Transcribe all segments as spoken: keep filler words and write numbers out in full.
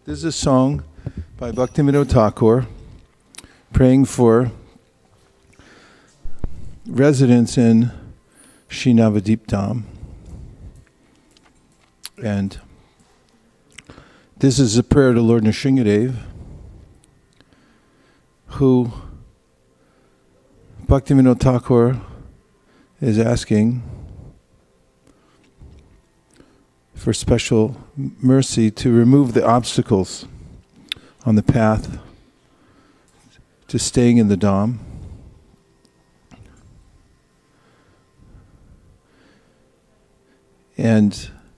This is a song by Bhaktivinoda Thakur praying for residents in Shri Navadip Dham. And this is a prayer to Lord Nrsingadev, who Bhaktivinoda Thakur is asking for special mercy to remove the obstacles on the path to staying in the Dham. And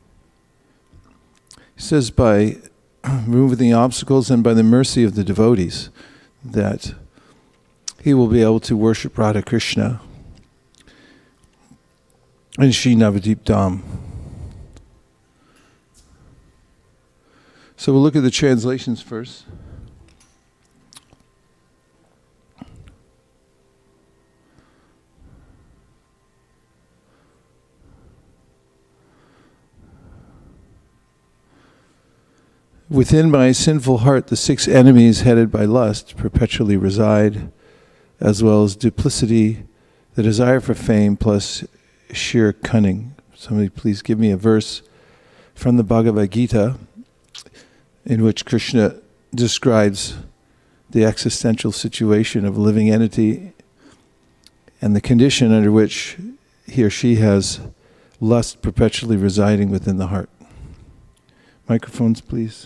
he says by removing the obstacles and by the mercy of the devotees that he will be able to worship Radha Krishna in Shri Navadip Dham. So we'll look at the translations first. Within my sinful heart, the six enemies headed by lust perpetually reside, as well as duplicity, the desire for fame, plus sheer cunning. Somebody please give me a verse from the Bhagavad Gita in which Krishna describes the existential situation of a living entity and the condition under which he or she has lust perpetually residing within the heart. Microphones, please.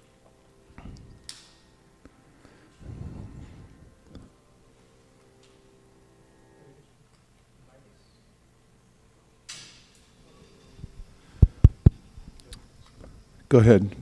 Go ahead.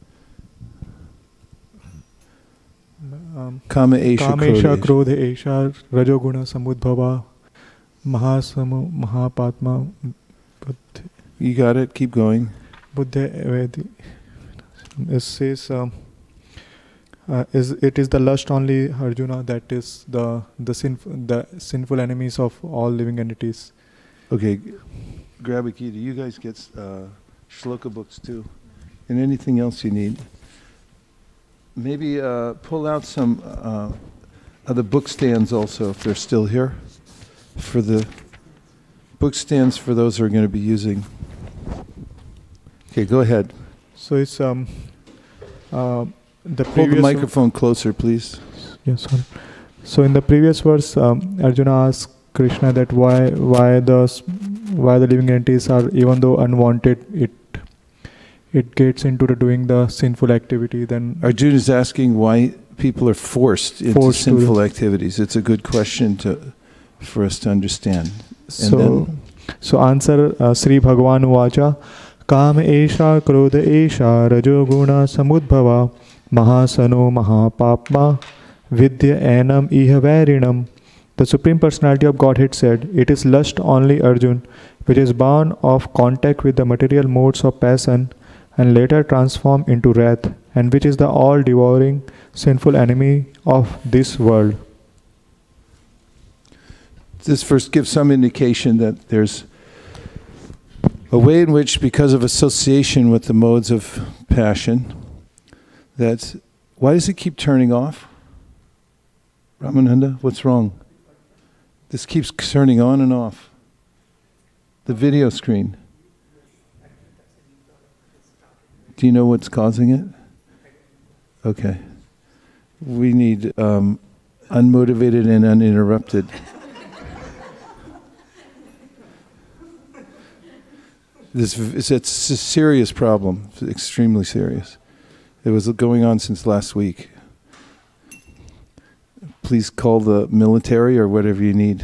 Um, Kama Esha Kamesha Krodha Esha Rajoguna Samudbhava Mahasamu Mahapatma. You got it, keep going. Buddha Vedi. It says um, uh, is it is the lust only, Arjuna, that is the the sinful the sinful enemies of all living entities. Okay, grab a key. Do you guys get uh, shloka books too? And anything else you need? Maybe uh, pull out some uh, other book stands also, if they're still here, for the book stands for those who are going to be using. Okay, go ahead. So it's um uh, the Hold previous the microphone closer, please. Yes, sorry. So in the previous verse, um, Arjuna asked Krishna that why why the why the living entities are, even though unwanted, it it gets into the doing the sinful activity. Then Arjuna is asking why people are forced into Forced to- sinful activities. It's a good question to for us to understand. so then- so answer uh, Sri Bhagavan Uvacha Kam Esha Krodha Esha Rajoguna Samudbhava Mahasano Mahapapma Vidya Enam Iha Varinam. The Supreme Personality of Godhead said, it is lust only, Arjun, which is born of contact with the material modes of passion and later transform into wrath, and which is the all-devouring sinful enemy of this world. This verse gives some indication that there's a way in which, because of association with the modes of passion, that, why does it keep turning off? Ramananda, what's wrong? This keeps turning on and off. The video screen. Do you know what's causing it? Okay. We need um, unmotivated and uninterrupted. This is it's a serious problem, it's extremely serious. It was going on since last week. Please call the military or whatever you need.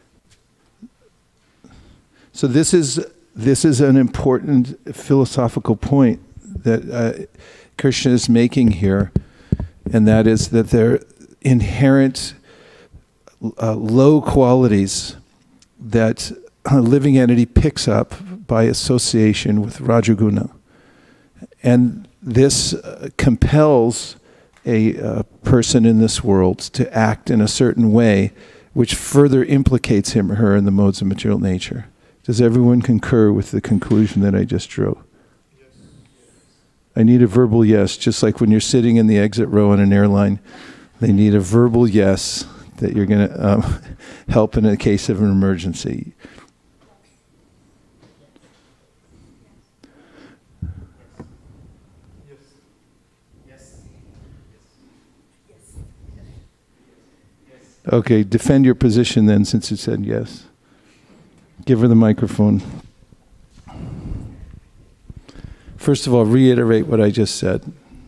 So this is this is an important philosophical point that uh, Krishna is making here, and that is that there are inherent uh, low qualities that a living entity picks up by association with Rajaguna. And this uh, compels a uh, person in this world to act in a certain way which further implicates him or her in the modes of material nature. Does everyone concur with the conclusion that I just drew? I need a verbal yes, just like when you're sitting in the exit row on an airline, they need a verbal yes that you're going to um, help in a case of an emergency. Okay, defend your position then, since you said yes. Give her the microphone. First of all, reiterate what I just said.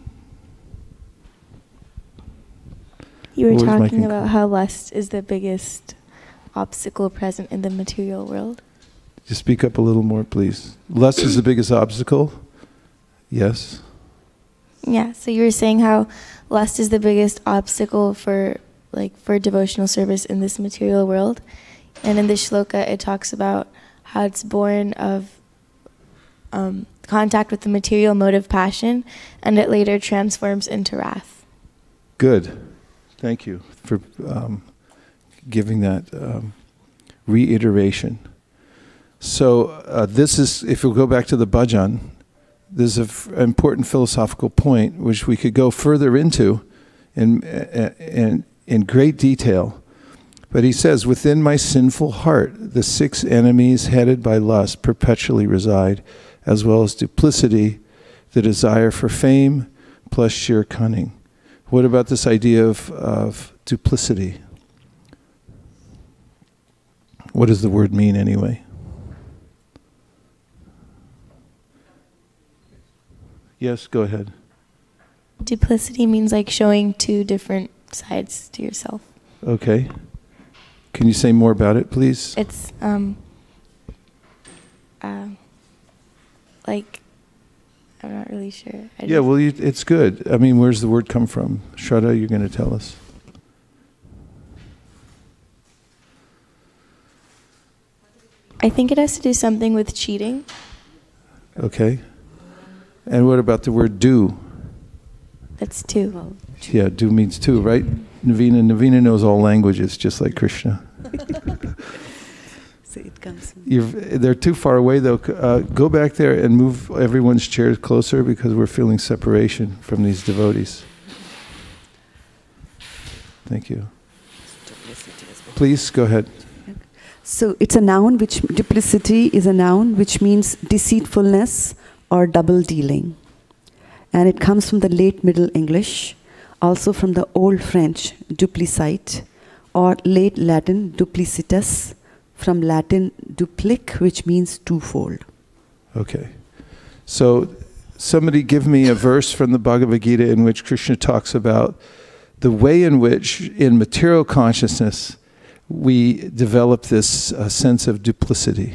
You were What was my talking conc- about how lust is the biggest obstacle present in the material world. Just speak up a little more, please. Lust is the biggest obstacle? Yes. Yeah, so you were saying how lust is the biggest obstacle for like for devotional service in this material world. And in this shloka it talks about how it's born of um, contact with the material motive passion, and it later transforms into wrath. Good. Thank you for um, giving that um, reiteration. So uh, this is, if we'll go back to the bhajan, there's an f- important philosophical point which we could go further into in, in, in great detail. But he says, within my sinful heart, the six enemies headed by lust perpetually reside, as well as duplicity, the desire for fame, plus sheer cunning. What about this idea of, of duplicity? What does the word mean anyway? Yes, go ahead. Duplicity means like showing two different sides to yourself. Okay. Can you say more about it, please? It's um, uh, like, I'm not really sure. I Yeah, well, you, it's good. I mean, where's the word come from? Shraddha, you're going to tell us. I think it has to do something with cheating. Okay. And what about the word do? That's two. Yeah, do means two, right? Navina, Navina knows all languages, just like Krishna. So it comes. You're, they're too far away, though. Uh, go back there and move everyone's chairs closer, because we're feeling separation from these devotees. Thank you. Please, go ahead. So it's a noun which, duplicity is a noun which means deceitfulness or double dealing. And it comes from the late Middle English, also from the Old French, duplicite, or late Latin, duplicitas, from Latin duplic, which means twofold. Okay. So somebody give me a verse from the Bhagavad Gita in which Krishna talks about the way in which, in material consciousness, we develop this uh, sense of duplicity.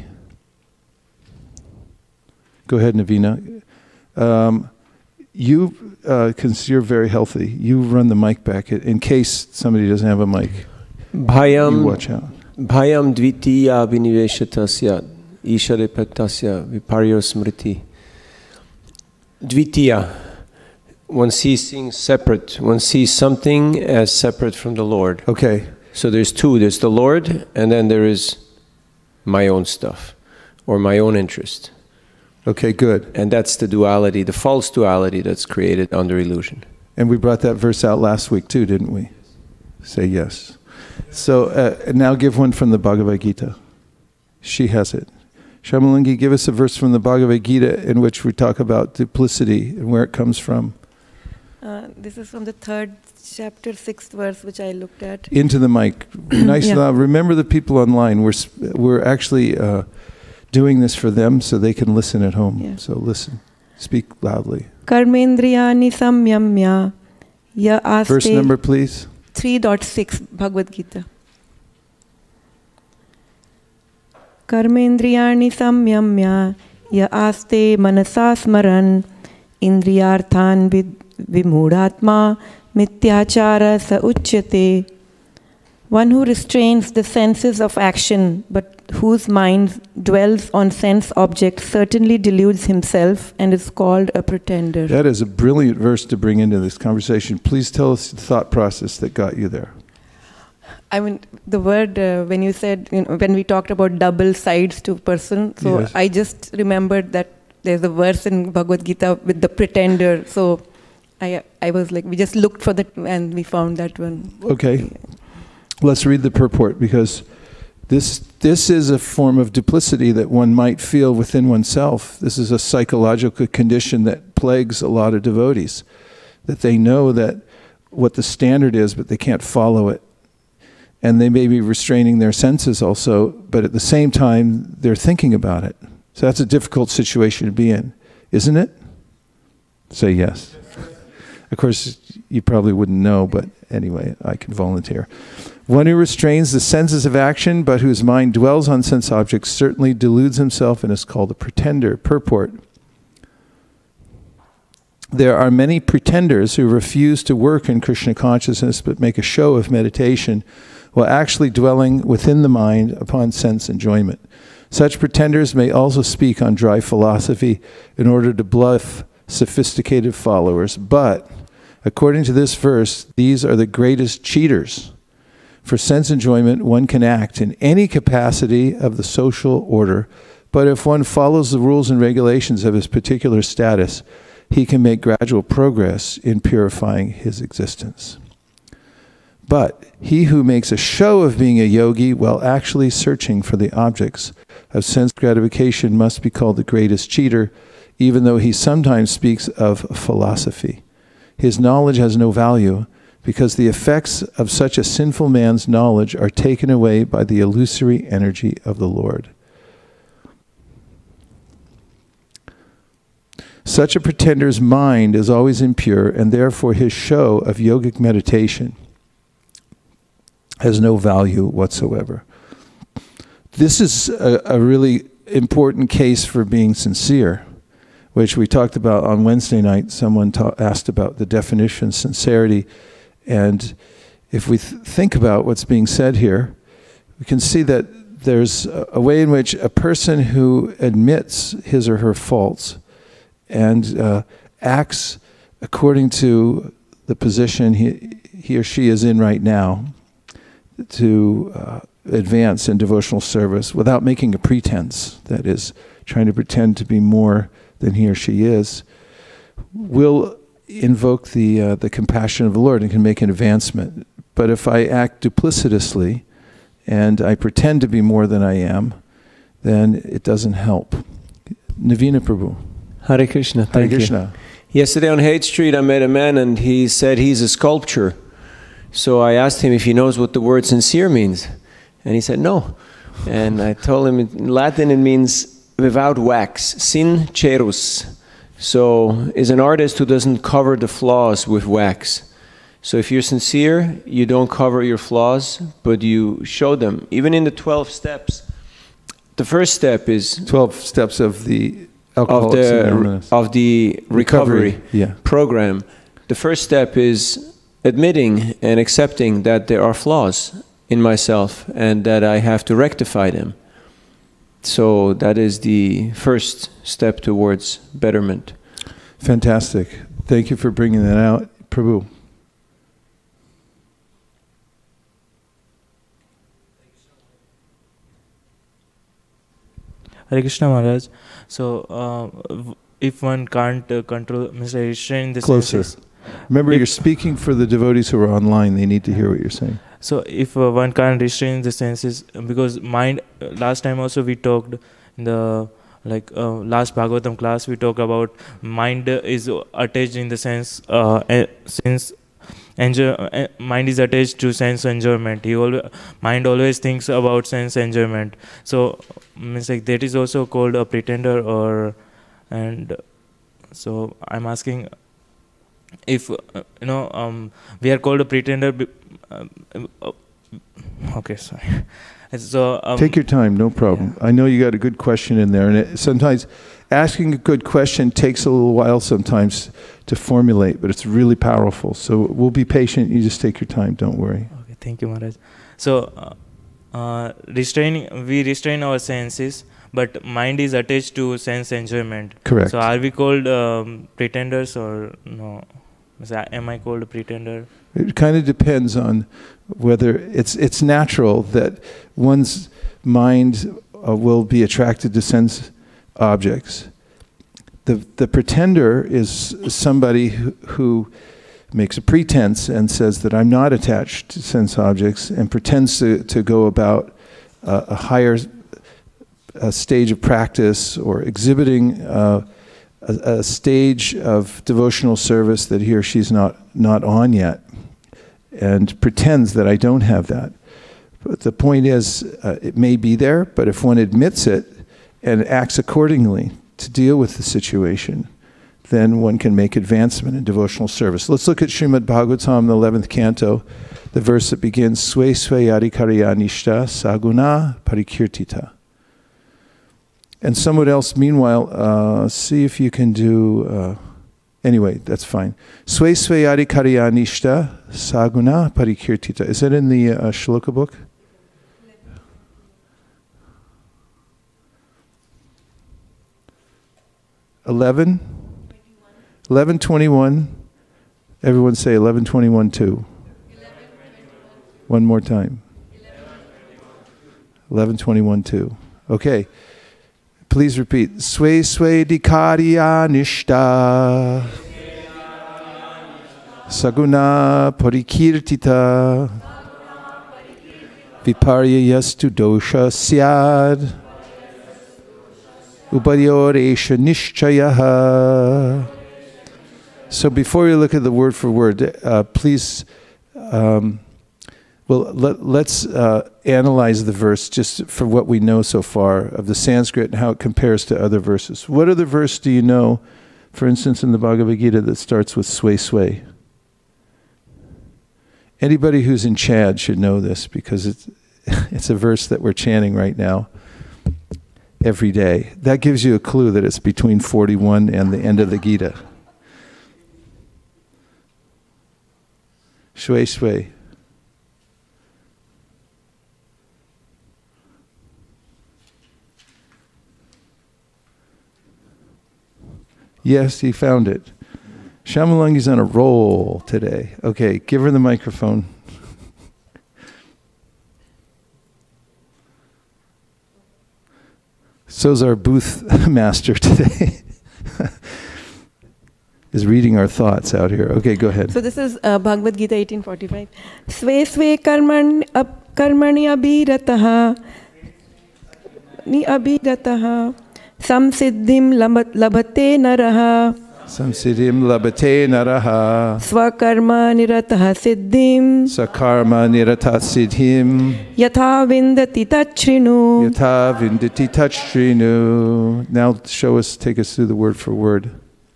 Go ahead, Navina. Um, you, uh, cause you're very healthy, you run the mic back in case somebody doesn't have a mic. Bhayam, you watch out. Bhayam dvitiya viniveshatasya isharipatasya viparyo smriti. Dvitiya, one sees things separate. One sees something as separate from the Lord. Okay. So there's two. There's the Lord, and then there is my own stuff, or my own interest. Okay, good. And that's the duality, the false duality that's created under illusion. And we brought that verse out last week too, didn't we? Say yes. So uh, now give one from the Bhagavad Gita. She has it. Shamalingi, give us a verse from the Bhagavad Gita in which we talk about duplicity and where it comes from. Uh, this is from the third chapter, sixth verse, which I looked at. Into the mic. Nice. Yeah. Loud. Remember the people online. We're we're actually uh, doing this for them so they can listen at home. Yeah. So listen. Speak loudly. Karmendriyani samyamya ya aste. Verse number, please. three point six Bhagavad Gita. Karmendriyani samyamya ya aste manasa smaran indriyarthan vid vimudhatma mityachara sa uchyate. One who restrains the senses of action, but whose mind dwells on sense objects, certainly deludes himself and is called a pretender. That is a brilliant verse to bring into this conversation. Please tell us the thought process that got you there. I mean, the word, uh, when you said, you know, when we talked about double sides to a person, so Yes. I just remembered that there's a verse in Bhagavad Gita with the pretender. So I I was like, we just looked for that and we found that one. Okay. Let's read the purport, because this this is a form of duplicity that one might feel within oneself. This is a psychological condition that plagues a lot of devotees, that they know that what the standard is, but they can't follow it. And they may be restraining their senses also, but at the same time, they're thinking about it. So that's a difficult situation to be in, isn't it? Say yes. Of course, you probably wouldn't know, but anyway, I can volunteer. One who restrains the senses of action, but whose mind dwells on sense objects, certainly deludes himself and is called a pretender. Purport. There are many pretenders who refuse to work in Krishna consciousness, but make a show of meditation, while actually dwelling within the mind upon sense enjoyment. Such pretenders may also speak on dry philosophy in order to bluff sophisticated followers, but according to this verse, these are the greatest cheaters. For sense enjoyment, one can act in any capacity of the social order, but if one follows the rules and regulations of his particular status, he can make gradual progress in purifying his existence. But he who makes a show of being a yogi while actually searching for the objects of sense gratification must be called the greatest cheater, even though he sometimes speaks of philosophy. His knowledge has no value, because the effects of such a sinful man's knowledge are taken away by the illusory energy of the Lord. Such a pretender's mind is always impure, and therefore his show of yogic meditation has no value whatsoever. This is a, a really important case for being sincere, which we talked about on Wednesday night. Someone ta- asked about the definition of sincerity. And if we th- think about what's being said here, we can see that there's a, a way in which a person who admits his or her faults and uh, acts according to the position he, he or she is in right now to uh, advance in devotional service without making a pretense, that is, trying to pretend to be more than he or she is, will invoke the uh, the compassion of the Lord and can make an advancement. But if I act duplicitously and I pretend to be more than I am, then it doesn't help. Navina Prabhu. Hare Krishna. Hare Thank Krishna. You. Yesterday on Haight Street, I met a man and he said he's a sculptor. So I asked him if he knows what the word sincere means. And he said no. And I told him in Latin it means without wax. Sincerus. So is an artist who doesn't cover the flaws with wax. So if you're sincere, you don't cover your flaws, but you show them. Even in the twelve steps, the first step is twelve steps of the of Alcoholics the Anonymous. of the recovery, recovery yeah. program. The first step is admitting and accepting that there are flaws in myself and that I have to rectify them. So that is the first step towards betterment. Fantastic. Thank you for bringing that out. Prabhu. Hare Krishna Maharaj. So, uh, if one can't uh, control, means restrain the Closer. senses. Remember, if you're speaking for the devotees who are online. They need to hear what you're saying. So, if uh, one can't restrain the senses, because mind, uh, last time also we talked in the, like, uh, last Bhagavatam class, we talked about mind is attached in the sense, uh, uh, since enjoy, uh, mind is attached to sense enjoyment. He always, mind always thinks about sense enjoyment. So, means like that is also called a pretender, or, and so I'm asking if, uh, you know, um, we are called a pretender. Be, uh, uh, okay, sorry. So um, take your time, no problem. Yeah. I know you got a good question in there, and it, sometimes asking a good question takes a little while sometimes to formulate, but it's really powerful. So we'll be patient. You just take your time. Don't worry. Okay, thank you, Maharaj. So uh, uh, restraining, we restrain our senses, but mind is attached to sense enjoyment. Correct. So are we called um, pretenders or no? Am I called a pretender? It kind of depends on whether it's it's natural that one's mind uh, will be attracted to sense objects, the, the pretender is somebody who, who makes a pretense and says that I'm not attached to sense objects and pretends to, to go about uh, a higher a stage of practice or exhibiting uh, a, a stage of devotional service that he or she's not, not on yet, and pretends that I don't have that. But the point is, uh, it may be there, but if one admits it and acts accordingly to deal with the situation, then one can make advancement in devotional service. Let's look at Srimad Bhagavatam, the eleventh canto, the verse that begins, Sve sve adhikarya nishta saguna parikirtita. And someone else, meanwhile, uh, see if you can do, uh, anyway, that's fine. Sve sve adhikarya nishta saguna parikirtita. Is that in the uh, shloka book? eleven? eleven twenty-one. Everyone say eleven twenty-one two. One more time. eleven twenty-one two. Okay. Please repeat. Sve sve dikarya nishta saguna parikirtita viparya yastu dosha syad upayoresha nishchayaha. So before you look at the word for word, uh, please, um, well, let, let's uh, analyze the verse just for what we know so far of the Sanskrit and how it compares to other verses. What other verse do you know, for instance, in the Bhagavad Gita that starts with sway sway? Anybody who's in Chad should know this because it's, it's a verse that we're chanting right now every day. That gives you a clue that it's between forty-one and the end of the Gita. Shway shway. Yes, he found it. Shamalangi's on a roll today. Okay, give her the microphone. So's our booth master today. Is reading our thoughts out here. Okay, go ahead. So this is uh, Bhagavad Gita eighteen forty-five. Sve sve karman ab karmani abhirataha ni abhirataha samsiddhim labhate naraha Samsiddhim labhate naraha swakarma nirataha siddhim sakarma nirata siddhim yatha vindati tachrinu. yatha vindati tachrinu. Now show us, take us through the word for word.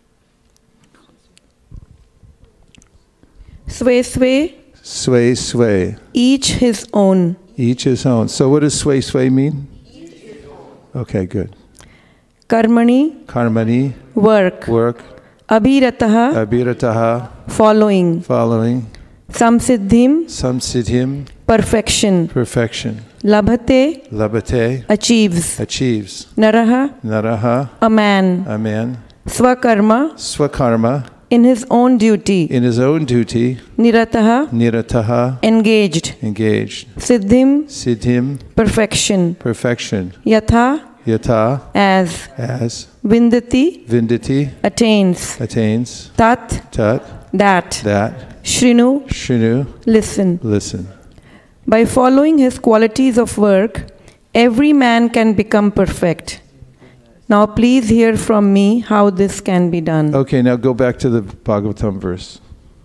Sway sway. Sway sway. Each his own. Each his own. So what does sway sway mean? Okay, good. Karmani. Karmani. Work. Work. Abhirataha. Abhirataha. Following. Following. Samsiddhim. Samsiddhim. Perfection. Perfection. Labhate. Labhate. Achieves. Achieves. Naraha. Naraha. A man. A man. Swakarma. Swakarma. In his own duty. In his own duty. Nirataha. Nirataha. Engaged. Engaged. Siddhim. Siddhim. Perfection. Perfection. Yatha. Yata. As. As. Vindati. Vindati. Attains. Attains. Tat. Tat. That. That. Shrinu. Shrinu. Listen. Listen. By following his qualities of work, every man can become perfect. Now please hear from me how this can be done. Okay, now go back to the Bhagavatam verse.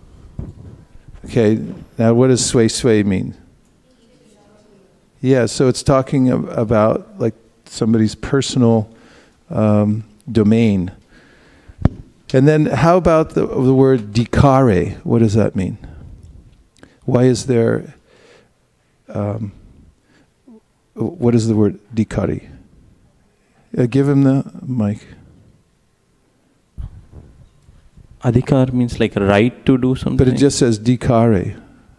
Okay, now what does sway sway mean? Yeah, so it's talking ab- about like somebody's personal um, domain. And then how about the, the word dikare? What does that mean? Why is there, um, what is the word dikari? Uh, give him the mic. Adhikar means like a right to do something. But it just says dikare.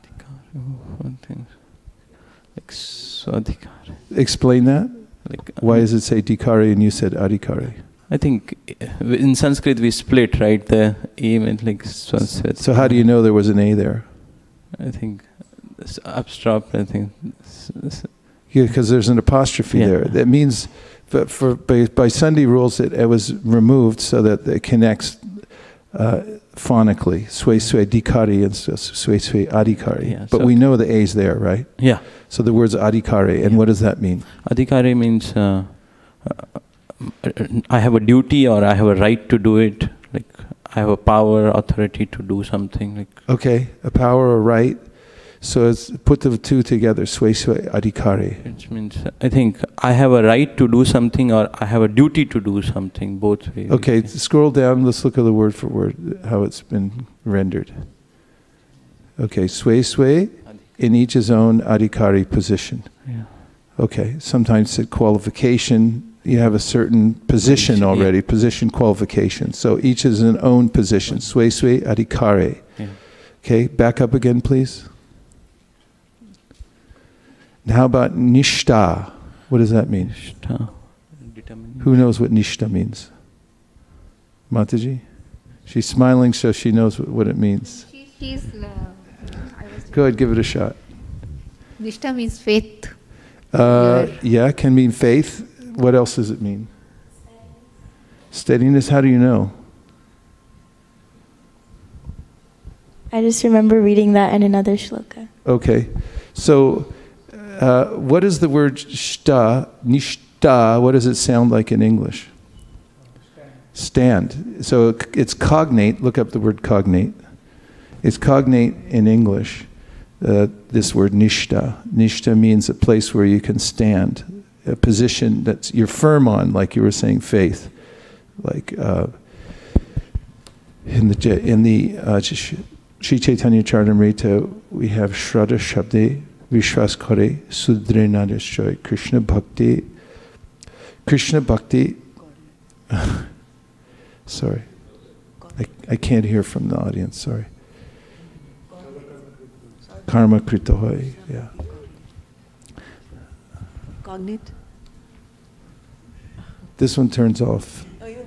Like swadhikar. Explain that. Like, Why does it say dikare and you said adhikare? I think in Sanskrit we split, right? The E meant like swanswat. So how do you know there was an A there? I think it's abstract, I think. Yeah, because there's an apostrophe Yeah. there. That means But for by, by Sandhi rules, it, it was removed so that it connects uh, phonically. Sway sway dikari and sway sway adhikari. Yeah, but so we know the A's there, right? Yeah. So the word's adhikari, and Yeah. what does that mean? Adhikari means uh, uh, I have a duty or I have a right to do it. Like I have a power, authority to do something. Like Okay, a power or right. So it's put the two together. Sway sway adhikari. it means I think I have a right to do something or I have a duty to do something. Both ways. Okay, scroll down. Let's look at the word for word, how it's been rendered. Okay, sway sway, in each his own adhikari position. Yeah. Okay, sometimes it's qualification. You have a certain position Position, yeah. already, position qualification. So each is an own position. Sway sway adhikari. Yeah. Okay, back up again, please. How about nishta? What does that mean? Nishta, determination. Who knows what nishta means? Mataji? She's smiling so she knows what, what it means. She, she's, uh, I was Go ahead, give it a shot. Nishta means faith. Uh, Your- yeah, can mean faith. What else does it mean? Steadiness, how do you know? I just remember reading that in another shloka. Okay, so uh, what is the word shta, nishta, what does it sound like in English? Stand. So it's cognate, look up the word cognate. It's cognate in English, uh, this word nishta. Nishta means a place where you can stand, a position that you're firm on, like you were saying, faith. Like uh, in the, in the uh, Sri Chaitanya Charitamrita, we have Shraddha Shabde, Vishwas Kare, Sudre Nadashoy, Krishna Bhakti. Krishna Bhakti, sorry, I, I can't hear from the audience, sorry. Karma Krita Hoy, yeah. Cognate. This one turns off.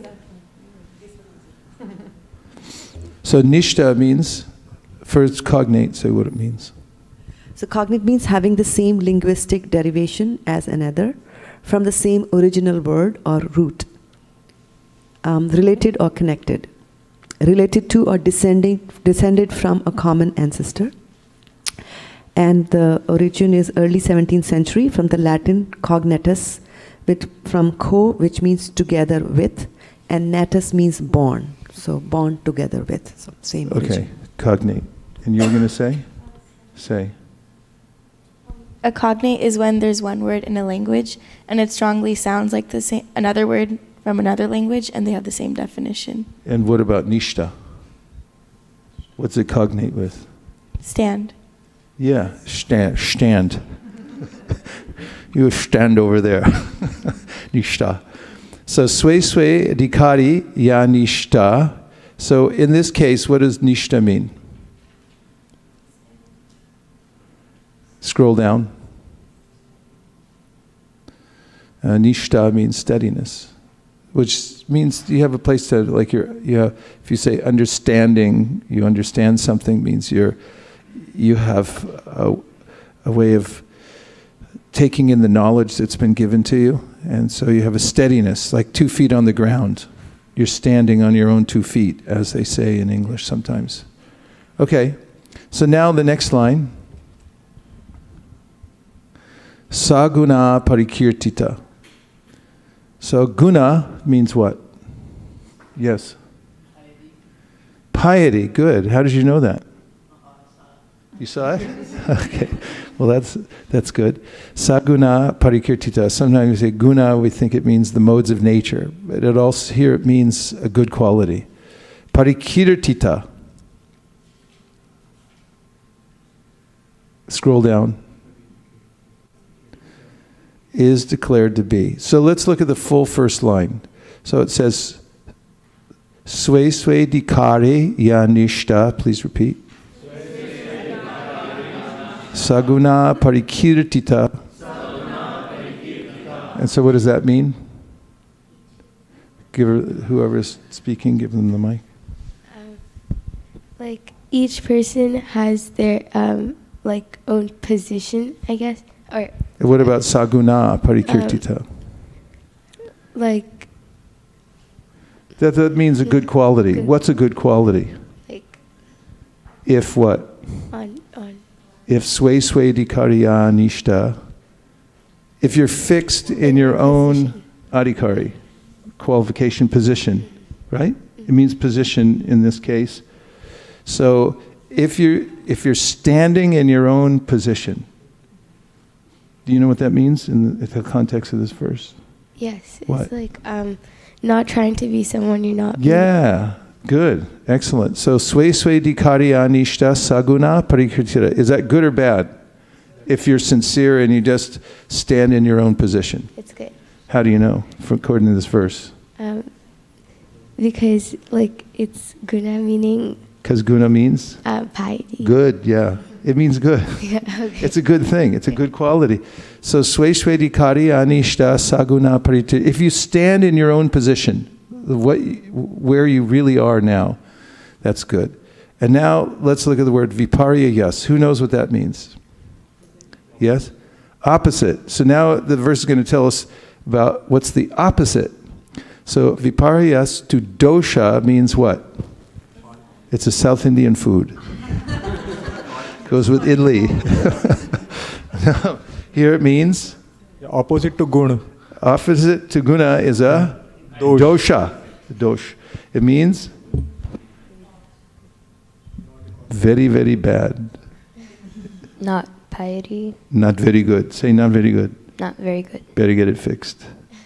So Nishta means, first cognate, say what it means. So cognate means having the same linguistic derivation as another from the same original word or root. Um, related or connected. Related to or descending, descended from a common ancestor. And the origin is early seventeenth century from the Latin cognatus, with, from co, which means together with, and natus means born. So born together with. So same Okay, origin. cognate. And you were going to say? Say. A cognate is when there's one word in a language and it strongly sounds like the same another word from another language and they have the same definition. And what about nishta? What's it cognate with? Stand. Yeah, stand. Stand. You stand over there. Nishta. So sway sway dikari ya nishta. So in this case, what does nishta mean? Scroll down. Uh, nishta means steadiness, which means you have a place to, like you're, you have, if you say understanding, you understand something, means you're, you have a, a way of taking in the knowledge that's been given to you. And so you have a steadiness, like two feet on the ground. You're standing on your own two feet, as they say in English sometimes. Okay, so now the next line. Saguna parikirtita. So guna means what? Yes. Piety, good. How did you know that? You saw it? Okay. Well, that's that's good. Saguna parikirtita. Sometimes we say guna, we think it means the modes of nature, but it also here it means a good quality. Parikirtita. Scroll down. Is declared to be. So let's look at the full first line. So it says, Sway sway dikari ya nishta. Please repeat. Saguna parikirtita. And so what does that mean? Give her, whoever's speaking, give them the mic. Um, like each person has their um, like own position, I guess. Or What about saguna parikirtita? Um, like That, that means a good quality. Good. What's a good quality? like If what? on on If sway sway dikariya nishta, if you're fixed in your own adhikari, qualification, position, right? It means position in this case. So if you're, if you're standing in your own position, do you know what that means in the, in the context of this verse? yes, it's What? like um not trying to be someone you're not. being. Yeah, good, excellent. So sway sway dikariya nishta saguna parikritira. Is that good or bad? If you're sincere and you just stand in your own position. It's good. How do you know, for, according to this verse? Um, because like it's guna meaning Because guna means uh, piety. good, yeah. It means good. Yeah, okay. It's a good thing. It's a good quality. So sway sway dikari anishta saguna parita. If you stand in your own position, what, where you really are now, that's good. And now let's look at the word viparya yas. Who knows what that means? Yes? Opposite. So now the verse is going to tell us about what's the opposite. So viparyas to dosha means what? It's a South Indian food. Goes with idli. Now, here it means? Opposite to guna. Opposite to guna is a Dosh. dosha. Dosh. It means very, very bad. Not piety. Not very good. Say not very good. Not very good. Better get it fixed.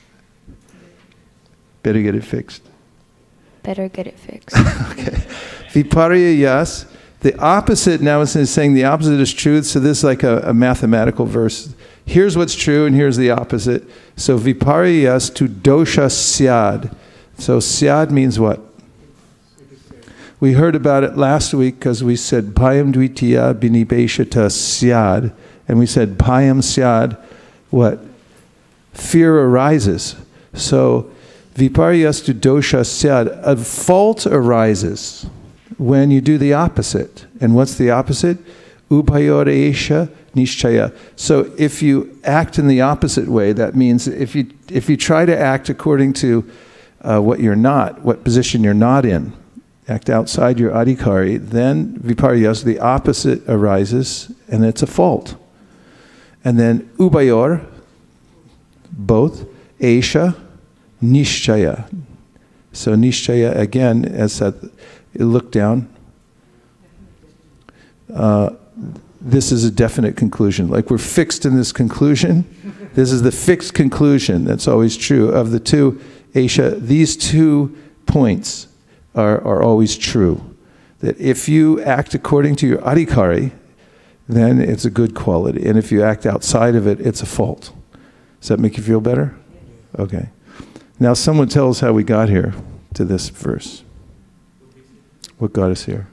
Better get it fixed. Better get it fixed. Okay. Viparya yas. The opposite, now it's saying the opposite is truth, so this is like a, a mathematical verse. Here's what's true and here's the opposite. So viparya yas to dosha syad. So syad means what? We heard about it last week because we said bhayam dvitiya binibeshata syad. And we said bhayam syad, what? Fear arises. So viparyas to dosha syad, a fault arises when you do the opposite. And what's the opposite? Upayoresha nishchaya. So if you act in the opposite way, that means if you if you try to act according to uh, what you're not, what position you're not in, act outside your adhikari, then viparyas, the opposite arises, and it's a fault. And then upayor, both, esha, nishchaya. So nishchaya, again, as that, look down. Uh, this is a definite conclusion. Like we're fixed in this conclusion. This is the fixed conclusion that's always true of the two. Esha, these two points are, are always true. That if you act according to your adhikari, then it's a good quality. And if you act outside of it, it's a fault. Does that make you feel better? Okay. Now someone tell us how we got here to this verse. What got us here?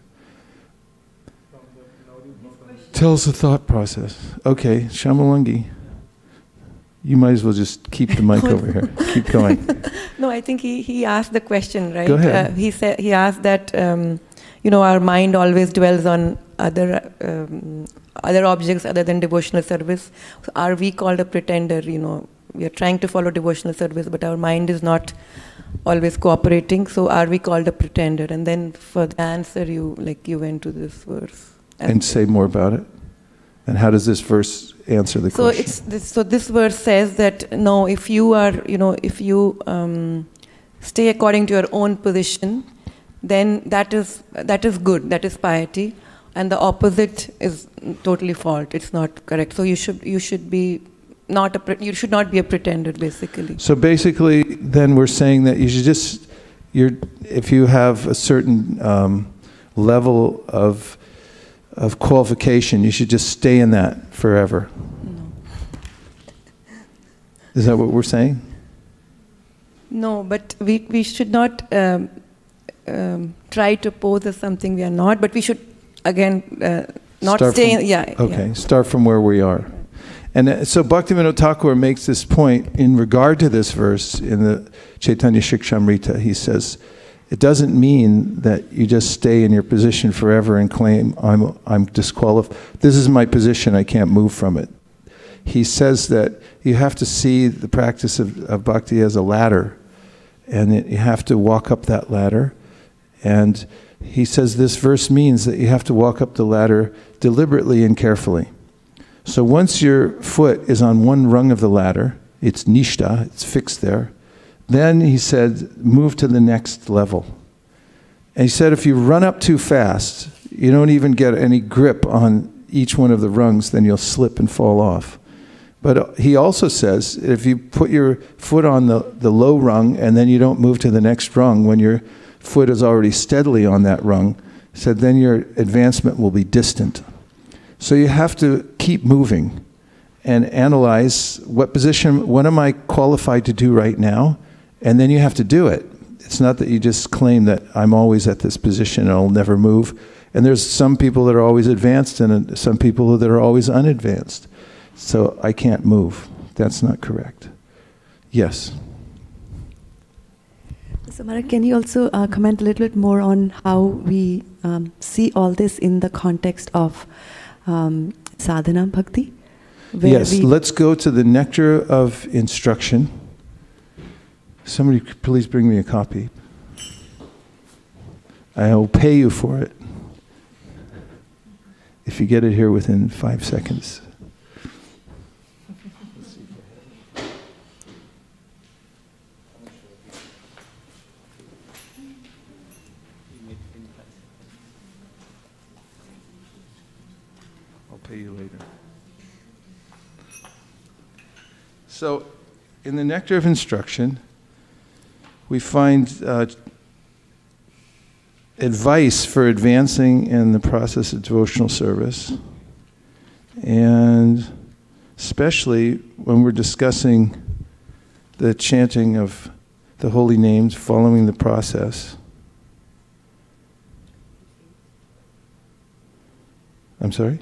Tell us the thought process. Okay, Shamalangi. You might as well just keep the mic over here. Keep going. No, I think he, he asked the question, right? Go ahead. Uh, he said he asked that um, you know our mind always dwells on other um, other objects other than devotional service. So are we called a pretender? You know, we are trying to follow devotional service, but our mind is not always cooperating. So are we called a pretender? And then for the answer, you like you went to this verse. And say more about it. And how does this verse answer the so question? it's this, so this verse says that no, if you are, you know, if you um, stay according to your own position, then that is that is good, that is piety, and the opposite is totally fault. It's not correct. So you should you should be not a pre- you should not be a pretender, basically. So basically, then we're saying that you should just you're if you have a certain um, level of of qualification, you should just stay in that forever. No. Is that what we're saying? No, but we, we should not um, um, try to pose as something we are not, but we should, again, uh, not Start stay, from- yeah. Okay, yeah. start from where we are. And uh, so Bhaktivinoda Thakur makes this point in regard to this verse in the Chaitanya Shikshamrita. He says, it doesn't mean that you just stay in your position forever and claim, I'm, I'm disqualified. This is my position, I can't move from it. he says that you have to see the practice of, of bhakti as a ladder, and it, you have to walk up that ladder. And he says this verse means that you have to walk up the ladder deliberately and carefully. So once your foot is on one rung of the ladder, it's nishta, it's fixed there, then he said, move to the next level. And he said if you run up too fast, you don't even get any grip on each one of the rungs, then you'll slip and fall off. But he also says if you put your foot on the, the low rung and then you don't move to the next rung when your foot is already steadily on that rung, said then your advancement will be distant. So you have to keep moving and analyze what position, what am I qualified to do right now? And then you have to do it. It's not that you just claim that I'm always at this position and I'll never move. And there's some people that are always advanced and some people that are always unadvanced. So I can't move. That's not correct. Yes. So Maharaj, can you also uh, comment a little bit more on how we um, see all this in the context of um, sadhana bhakti? Yes, let's go to the nectar of instruction. Somebody please bring me a copy. I will pay you for it if you get it here within five seconds. I'll pay you later. So, in the nectar of instruction, we find uh, advice for advancing in the process of devotional service, and especially when we're discussing the chanting of the holy names, following the process. I'm sorry?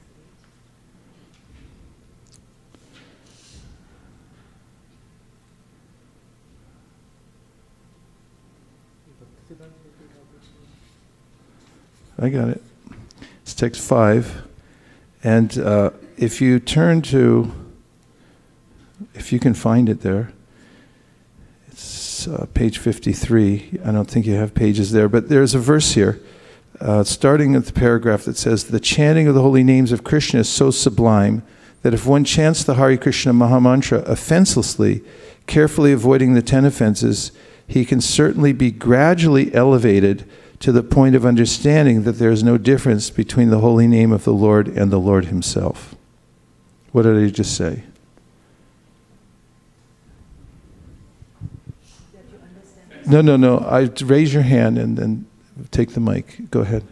I got it. It's text five. And uh, if you turn to, if you can find it there, it's uh, page fifty-three. I don't think you have pages there, but there's a verse here, uh, starting at the paragraph that says, the chanting of the holy names of Krishna is so sublime that if one chants the Hare Krishna Mahamantra offenselessly, carefully avoiding the ten offenses, he can certainly be gradually elevated to the point of understanding that there is no difference between the holy name of the Lord and the Lord himself. What did I just say? No, no, no. I raise your hand and then take the mic. Go ahead.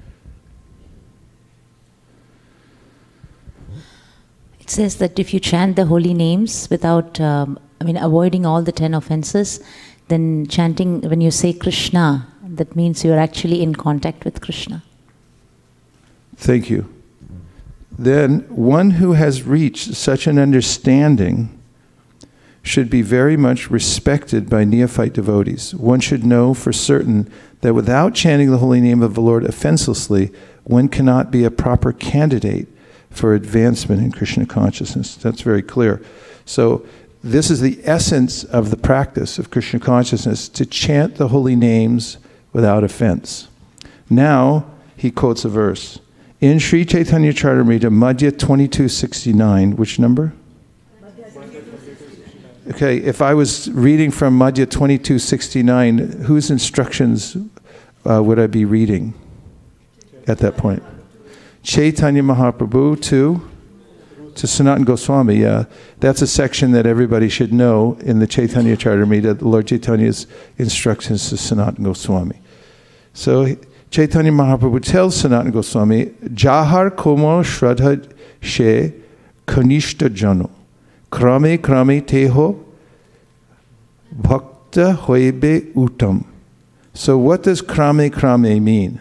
It says that if you chant the holy names without, um, I mean, avoiding all the ten offenses, then chanting, when you say Krishna, that means you are actually in contact with Krishna. Thank you. Then one who has reached such an understanding should be very much respected by neophyte devotees. One should know for certain that without chanting the holy name of the Lord offenselessly, one cannot be a proper candidate for advancement in Krishna consciousness. That's very clear. So this is the essence of the practice of Krishna consciousness, to chant the holy names without offense. Now, he quotes a verse. In Sri Chaitanya Charitamrita, Madhya twenty-two sixty-nine, which number? Okay, if I was reading from Madhya twenty-two sixty-nine, whose instructions uh, would I be reading at that point? Chaitanya Mahaprabhu to, to Sanatana Goswami, yeah. That's a section that everybody should know in the Chaitanya Charitamrita, Lord Chaitanya's instructions to Sanatana Goswami. So Chaitanya Mahaprabhu tells Sanatana Goswami, Jahar komo shraddha she kanishta jano, krame krame teho bhakta hoibe uttam. So what does krame krame mean?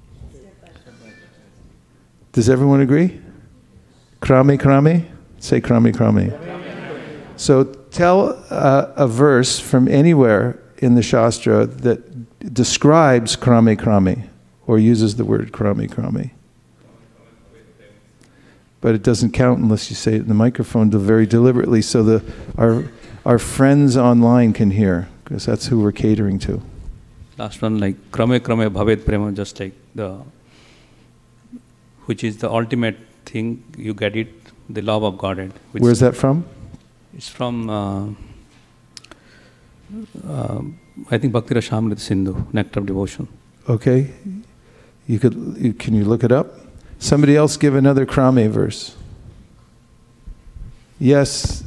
Does everyone agree? Krame krame? Say krame krame. So tell uh, a verse from anywhere in the Shastra that describes krame krame, or uses the word krame krame. but it doesn't count unless you say it in the microphone very deliberately so the our our friends online can hear, because that's who we're catering to. Last one, like krame krame bhavet prema, just like the, which is the ultimate thing, you get it, the love of Godhead. Where's that from? It's from, uh, uh, I think Bhakti Rasamrita Sindhu, Nectar of Devotion. Okay, you could, you, can you look it up? Somebody else give another krame verse. Yes.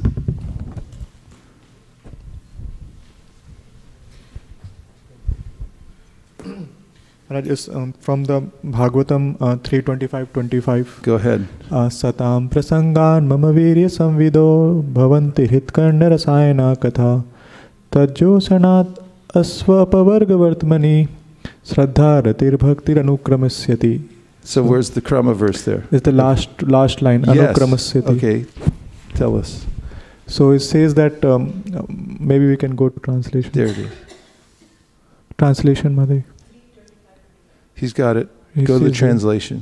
Maharaj, is um, from the Bhagavatam uh, three twenty-five twenty-five. Go ahead. Uh, Satam prasangan mama virya samvido bhavanti hitkarna rasayana katha tajjo sanat asvapavarga vartmani shraddha ratir bhaktir anukramasyati. So where's the krama verse there? It's the last last line. Yes. Anukramasyati. Okay, tell us. So it says that um, maybe we can go to translation. There it is. Translation, Madhuri. He's got it. He Go to the says translation.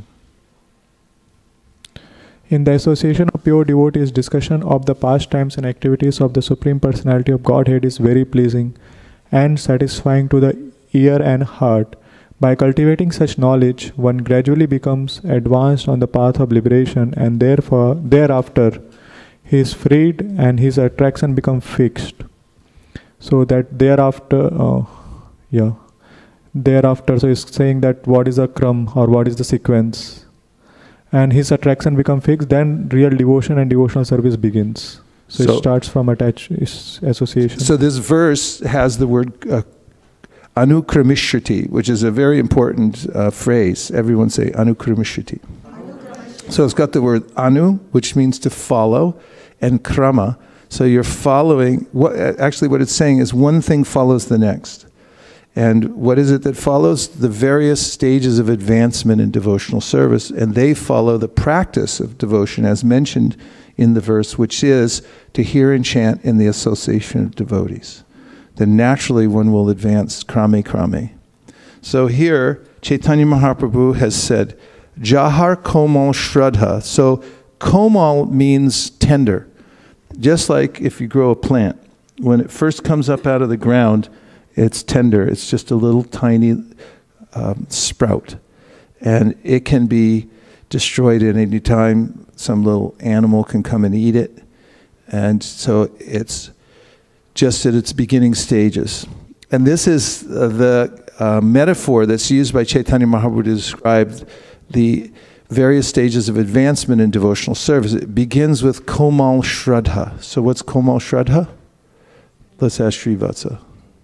In the association of pure devotees, discussion of the pastimes and activities of the Supreme Personality of Godhead is very pleasing and satisfying to the ear and heart. By cultivating such knowledge, one gradually becomes advanced on the path of liberation, and therefore, thereafter, he is freed and his attraction becomes fixed. So that thereafter, uh, yeah. Thereafter, so it's saying that what is a kram or what is the sequence, and his attraction becomes fixed, then real devotion and devotional service begins. So, So- it starts from attach is- association. So this verse has the word uh, anukramishati, which is a very important uh, phrase. Everyone say anukramishati. So it's got the word anu, which means to follow, and krama. So you're following, what, actually what it's saying is one thing follows the next. And what is it that follows? The various stages of advancement in devotional service, and they follow the practice of devotion as mentioned in the verse, which is to hear and chant in the association of devotees. Then naturally one will advance krame krame. So here, Chaitanya Mahaprabhu has said, Jahar Komal Shraddha. So Komal means tender. Just like if you grow a plant, when it first comes up out of the ground, it's tender. It's just a little tiny um, sprout. And it can be destroyed at any time. Some little animal can come and eat it. And so it's just at its beginning stages. And this is uh, the uh, metaphor that's used by Chaitanya Mahaprabhu to describe the various stages of advancement in devotional service. It begins with Komal Shraddha. So what's Komal Shraddha? Let's ask Srivatsa.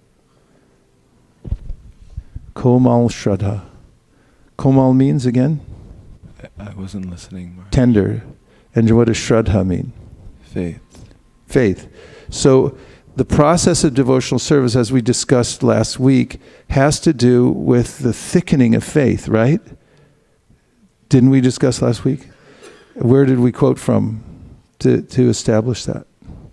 Komal Shraddha. Komal means again? I wasn't listening. Mark. Tender. And what does Shraddha mean? Faith. Faith. So the process of devotional service, as we discussed last week, has to do with the thickening of faith, right? Didn't we discuss last week? Where did we quote from to, to establish that?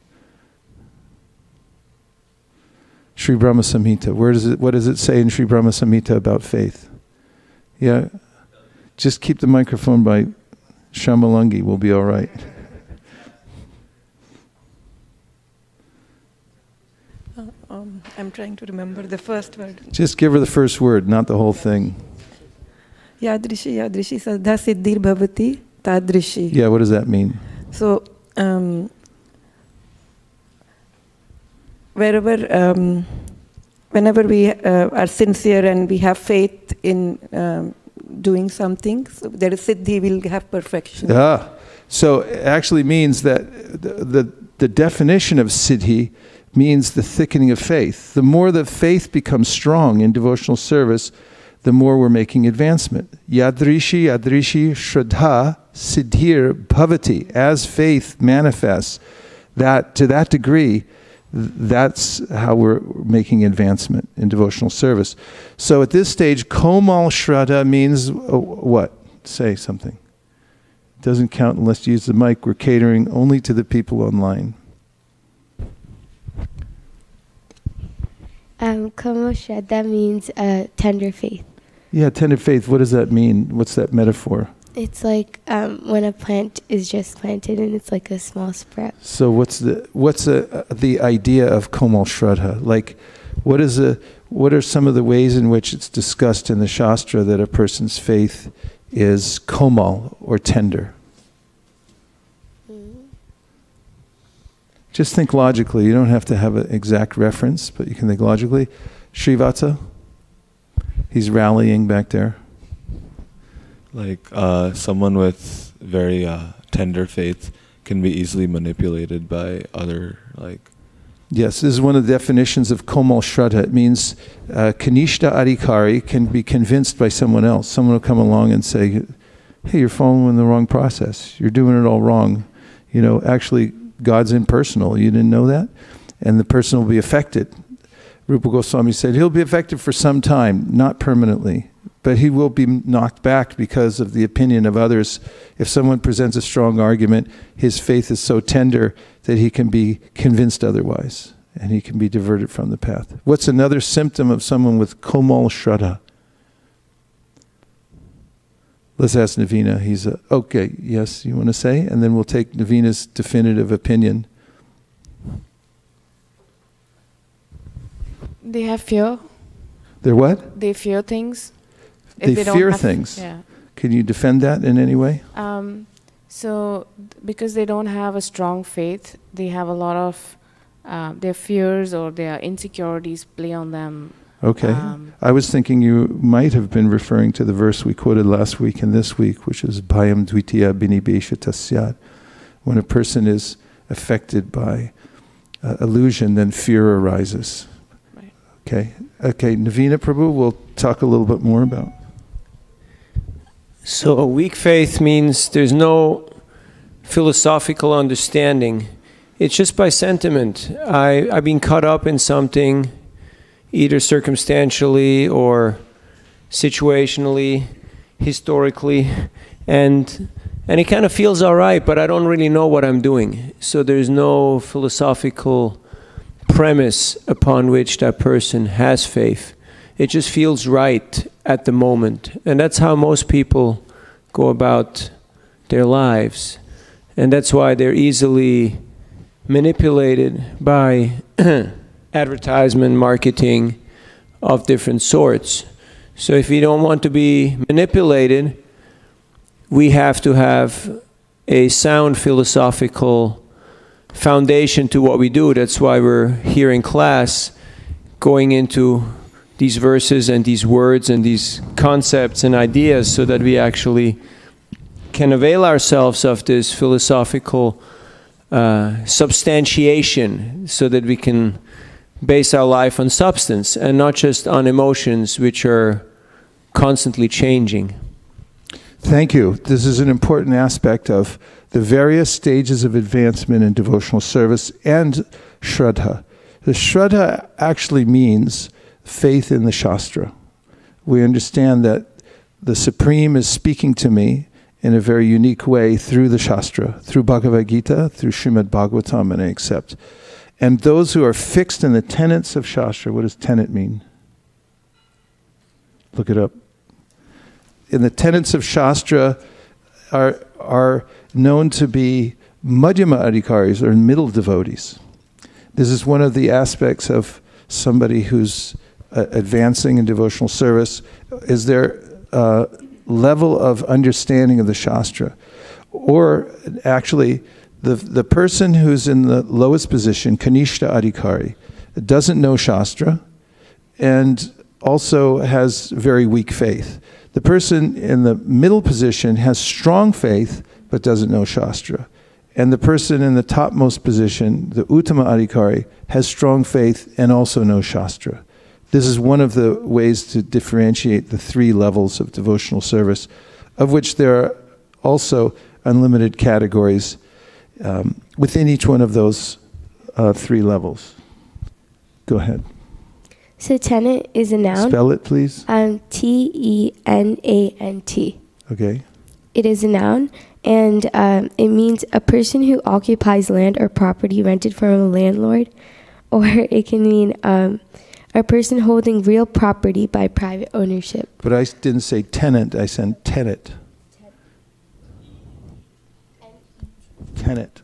Sri Brahma Samhita. Where does it, what does it say in Sri Brahma Samhita about faith? Yeah? Just keep the microphone by Shamalangi, we'll be all right. Uh, um, I'm trying to remember the first word. Just give her the first word, not the whole thing. Yadrishi, yadrishi, saddha siddhir bhavati, tadrishi. Yeah, what does that mean? So, um, wherever, um, whenever we uh, are sincere and we have faith in um, doing something, so there is siddhi, will have perfection. Ah, so it actually means that the, the, the definition of siddhi means the thickening of faith. The more the faith becomes strong in devotional service, the more we're making advancement. Yadrishi, yadrishi, shraddha, siddhir, bhavati. As faith manifests, that to that degree, that's how we're making advancement in devotional service. So at this stage, Komal Shraddha means uh, what? Say something. It doesn't count unless you use the mic. We're catering only to the people online. Um, Komal Shraddha means uh, tender faith. Yeah, tender faith. What does that mean? What's that metaphor? It's like um, when a plant is just planted and it's like a small sprout. So what's the what's the the idea of Komal Shraddha? Like, what is a what are some of the ways in which it's discussed in the Shastra that a person's faith is komal or tender? Mm-hmm. Just think logically. You don't have to have an exact reference, but you can think logically. Srivatsa, he's rallying back there. Like uh, someone with very uh, tender faith can be easily manipulated by other, like... Yes, this is one of the definitions of Komal Shraddha. It means uh, Kanishta Adhikari can be convinced by someone else. Someone will come along and say, hey, you're following the wrong process. You're doing it all wrong. You know, actually, God's impersonal. You didn't know that? And the person will be affected. Rupa Goswami said, he'll be affected for some time, not permanently. But he will be knocked back because of the opinion of others. If someone presents a strong argument, his faith is so tender that he can be convinced otherwise, and he can be diverted from the path. What's another symptom of someone with Komal Shraddha? Let's ask Navina. He's a, okay, yes, you want to say? And then we'll take Navina's definitive opinion. They have fear. They're what? They fear things. They, they fear have, things. Yeah. Can you defend that in any way? Um, so, because they don't have a strong faith, they have a lot of uh, their fears or their insecurities play on them. Okay. Um, I was thinking you might have been referring to the verse we quoted last week and this week, which is Bhayam Dvitiya Binibesha Tasyat. When a person is affected by uh, illusion, then fear arises. Right. Okay. Okay, Navina Prabhu, we'll talk a little bit more about. So a weak faith means there's no philosophical understanding. It's just by sentiment. I, I've been caught up in something, either circumstantially or situationally, historically, and and it kind of feels all right, but I don't really know what I'm doing. So there's no philosophical premise upon which that person has faith. It just feels right at the moment. And that's how most people go about their lives. And that's why they're easily manipulated by advertisement, marketing of different sorts. So if we don't want to be manipulated, we have to have a sound philosophical foundation to what we do. That's why we're here in class going into these verses and these words and these concepts and ideas so that we actually can avail ourselves of this philosophical uh, substantiation so that we can base our life on substance and not just on emotions which are constantly changing. Thank you. This is an important aspect of the various stages of advancement in devotional service and Shraddha. The Shraddha actually means faith in the Shastra. We understand that the Supreme is speaking to me in a very unique way through the Shastra, through Bhagavad Gita, through Srimad Bhagavatam, and I accept. And those who are fixed in the tenets of Shastra, what does tenet mean? Look it up. In the tenets of Shastra are, are known to be Madhyama Adhikaris, or middle devotees. This is one of the aspects of somebody who's uh, advancing in devotional service, is their uh, level of understanding of the Shastra. Or actually, the, the person who's in the lowest position, Kanishta Adhikari, doesn't know Shastra and also has very weak faith. The person in the middle position has strong faith but doesn't know Shastra. And the person in the topmost position, the Uttama Adhikari, has strong faith and also knows Shastra. This is one of the ways to differentiate the three levels of devotional service, of which there are also unlimited categories um, within each one of those uh, three levels. Go ahead. So tenet is a noun. Spell it, please. Um, T E N A N T. Okay. It is a noun, and um, it means a person who occupies land or property rented from a landlord, or it can mean um, a person holding real property by private ownership. But I didn't say tenant, I said tenet. Tenet.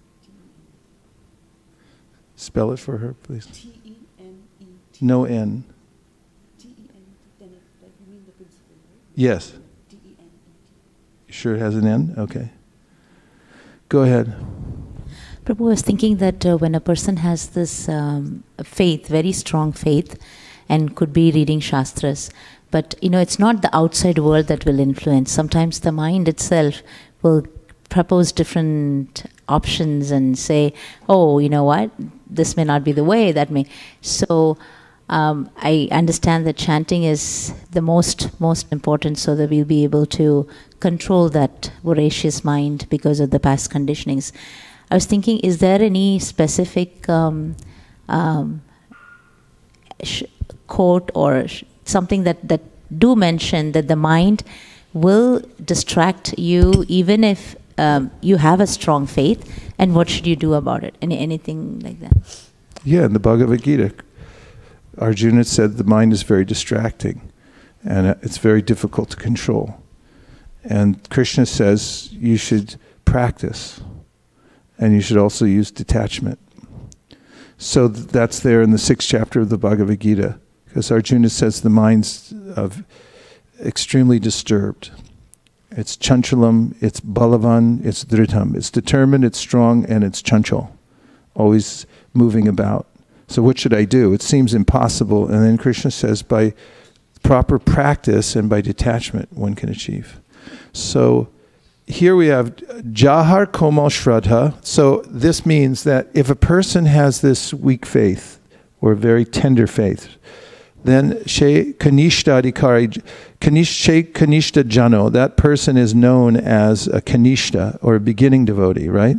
Spell it for her, please. T E N E T. No N. T E N E, tenet, like you mean the principle, right? Yes. T E N E T. You sure it has an N? Okay. Go ahead. Prabhu, I was thinking that uh, when a person has this um, faith, very strong faith, and could be reading Shastras, but you know, it's not the outside world that will influence. Sometimes the mind itself will propose different options and say, oh, you know what, this may not be the way, that may. So um, I understand that chanting is the most, most important, so that we'll be able to control that voracious mind because of the past conditionings. I was thinking, is there any specific um, um, sh quote or sh something that, that do mention that the mind will distract you even if um, you have a strong faith, and what should you do about it? Any, anything like that? Yeah, in the Bhagavad Gita, Arjuna said the mind is very distracting and it's very difficult to control. And Krishna says you should practice. And you should also use detachment. So th that's there in the sixth chapter of the Bhagavad Gita, because Arjuna says the mind's of extremely disturbed. It's chanchalam, it's balavan, it's dhritam. It's determined, it's strong, and it's chanchal, always moving about. So what should I do? It seems impossible. And then Krishna says by proper practice and by detachment, one can achieve. So here we have Jahar Komal Shraddha. So this means that if a person has this weak faith, or very tender faith, then She Kanishta Adhikari, She Kanishta Jano, that person is known as a Kanishta, or a beginning devotee, right?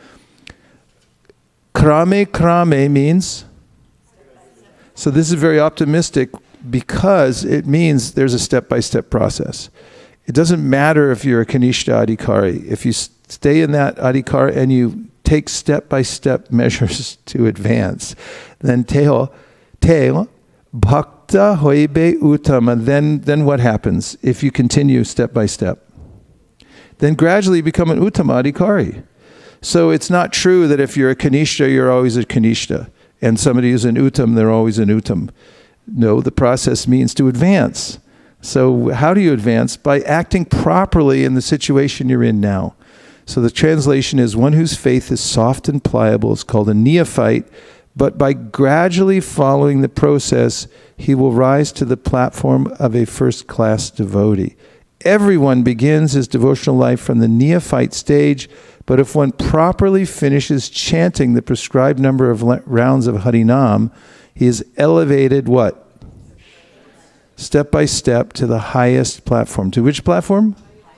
Krame Krame means, so this is very optimistic because it means there's a step-by-step process. It doesn't matter if you're a Kanishta Adhikari. If you stay in that Adhikar and you take step-by-step measures to advance, then Teo, Teo, Bhakta Hoibe Uttama, then, then what happens if you continue step-by-step? Then gradually you become an Uttama Adhikari. So it's not true that if you're a Kanishta, you're always a Kanishta, and somebody who's an Uttam, they're always an Uttam. No, the process means to advance. So how do you advance? By acting properly in the situation you're in now. So the translation is, one whose faith is soft and pliable is called a neophyte, but by gradually following the process, he will rise to the platform of a first-class devotee. Everyone begins his devotional life from the neophyte stage, but if one properly finishes chanting the prescribed number of rounds of Harinam, he is elevated what? Step by step to the highest platform. To which platform?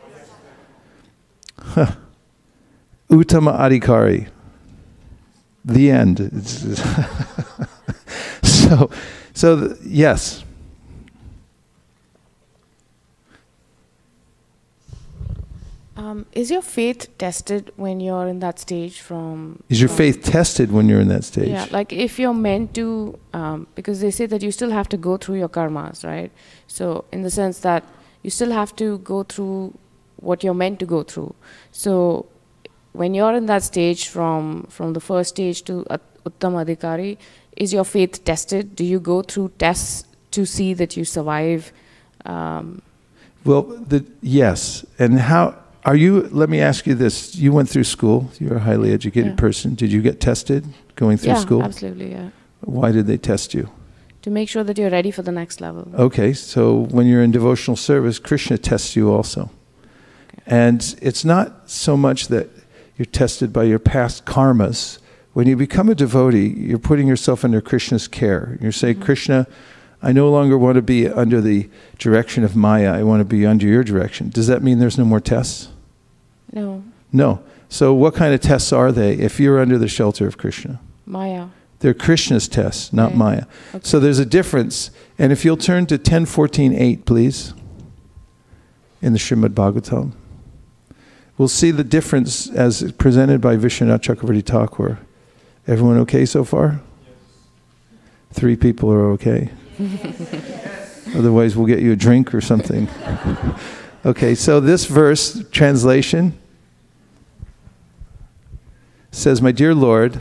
Huh. Uttama Adhikari. The end. so, so the, yes. Um, is your faith tested when you're in that stage from... Is your from faith tested when you're in that stage? Yeah, like if you're meant to, um, because they say that you still have to go through your karmas, right? So in the sense that you still have to go through what you're meant to go through. So when you're in that stage from, from the first stage to uh, Uttama Adhikari, is your faith tested? Do you go through tests to see that you survive? Um, well, the, yes. And how... Are you, let me ask you this, you went through school, you're a highly educated yeah. person. Did you get tested going through yeah, school? Yeah, absolutely, yeah. Why did they test you? To make sure that you're ready for the next level. Okay, so when you're in devotional service, Krishna tests you also. Okay. And it's not so much that you're tested by your past karmas. When you become a devotee, you're putting yourself under Krishna's care. You're saying, mm-hmm. Krishna, I no longer want to be under the direction of Maya, I want to be under your direction. Does that mean there's no more tests? No. No. So what kind of tests are they if you're under the shelter of Krishna? Maya. They're Krishna's tests, not right. Maya. Okay. So there's a difference. And if you'll turn to ten fourteen eight, please, in the Srimad Bhagavatam, we'll see the difference as presented by Vishwanath Chakravarti Thakur. Everyone okay so far? Yes. Three people are okay. Otherwise we'll get you a drink or something. Okay, so this verse, translation, says, "My dear Lord,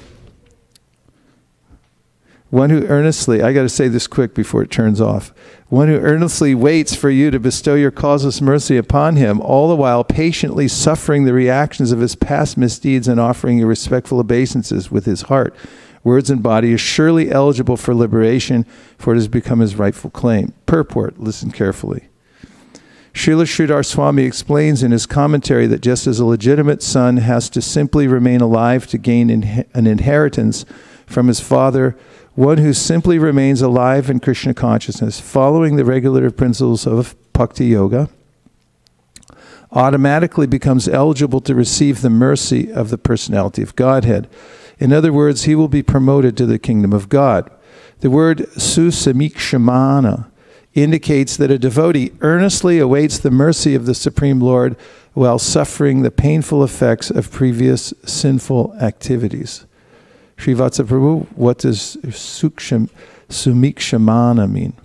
one who earnestly," I got to say this quick before it turns off, "one who earnestly waits for you to bestow your causeless mercy upon him, all the while patiently suffering the reactions of his past misdeeds and offering you respectful obeisances with his heart, words and body, is surely eligible for liberation, for it has become his rightful claim." Purport, listen carefully. Srila Sridhar Swami explains in his commentary that just as a legitimate son has to simply remain alive to gain in an inheritance from his father, one who simply remains alive in Krishna consciousness, following the regulative principles of Bhakti Yoga, automatically becomes eligible to receive the mercy of the personality of Godhead. In other words, he will be promoted to the kingdom of God. The word susamikshamana indicates that a devotee earnestly awaits the mercy of the Supreme Lord while suffering the painful effects of previous sinful activities. Srivatsa Prabhu, what does suksham, sumikshamana mean?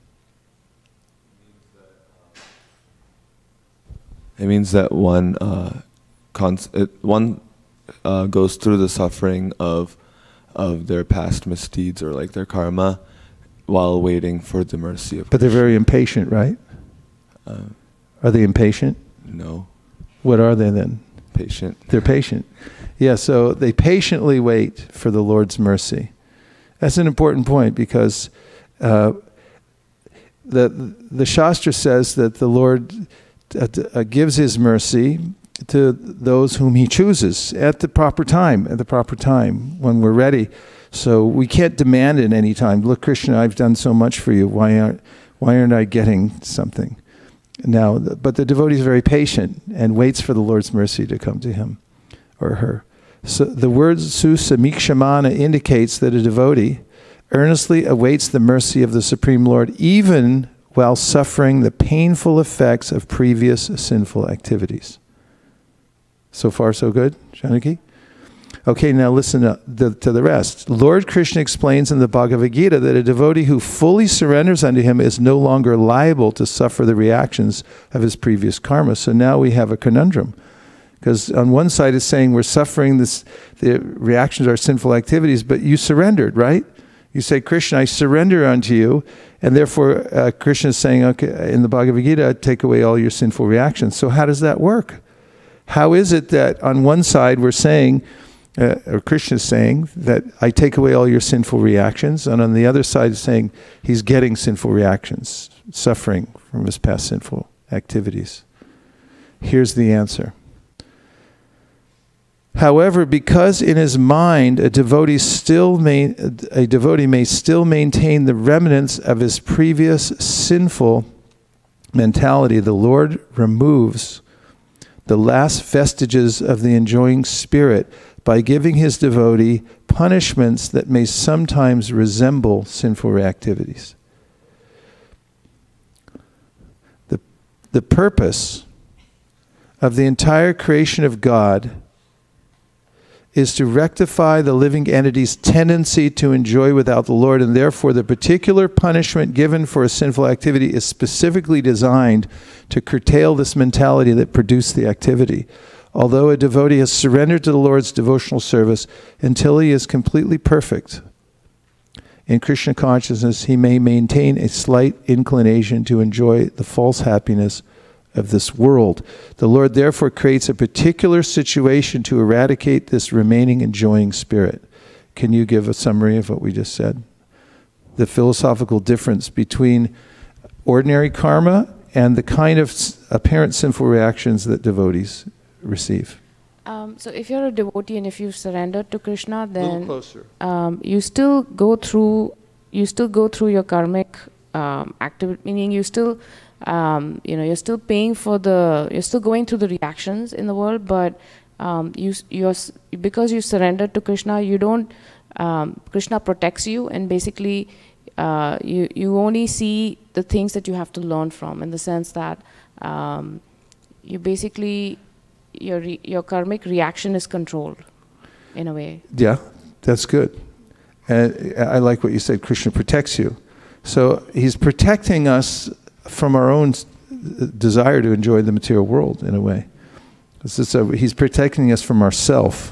It means that one uh, cons it, one uh, goes through the suffering of of their past misdeeds or like their karma while waiting for the mercy of. But they're very impatient, right? Uh, are they impatient? No. What are they then? Patient. They're patient. Yeah, so they patiently wait for the Lord's mercy. That's an important point because uh, the the Shastra says that the Lord uh, uh, gives his mercy to those whom he chooses at the proper time, at the proper time when we're ready. So we can't demand it any time. Look, Krishna, I've done so much for you. Why aren't why aren't I getting something? Now, but the devotee is very patient and waits for the Lord's mercy to come to him or her. So the word susamikshamana indicates that a devotee earnestly awaits the mercy of the Supreme Lord even while suffering the painful effects of previous sinful activities. So far, so good, Janaki? Okay, now listen to the, to the rest. Lord Krishna explains in the Bhagavad Gita that a devotee who fully surrenders unto him is no longer liable to suffer the reactions of his previous karma. So now we have a conundrum. Because on one side it's saying we're suffering this, the reactions of our sinful activities, but you surrendered, right? You say, Krishna, I surrender unto you, and therefore uh, Krishna is saying, okay, in the Bhagavad Gita, take away all your sinful reactions. So how does that work? How is it that on one side we're saying, uh, or Krishna is saying, that I take away all your sinful reactions, and on the other side is saying he's getting sinful reactions, suffering from his past sinful activities? Here's the answer. However, because in his mind a devotee still may, a devotee may still maintain the remnants of his previous sinful mentality, the Lord removes the last vestiges of the enjoying spirit by giving his devotee punishments that may sometimes resemble sinful activities. The, the purpose of the entire creation of God is to rectify the living entity's tendency to enjoy without the Lord, and therefore the particular punishment given for a sinful activity is specifically designed to curtail this mentality that produced the activity. Although a devotee has surrendered to the Lord's devotional service until he is completely perfect in Krishna consciousness, he may maintain a slight inclination to enjoy the false happiness of this world. The Lord therefore creates a particular situation to eradicate this remaining enjoying spirit. Can you give a summary of what we just said? The philosophical difference between ordinary karma and the kind of apparent sinful reactions that devotees receive. Um, so if you're a devotee and if you've surrendered to Krishna, then closer. Um, you still go through you still go through your karmic um, activity, meaning you still Um, you know, you're still paying for the, you're still going through the reactions in the world, but um, you, you're, because you surrendered to Krishna, you don't, um, Krishna protects you, and basically uh, you, you only see the things that you have to learn from, in the sense that um, you basically, your, re your karmic reaction is controlled in a way. Yeah, that's good. And I like what you said, Krishna protects you. So he's protecting us from our own desire to enjoy the material world, in a way. This is a, he's protecting us from ourself,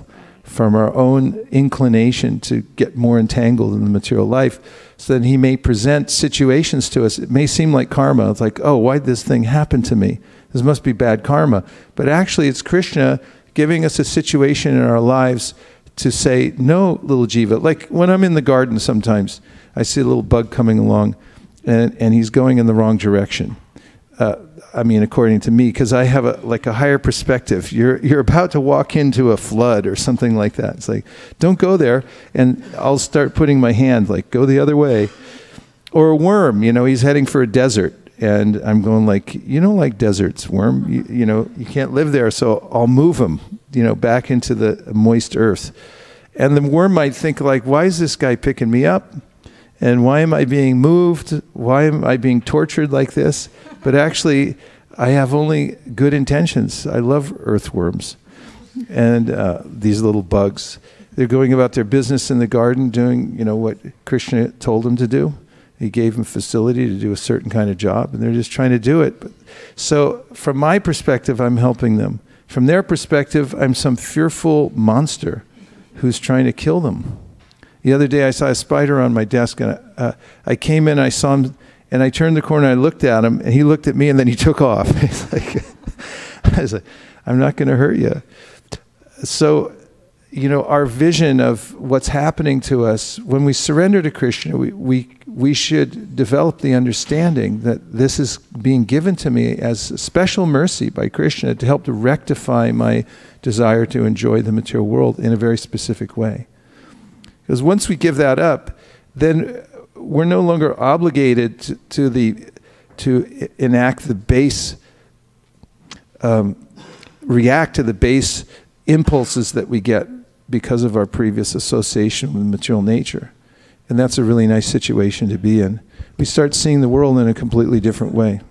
from our own inclination to get more entangled in the material life. So then he may present situations to us. It may seem like karma. It's like, oh, why'd this thing happen to me? This must be bad karma. But actually it's Krishna giving us a situation in our lives to say, no, little jiva. Like when I'm in the garden sometimes, I see a little bug coming along and, and he's going in the wrong direction. Uh, I mean, according to me, because I have a like a higher perspective. You're you're about to walk into a flood or something like that. It's like, don't go there. And I'll start putting my hand like, go the other way. Or a worm, you know, he's heading for a desert. And I'm going like, you don't like deserts, worm. You, you know, you can't live there. So I'll move him, you know, back into the moist earth. And the worm might think like, why is this guy picking me up? And why am I being moved? Why am I being tortured like this? But actually, I have only good intentions. I love earthworms and uh, these little bugs. They're going about their business in the garden, doing, you know, what Krishna told them to do. He gave them facility to do a certain kind of job, and they're just trying to do it. But, so from my perspective, I'm helping them. From their perspective, I'm some fearful monster who's trying to kill them. The other day, I saw a spider on my desk, and I, uh, I came in, I saw him, and I turned the corner, and I looked at him, and he looked at me, and then he took off. It's like, I was like, I'm not going to hurt you. So, you know, our vision of what's happening to us, when we surrender to Krishna, we, we, we should develop the understanding that this is being given to me as a special mercy by Krishna to help to rectify my desire to enjoy the material world in a very specific way. Because once we give that up, then we're no longer obligated to, to the to enact the base, um, react to the base impulses that we get because of our previous association with material nature. And that's a really nice situation to be in. We start seeing the world in a completely different way.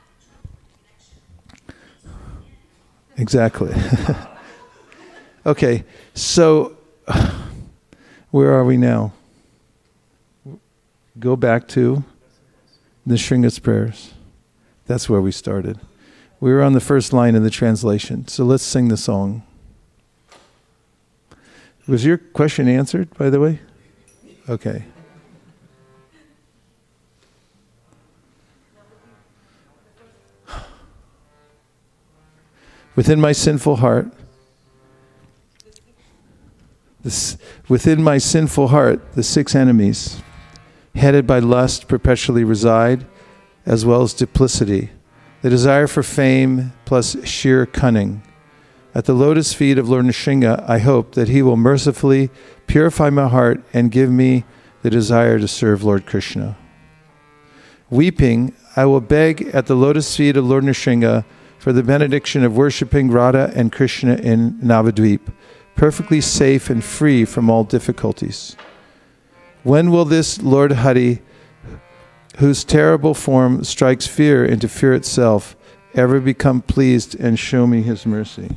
Exactly. Okay, so where are we now? Go back to the Shringa's prayers. That's where we started. We were on the first line of the translation. So let's sing the song. Was your question answered, by the way? Okay. Within my sinful heart, this, within my sinful heart, the six enemies, headed by lust, perpetually reside, as well as duplicity, the desire for fame plus sheer cunning. At the lotus feet of Lord Nrsinga, I hope that he will mercifully purify my heart and give me the desire to serve Lord Krishna. Weeping, I will beg at the lotus feet of Lord Nrsinga for the benediction of worshipping Radha and Krishna in Navadvip, perfectly safe and free from all difficulties. When will this Lord Hari, whose terrible form strikes fear into fear itself, ever become pleased and show me his mercy?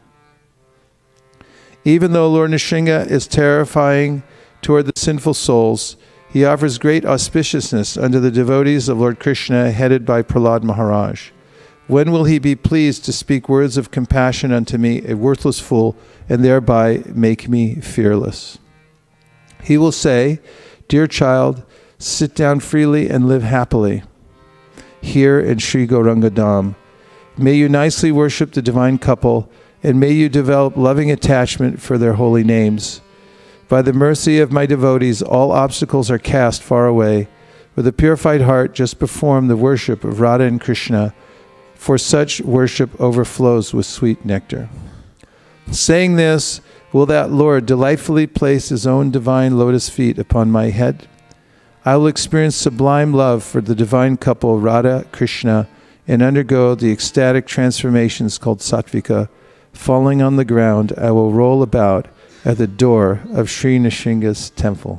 Even though Lord Nrsinga is terrifying toward the sinful souls, he offers great auspiciousness unto the devotees of Lord Krishna headed by Prahlad Maharaj. When will he be pleased to speak words of compassion unto me, a worthless fool, and thereby make me fearless? He will say, dear child, sit down freely and live happily here in Sri Gauranga Dham. May you nicely worship the divine couple, and may you develop loving attachment for their holy names. By the mercy of my devotees, all obstacles are cast far away. With a purified heart, just perform the worship of Radha and Krishna, for such worship overflows with sweet nectar. Saying this, will that Lord delightfully place his own divine lotus feet upon my head? I will experience sublime love for the divine couple Radha Krishna and undergo the ecstatic transformations called Sattvika. Falling on the ground, I will roll about at the door of Sri Nrsinga's temple.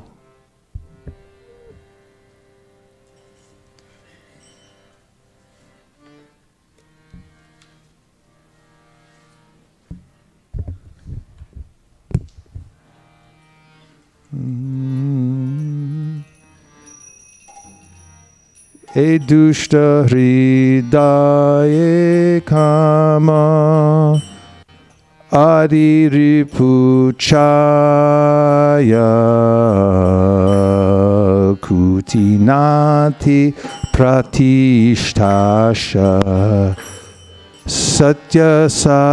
Mm. E dushta hridaye kama Adi Ripuchaya Kutinati Pratishtasha Satya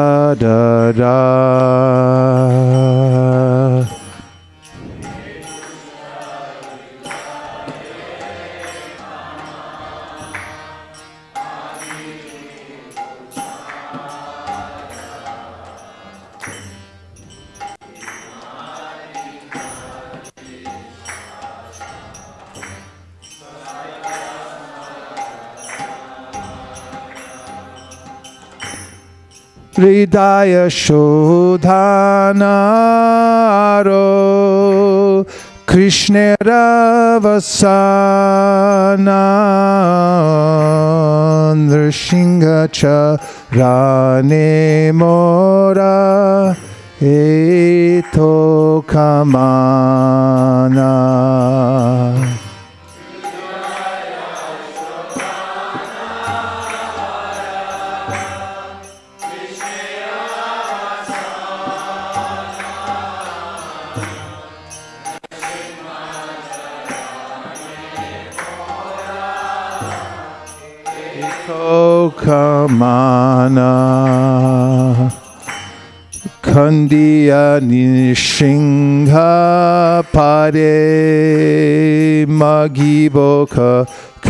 Sadara. Hridaya Shodhanaro Krishna Ravasana Nrsinga Charane Mora Eto Kamana. Kamana Kandiya Nishingha Pade Magiboka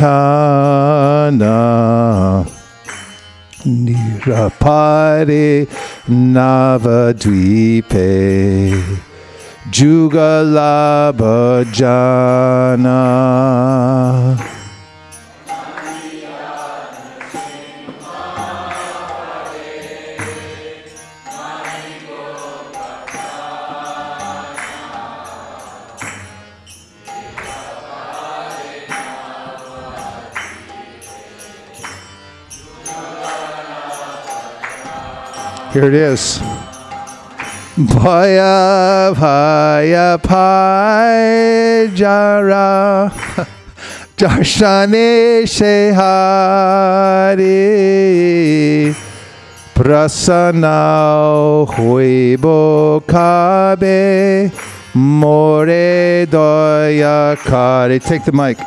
Kana Nirapade Navadvipe Jugalabhajana. Here it is. Bhaya Bhaya Pai Jara Darshane Shehari Prasanna Huibo Kabe More Doya Kare. Take the mic.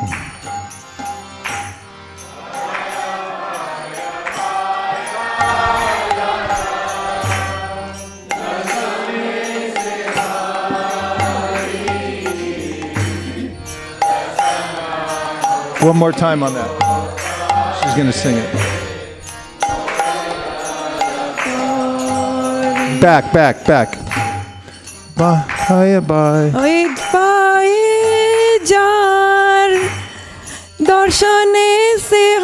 One more time on that. She's going to sing it. Back, back, back. Bye, bye. Bye, bye, jar. Darshane se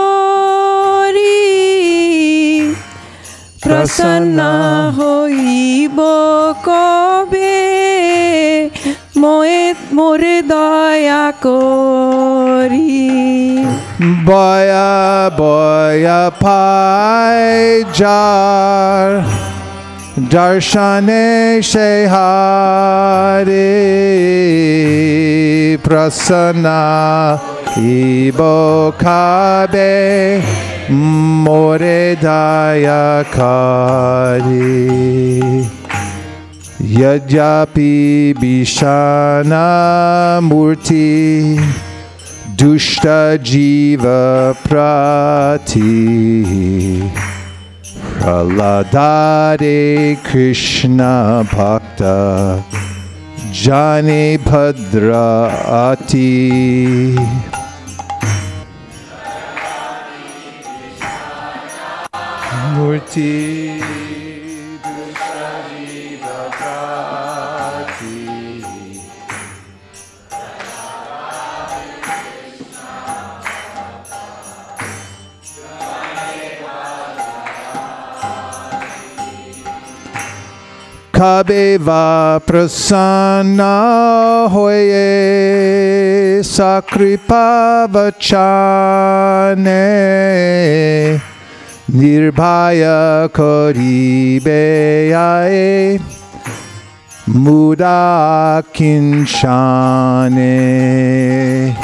hori. Prasanna hoibo kobe. Moe more daya kori. Baya Baya Pai Jar Darshane Shehari Prasanna Ibo Kabe More Daya Kari. Yadyapi Bishana Murti Dushta Jiva Prati Praladade Krishna Bhakta Jani Bhadraati. Murti Kabeva prasanna hoye sakripa vachane nirbhaya karibeyae muda kinshane.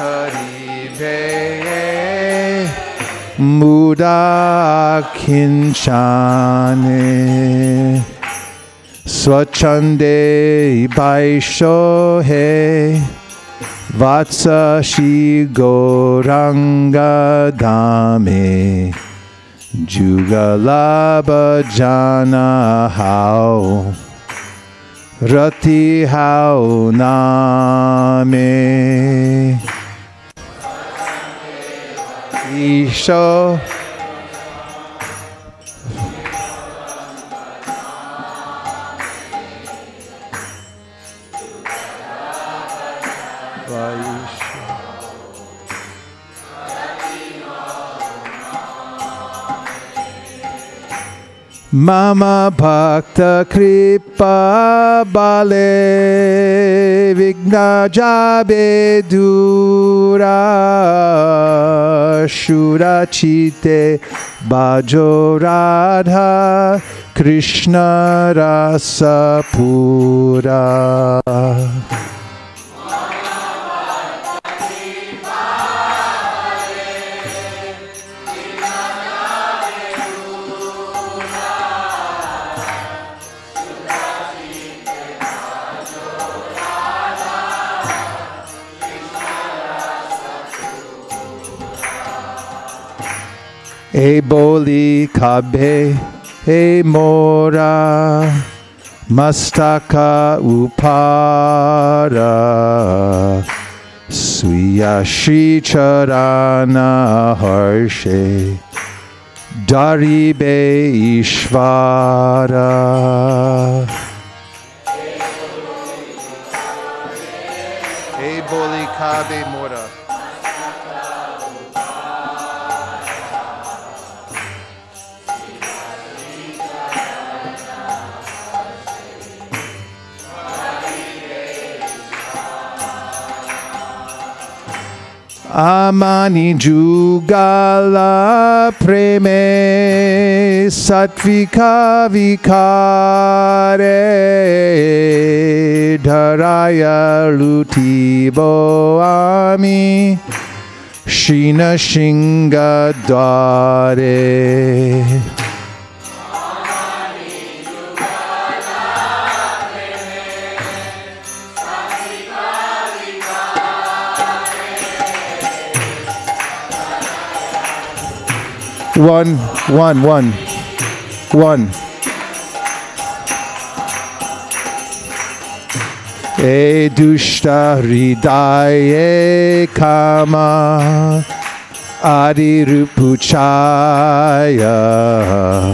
karibe muda kinchane swachande baishohe vatsa shi goranga dame jugalaba jana hao rati hao name isho Mama Bhakta Kripa Bale Vigna Jabe Dura Shura Chite Bajo Radha Krishna Rasa Pura E boli kabe, e mora, mastaka upara, suya shri charana harshe, daribe ishvara. E boli kabe mora. Amani jugala preme satvika vikare dharaya lutibo ami shina shinga dware. One, one, one, one. E dushta hridaye kama adirupuchaya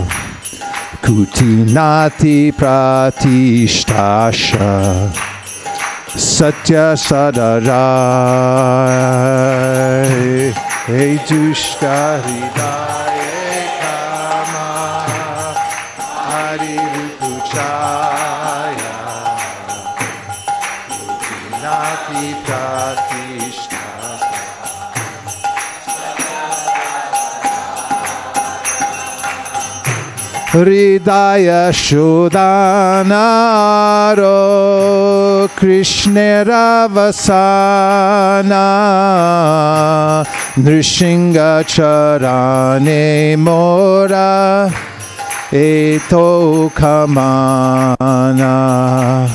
kutinati pratishtasha satya sadarai. E dushta hridaye Hridaya Shodhanaro Krishna Ravasana Nrishinga Charane Mora Eto Kamana.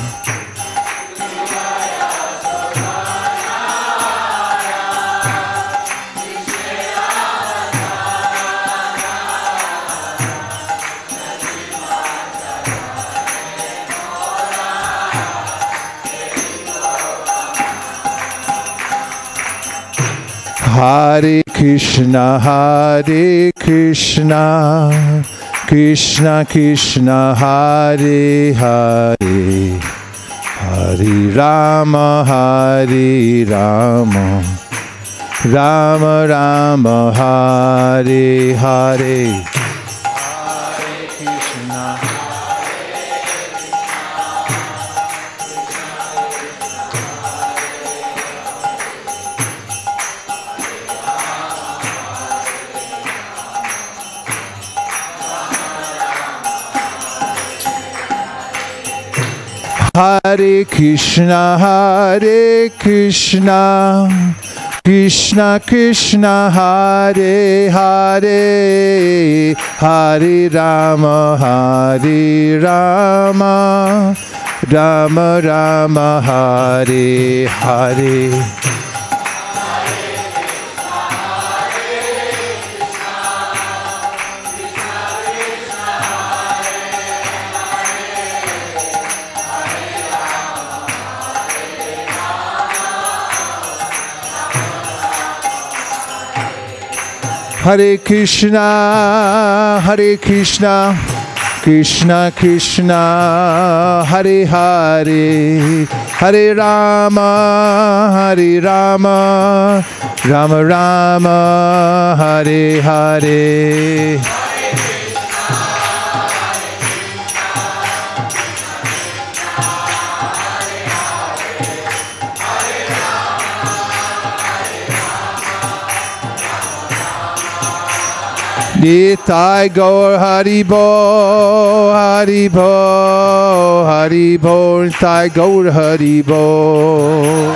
Hare Krishna, Hare Krishna, Krishna Krishna, Hare Hare, Hare Rama, Hare Rama, Rama Rama, Hare Hare. Hare Krishna, Hare Krishna, Krishna Krishna Hare Hare Hare Rama Hare Rama Rama Rama Hare Hare. Hare Krishna, Hare Krishna, Krishna Krishna, Hare Hare, Hare Rama, Hare Rama, Rama Rama, Hare Hare. Nitai Gaur Haribo, Haribo, Haribo, Nitai Gaur Haribo.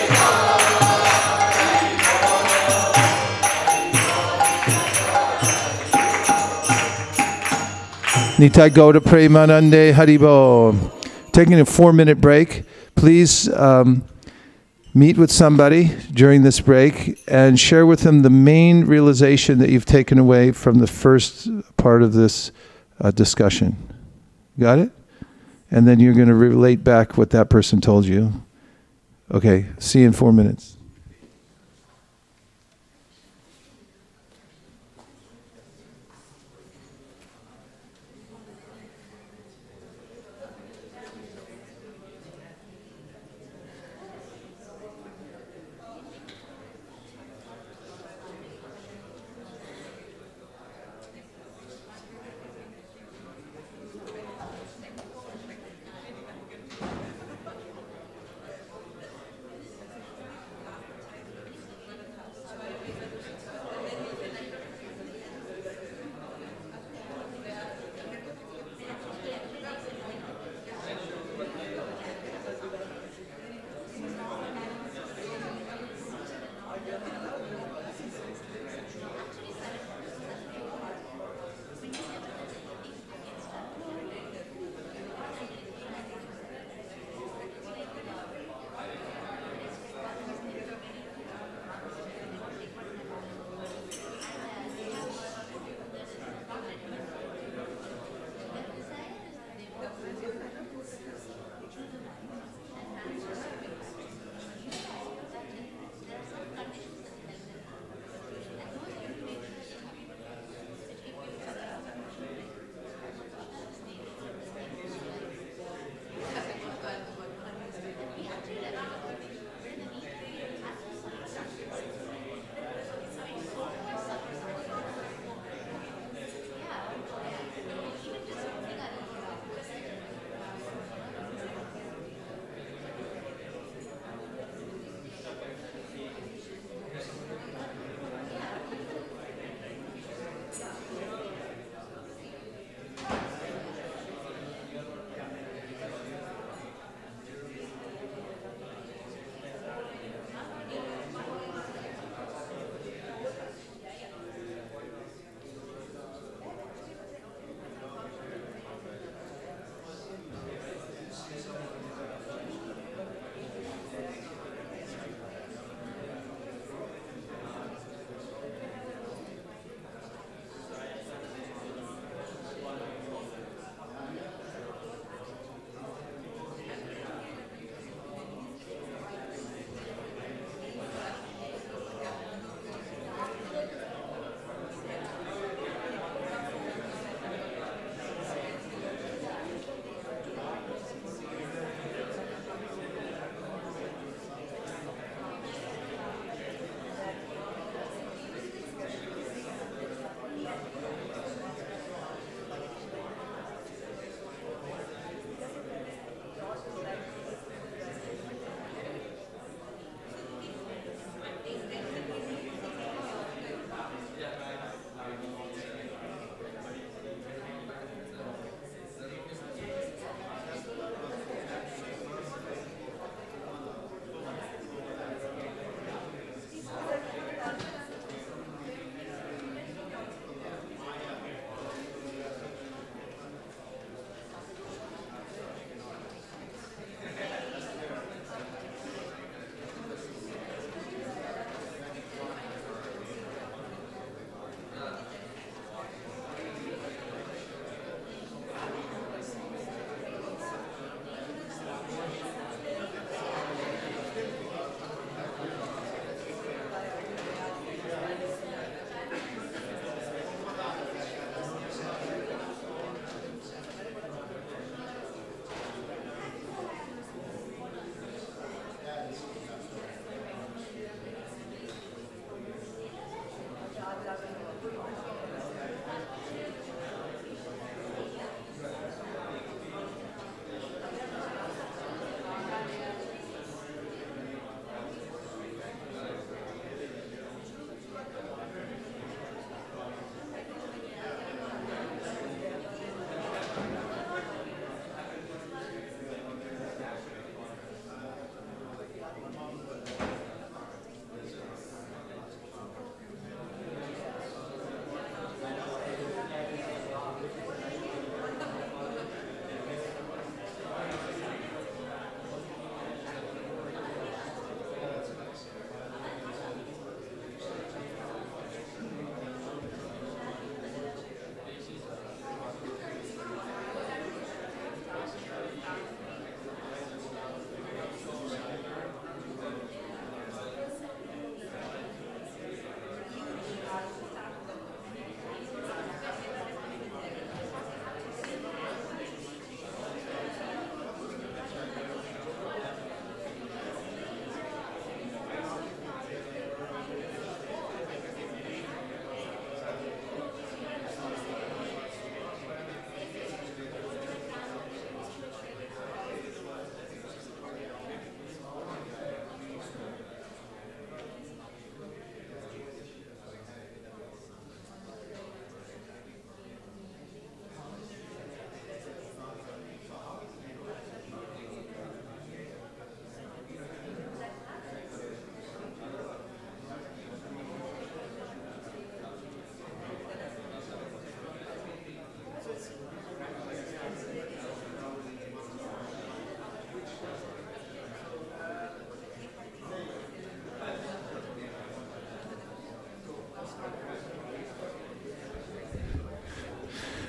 Nitai Gaur Premanande Haribo. Taking a four minute break. Please um, meet with somebody during this break and share with them the main realization that you've taken away from the first part of this uh, discussion. Got it? And then you're going to relate back what that person told you. Okay, see you in four minutes.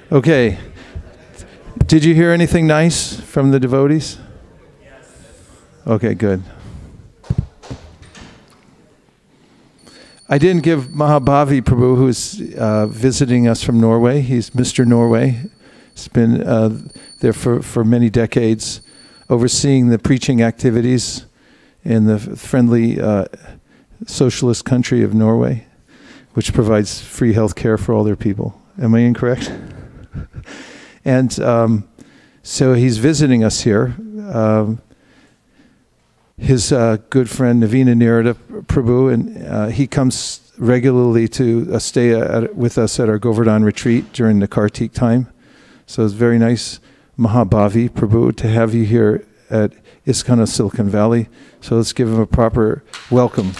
Okay. Did you hear anything nice from the devotees? Yes. Okay, good. I didn't give Mahabhavi Prabhu, who's uh, visiting us from Norway. He's Mister Norway. He's been uh, there for, for many decades, overseeing the preaching activities in the friendly uh, socialist country of Norway, which provides free health care for all their people. Am I incorrect? And um, so he's visiting us here. Um, his uh, good friend Navina Nirada Prabhu, and uh, he comes regularly to uh, stay at, with us at our Govardhan retreat during the Kartik time. So it's very nice, Mahabhavi Prabhu, to have you here at ISKCON of Silicon Valley. So let's give him a proper welcome.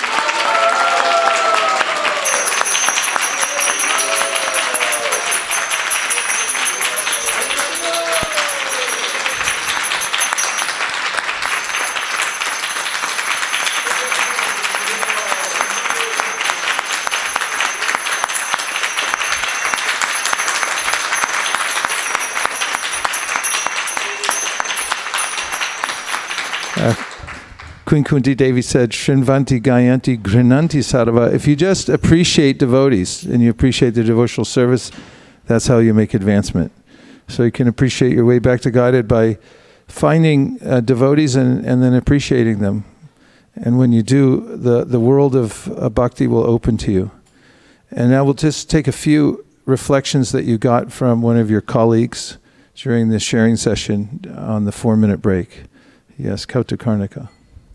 Uh, Queen Kunti Devi said, Shrinvanti Gayanti Grinanti Sarva. If you just appreciate devotees and you appreciate the devotional service, that's how you make advancement. So you can appreciate your way back to Godhead by finding uh, devotees and, and then appreciating them. And when you do, the, the world of uh, bhakti will open to you. And now we'll just take a few reflections that you got from one of your colleagues during the sharing session on the four-minute break. Yes, Kauta Karnika.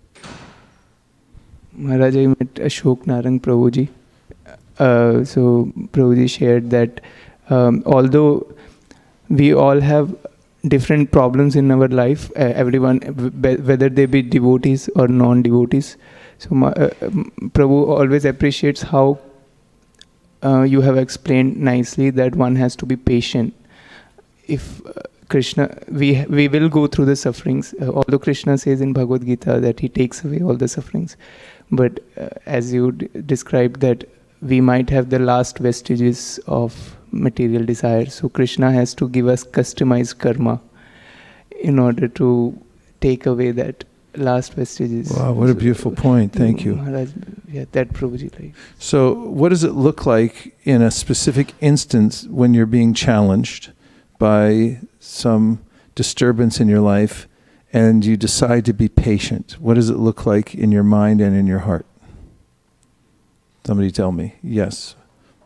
Maharaj, I met Ashok Narang Prabhuji. Uh, so Prabhuji shared that um, although we all have different problems in our life, uh, everyone, whether they be devotees or non-devotees, so uh, Prabhu always appreciates how uh, you have explained nicely that one has to be patient. If uh, Krishna, we we will go through the sufferings. Uh, although Krishna says in Bhagavad Gita that he takes away all the sufferings, but uh, as you d described that we might have the last vestiges of material desire. So Krishna has to give us customized karma in order to take away that last vestiges. Wow, what a beautiful point. Thank you. Maharaj, yeah, that Prabhuji. Like. So what does it look like in a specific instance when you're being challenged by some disturbance in your life and you decide to be patient? What does it look like in your mind and in your heart? Somebody tell me. Yes.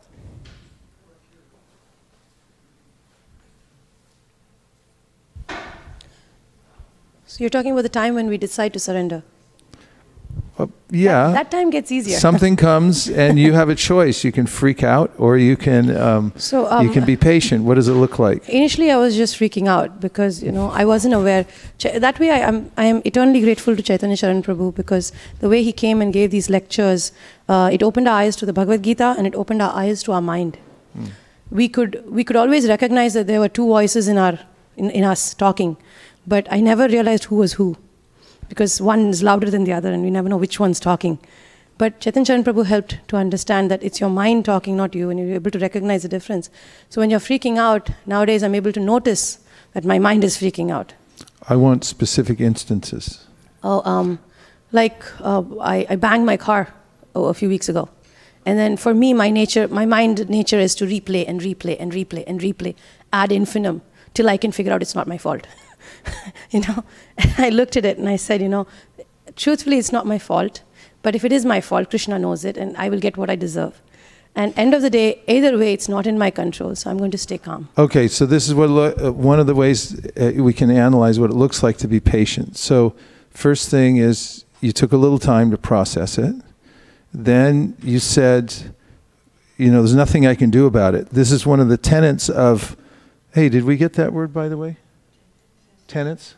So you're talking about the time when we decide to surrender. Uh, yeah. That, that time gets easier. Something comes and you have a choice. You can freak out or you can um, so, um, you can be patient. What does it look like? Initially, I was just freaking out because, you know, I wasn't aware. Ch that way, I am, I am eternally grateful to Chaitanya Charan Prabhu because the way he came and gave these lectures, uh, it opened our eyes to the Bhagavad Gita and it opened our eyes to our mind. Hmm. We could, we could always recognize that there were two voices in, our, in, in us talking, but I never realized who was who. Because one is louder than the other and we never know which one's talking. But Chaitanya Charan Prabhu helped to understand that it's your mind talking, not you, and you're able to recognize the difference. So when you're freaking out, nowadays I'm able to notice that my mind is freaking out. I want specific instances. Oh, um, like uh, I, I banged my car oh, a few weeks ago. And then for me, my nature, my mind nature is to replay and replay and replay and replay ad infinitum till I can figure out it's not my fault. You know, and I looked at it and I said, you know, truthfully, it's not my fault. But if it is my fault, Krishna knows it, and I will get what I deserve. And end of the day, either way, it's not in my control. So I'm going to stay calm. Okay, so this is what uh, one of the ways uh, we can analyze what it looks like to be patient. So first thing is you took a little time to process it. Then you said, you know, there's nothing I can do about it. This is one of the tenets of, hey, did we get that word, by the way? Tenets?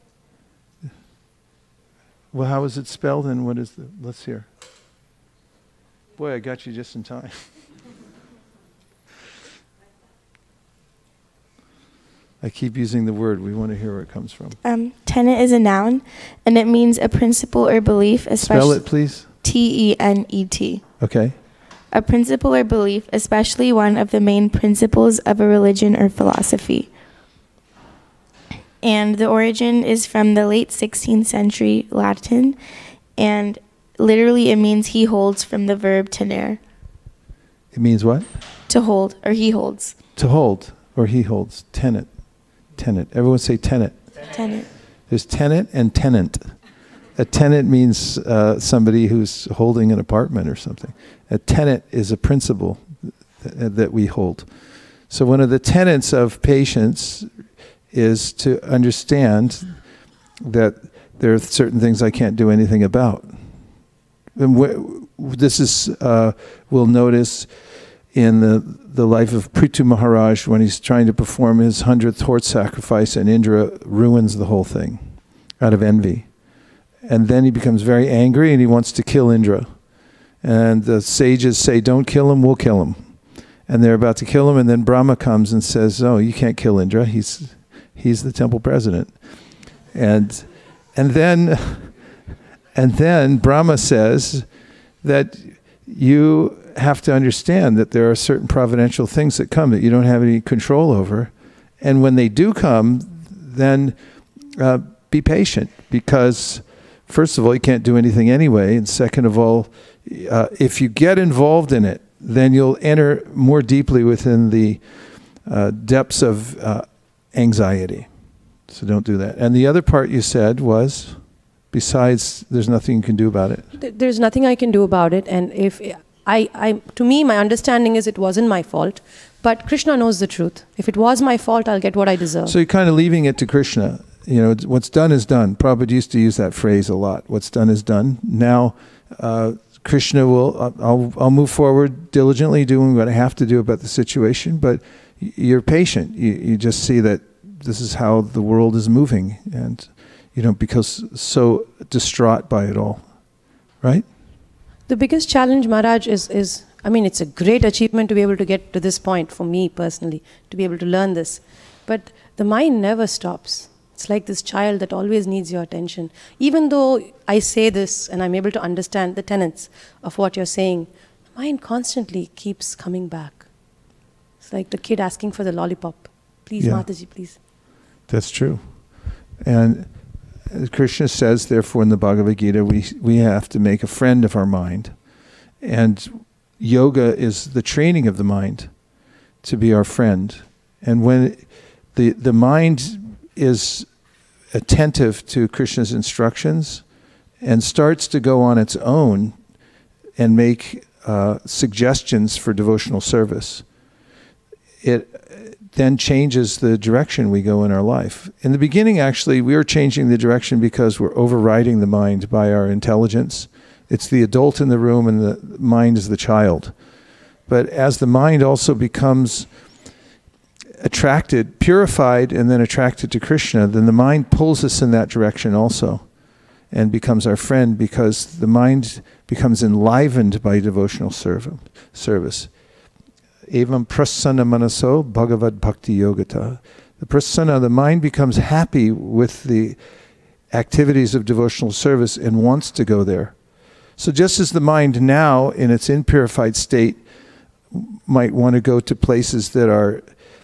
Well, how is it spelled and what is the, let's hear. Boy, I got you just in time. I keep using the word, we want to hear where it comes from. Um, tenet is a noun and it means a principle or belief, especially. Spell it, please. T E N E T. Okay. a principle or belief, especially one of the main principles of a religion or philosophy. And the origin is from the late sixteenth century Latin, and literally it means he holds from the verb tenere. It means what? To hold, or he holds. To hold, or he holds. Tenet. Tenet. Everyone say tenet. Tenet. There's tenant and tenant. A tenant means uh, somebody who's holding an apartment or something. A tenant is a principle th- that we hold. So one of the tenets of patience is to understand that there are certain things I can't do anything about. And wh- this is, uh, we'll notice in the, the life of Prithu Maharaj when he's trying to perform his hundredth horse sacrifice, and Indra ruins the whole thing out of envy. And then he becomes very angry and he wants to kill Indra. And the sages say, don't kill him, we'll kill him. And they're about to kill him, and then Brahma comes and says, oh, you can't kill Indra, he's he's the temple president. And and then and then Brahma says that you have to understand that there are certain providential things that come that you don't have any control over. And when they do come, then uh, be patient, because first of all, you can't do anything anyway. And second of all, uh, if you get involved in it, then you'll enter more deeply within the uh, depths of uh, anxiety. So don't do that. And the other part you said was, besides, there's nothing you can do about it. Th- There's nothing I can do about it. And if I, I, to me, my understanding is it wasn't my fault. But Krishna knows the truth. If it was my fault, I'll get what I deserve. So you're kind of leaving it to Krishna. You know, what's done is done. Prabhupada used to use that phrase a lot. What's done is done. Now, uh, Krishna will, uh, I'll, I'll move forward diligently doing what I have to do about the situation, but y- you're patient. You, you just see that this is how the world is moving, and you don't become so distraught by it all, right? The biggest challenge, Maharaj, is, is, I mean, it's a great achievement to be able to get to this point for me personally, to be able to learn this. But the mind never stops. It's like this child that always needs your attention. Even though I say this and I'm able to understand the tenets of what you're saying, the mind constantly keeps coming back. It's like the kid asking for the lollipop. Please, Yeah. Mataji, please. That's true. And as Krishna says, therefore, in the Bhagavad Gita, we we have to make a friend of our mind. And yoga is the training of the mind to be our friend. And when the the mind is attentive to Krishna's instructions and starts to go on its own and make uh, suggestions for devotional service, it then changes the direction we go in our life. In the beginning, actually, we were changing the direction because we're overriding the mind by our intelligence. It's the adult in the room and the mind is the child. But as the mind also becomes attracted, purified, and then attracted to Krishna, then the mind pulls us in that direction also and becomes our friend, because the mind becomes enlivened by devotional serv- service. Evam prasanna manaso bhagavad bhakti yogata. The prasanna, the mind becomes happy with the activities of devotional service and wants to go there. So just as the mind now, in its impurified state, might want to go to places that are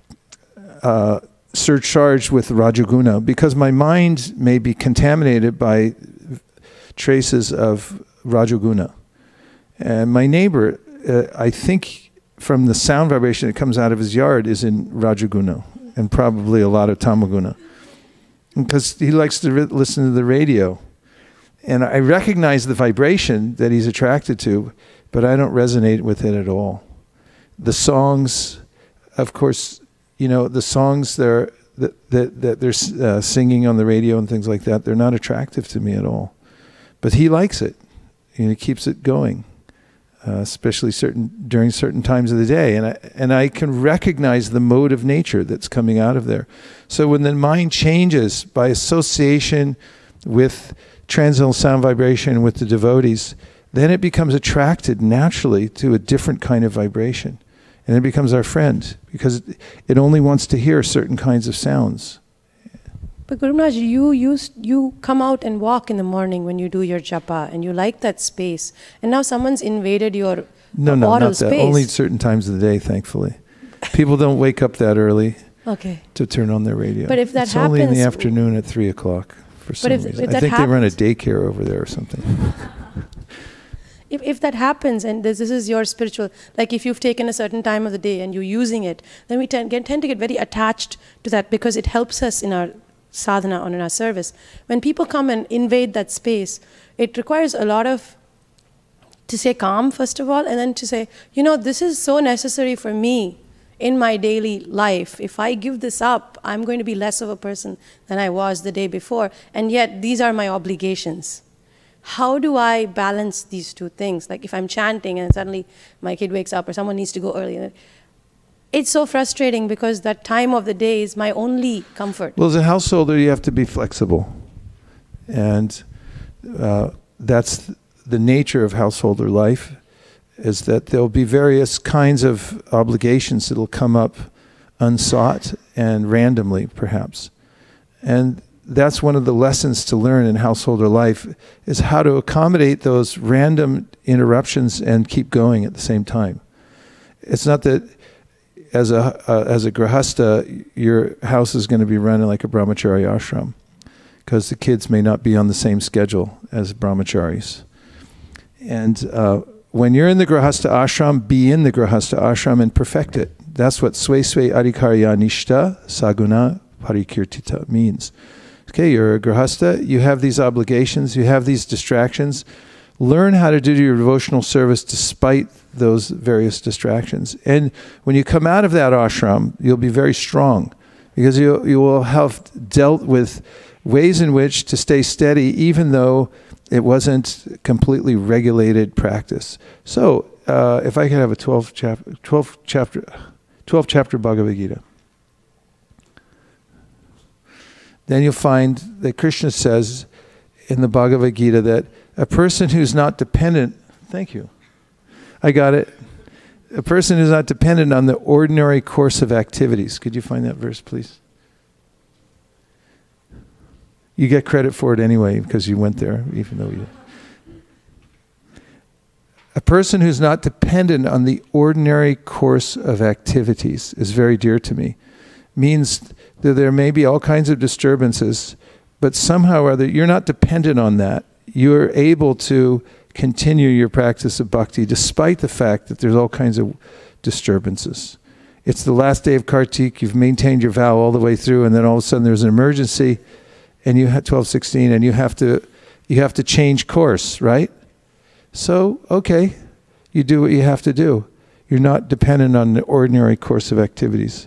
uh, surcharged with Rajaguna, because my mind may be contaminated by traces of Rajaguna. And my neighbor, uh, I think, from the sound vibration that comes out of his yard, is in Rajaguna, and probably a lot of Tamaguna, because he likes to re- listen to the radio. And I recognize the vibration that he's attracted to, but I don't resonate with it at all. The songs, of course, you know, the songs that, that, that, that they're uh, singing on the radio and things like that, they're not attractive to me at all. But he likes it, and he keeps it going. Uh, especially certain during certain times of the day, and I, and I can recognize the mode of nature that's coming out of there. So when the mind changes by association with transcendental sound vibration with the devotees, then it becomes attracted naturally to a different kind of vibration, and it becomes our friend, because it, it only wants to hear certain kinds of sounds. But Guru Maharaj, you, used, you come out and walk in the morning when you do your japa, and you like that space. And now someone's invaded your No, uh, no, oral not that. space. Only certain times of the day, thankfully. People don't wake up that early Okay. to turn on their radio. But if that it's only in the happens- afternoon at three o'clock for some if- reason. if I that think they run a happens- daycare over there or something. If, if that happens and this, this is your spiritual, like if you've taken a certain time of the day and you're using it, then we tend, get, tend to get very attached to that because it helps us in our sadhana or in our service. When people come and invade that space, it requires a lot of, to stay calm first of all, and then to say, you know, this is so necessary for me in my daily life. If I give this up, I'm going to be less of a person than I was the day before, and yet these are my obligations. How do I balance these two things? Like if I'm chanting and suddenly my kid wakes up or someone needs to go early. It's so frustrating because that time of the day is my only comfort. Well, as a householder, you have to be flexible. And uh, that's the nature of householder life, is that there'll be various kinds of obligations that'll come up unsought and randomly, perhaps. And that's one of the lessons to learn in householder life, is how to accommodate those random interruptions and keep going at the same time. It's not that as a uh, as a grahasta, your house is going to be running like a brahmachari ashram, because the kids may not be on the same schedule as brahmacharis. And uh, when you're in the grahasta ashram, be in the grahasta ashram and perfect it. That's what swe swe adhikarya nishta saguna parikirtita means. Okay, you're a grahasta, you have these obligations, you have these distractions. Learn how to do your devotional service despite those various distractions. And when you come out of that ashram, you'll be very strong, because you, you will have dealt with ways in which to stay steady even though it wasn't completely regulated practice. So uh, if I could have a twelve chapter, twelve chapter, twelve chapter Bhagavad Gita. Then you'll find that Krishna says in the Bhagavad Gita that a person who's not dependent, thank you, I got it. A person who's not dependent on the ordinary course of activities. Could you find that verse, please? You get credit for it anyway because you went there, even though you... A person who's not dependent on the ordinary course of activities is very dear to me. Means that there may be all kinds of disturbances, but somehow or other, you're not dependent on that. You're able to continue your practice of bhakti despite the fact that there's all kinds of disturbances. It's the last day of Kartik, you've maintained your vow all the way through, and then all of a sudden there's an emergency, and you have twelve sixteen, and you have to you have to change course, right? So, okay, you do what you have to do. You're not dependent on the ordinary course of activities.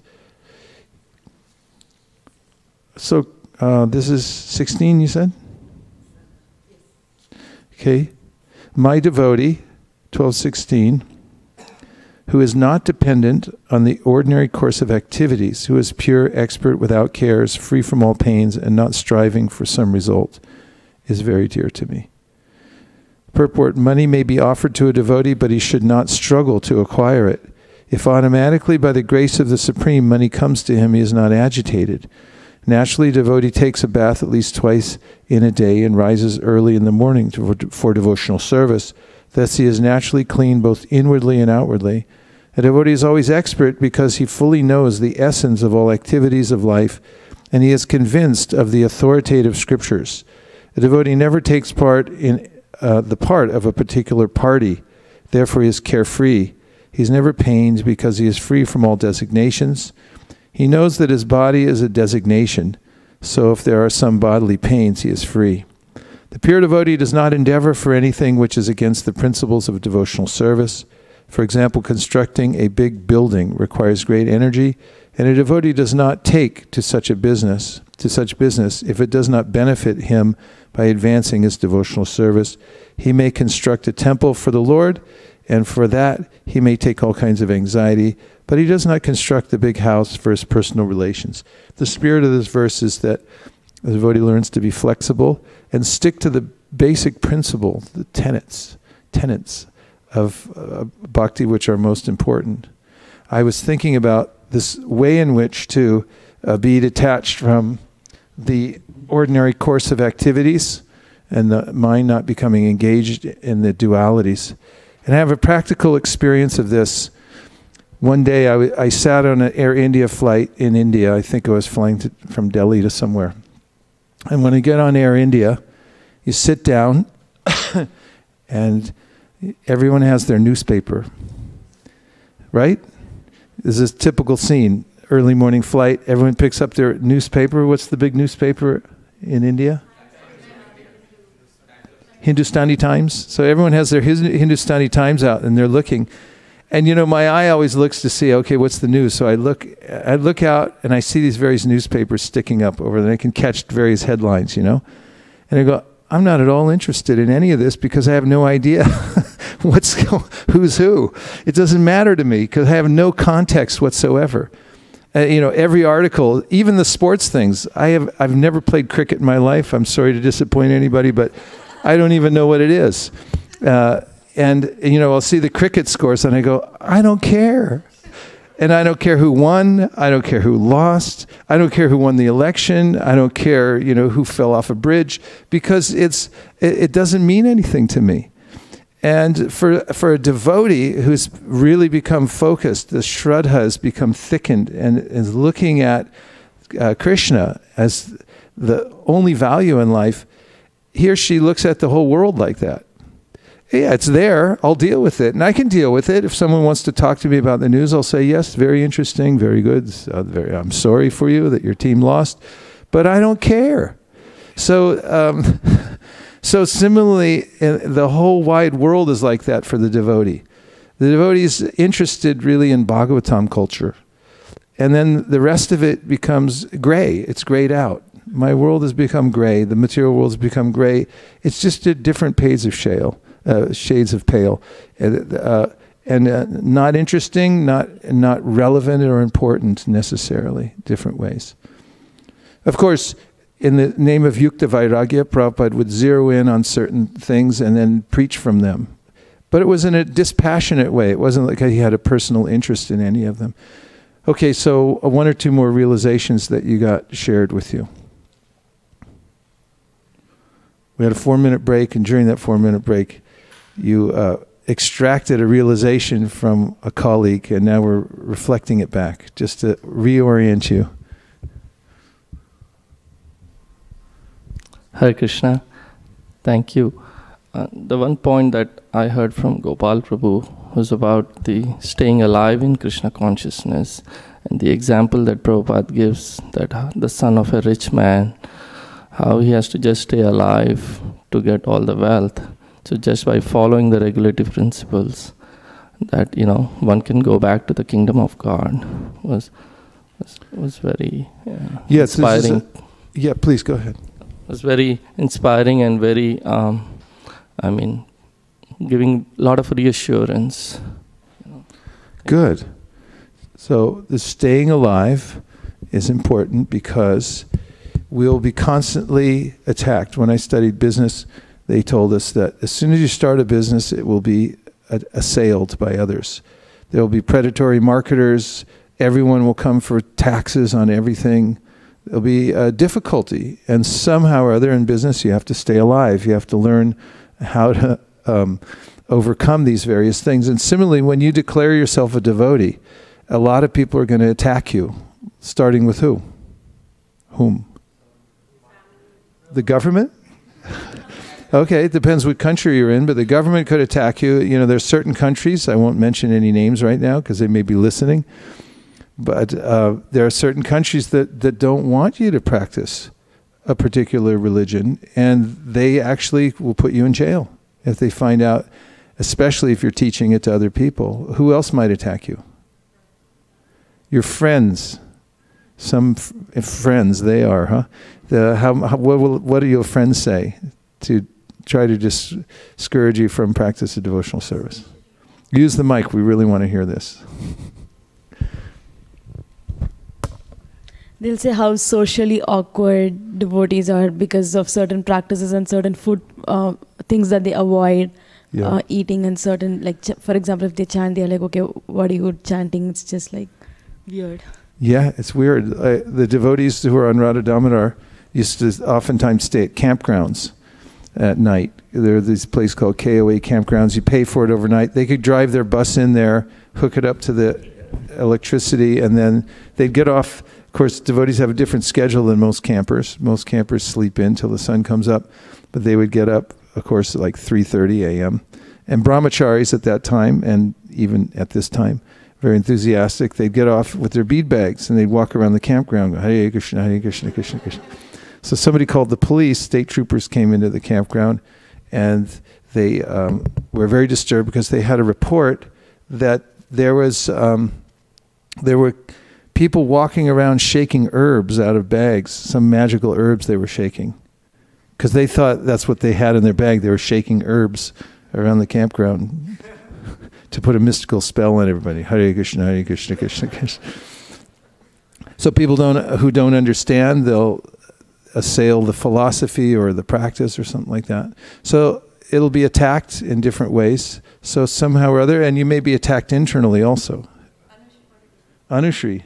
So, uh, this is sixteen, you said? Okay. My devotee, twelve sixteen, who is not dependent on the ordinary course of activities, who is pure, expert, without cares, free from all pains, and not striving for some result, is very dear to me. Purport: money may be offered to a devotee, but he should not struggle to acquire it. If automatically, by the grace of the Supreme, money comes to him, he is not agitated. Naturally, a devotee takes a bath at least twice in a day and rises early in the morning to, for devotional service. Thus he is naturally clean both inwardly and outwardly. A devotee is always expert because he fully knows the essence of all activities of life, and he is convinced of the authoritative scriptures. A devotee never takes part in uh, the part of a particular party. Therefore he is carefree. He is never pained because he is free from all designations. He knows that his body is a designation, so if there are some bodily pains, he is free. The pure devotee does not endeavor for anything which is against the principles of devotional service. For example, constructing a big building requires great energy, and a devotee does not take to such a business, to such business if it does not benefit him by advancing his devotional service. He may construct a temple for the Lord, and for that he may take all kinds of anxiety, but he does not construct the big house for his personal relations. The spirit of this verse is that the devotee learns to be flexible and stick to the basic principle, the tenets, tenets of uh, bhakti, which are most important. I was thinking about this way in which to uh, be detached from the ordinary course of activities and the mind not becoming engaged in the dualities. And I have a practical experience of this. One day I, w- I sat on an Air India flight in India. I think I was flying to, from Delhi to somewhere. And when I get on Air India, you sit down and everyone has their newspaper, right? This is a typical scene. Early morning flight, everyone picks up their newspaper. What's the big newspaper in India? Hindustani Times. So everyone has their Hindustani Times out and they're looking. And you know, my eye always looks to see, okay, what's the news? So I look, I look out and I see these various newspapers sticking up over there. I can catch various headlines, you know. And I go, I'm not at all interested in any of this because I have no idea what's who's who. It doesn't matter to me because I have no context whatsoever. Uh, you know, every article, even the sports things. I have, I've never played cricket in my life. I'm sorry to disappoint anybody, but I don't even know what it is. Uh, and, you know, I'll see the cricket scores and I go, I don't care. And I don't care who won. I don't care who lost. I don't care who won the election. I don't care, you know, who fell off a bridge because it's, it, it doesn't mean anything to me. And for, for a devotee who's really become focused, the Shraddha has become thickened and is looking at uh, Krishna as the only value in life, he or she looks at the whole world like that. Yeah, it's there. I'll deal with it. And I can deal with it. If someone wants to talk to me about the news, I'll say, yes, very interesting, very good. Uh, very, I'm sorry for you that your team lost, but I don't care. So... Um, So similarly, uh, the whole wide world is like that for the devotee. The devotee is interested really in Bhagavatam culture. And then the rest of it becomes gray. It's grayed out. My world has become gray. The material world has become gray. It's just a different shades of shale, uh, shades of pale. Uh, uh, and uh, not interesting, not, not relevant or important necessarily, different ways. Of course, in the name of Yukta Vairagya, Prabhupada would zero in on certain things and then preach from them. But it was in a dispassionate way. It wasn't like he had a personal interest in any of them. Okay, so uh, one or two more realizations that you got shared with you. We had a four-minute break, and during that four-minute break, you uh, extracted a realization from a colleague, and now we're reflecting it back, just to reorient you. Hare Krishna, thank you. Uh, the one point that I heard from Gopal Prabhu was about the staying alive in Krishna consciousness, and the example that Prabhupada gives, that uh, the son of a rich man, how he has to just stay alive to get all the wealth. So just by following the regulative principles, that, you know, one can go back to the kingdom of God, was was, was very uh, yes, inspiring. A, yeah, please go ahead. It was very inspiring and very, um, I mean, giving a lot of reassurance. You know. Good. So the staying alive is important because we'll be constantly attacked. When I studied business, they told us that as soon as you start a business, it will be a- assailed by others. There will be predatory marketers. Everyone will come for taxes on everything. There'll be a difficulty, and somehow or other in business you have to stay alive. You have to learn how to um, overcome these various things. And similarly, when you declare yourself a devotee, a lot of people are going to attack you, starting with who? Whom? The government? Okay, it depends what country you're in, but the government could attack you. You know, there's certain countries, I won't mention any names right now because they may be listening, but uh, there are certain countries that, that don't want you to practice a particular religion, and they actually will put you in jail if they find out, especially if you're teaching it to other people. Who else might attack you? Your friends. Some f- friends, they are, huh? The, how, how, what, will, what do your friends say to try to just discourage you from practice of devotional service? Use the mic, we really want to hear this. They'll say how socially awkward devotees are because of certain practices and certain food uh, things that they avoid yeah. uh, eating, and certain, like, ch- for example, if they chant, they're like, okay, what are you chanting? It's just like weird. Yeah, it's weird. Uh, the devotees who are on Radha Damodar used to oftentimes stay at campgrounds. at night. There are these places called K O A campgrounds. You pay for it overnight. They could drive their bus in there, hook it up to the electricity, and then they'd get off. Of course, devotees have a different schedule than most campers. Most campers sleep in till the sun comes up, but they would get up, of course, at like three thirty a m And brahmacharis at that time, and even at this time, very enthusiastic, they'd get off with their bead bags and they'd walk around the campground, go, Hare Krishna, Hare Krishna, Krishna Krishna. So somebody called the police, state troopers came into the campground, and they um, were very disturbed because they had a report that there was um, there were people walking around shaking herbs out of bags, some magical herbs they were shaking, because they thought that's what they had in their bag. They were shaking herbs around the campground to put a mystical spell on everybody. Hare Krishna, Hare Krishna, Krishna Krishna. So people don't who don't understand, they'll assail the philosophy or the practice or something like that. So it'll be attacked in different ways. So somehow or other, and you may be attacked internally also. Anushri.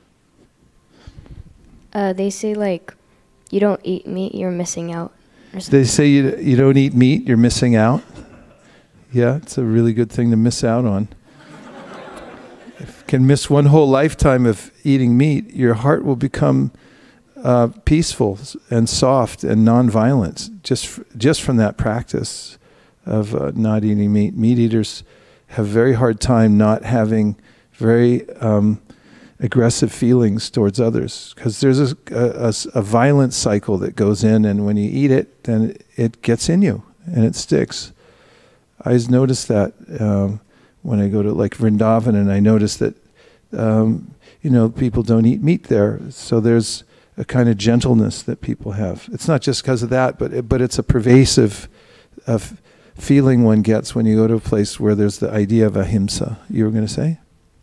Uh, they say like, you don't eat meat, you're missing out. Or something. They say you you don't eat meat, you're missing out. Yeah, it's a really good thing to miss out on. If you can miss one whole lifetime of eating meat, your heart will become uh, peaceful and soft and non-violent just f just from that practice of uh, not eating meat. Meat eaters have very hard time not having very um, aggressive feelings towards others, because there's a, a, a violent cycle that goes in, and when you eat it, then it gets in you and it sticks. I always notice that um, when I go to like Vrindavan, and I notice that um, you know, people don't eat meat there, so there's a kind of gentleness that people have. It's not just because of that, but it, but it's a pervasive uh, feeling one gets when you go to a place where there's the idea of ahimsa. You were going to say?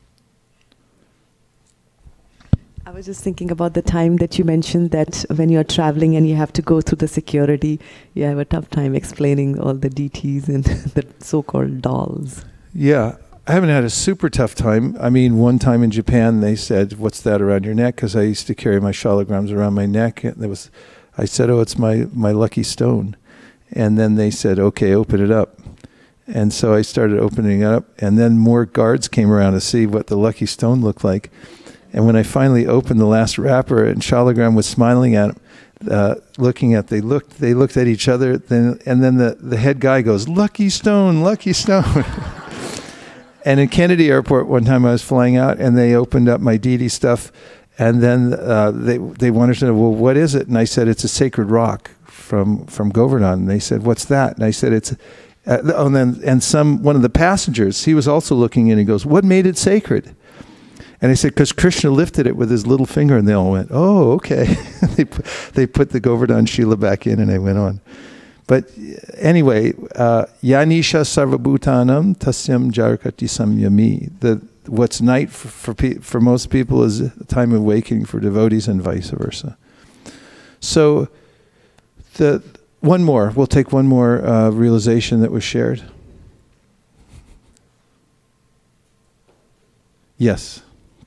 I was just thinking about the time that you mentioned that when you're traveling and you have to go through the security, you have a tough time explaining all the deities and the so-called dolls. Yeah, I haven't had a super tough time. I mean, one time in Japan, they said, "What's that around your neck?" Because I used to carry my shalagrams around my neck, and there was, I said, "Oh, it's my my lucky stone," and then they said, "Okay, open it up." And so I started opening it up, and then more guards came around to see what the lucky stone looked like. And when I finally opened the last wrapper, and Shalagram was smiling at him, uh, looking at, they looked, they looked at each other, then, and then the, the head guy goes, "Lucky stone, lucky stone." And in Kennedy Airport, one time I was flying out, and they opened up my deity stuff, and then uh, they they wanted to know, well, what is it? And I said, it's a sacred rock from from Govardhan. And they said, what's that? And I said, it's. Uh, oh, and then and some one of the passengers, he was also looking in. He goes, "What made it sacred?" And I said, because Krishna lifted it with his little finger, and they all went, "Oh, okay." they, put, they put the Govardhan Shila back in, and I went on. But anyway, uh, Yanisha Sarvabhutanam Tasyam Jarakati Samyami. The what's night for for, pe for most people is a time of awakening for devotees, and vice versa. So, the one more. We'll take one more uh, realization that was shared. Yes.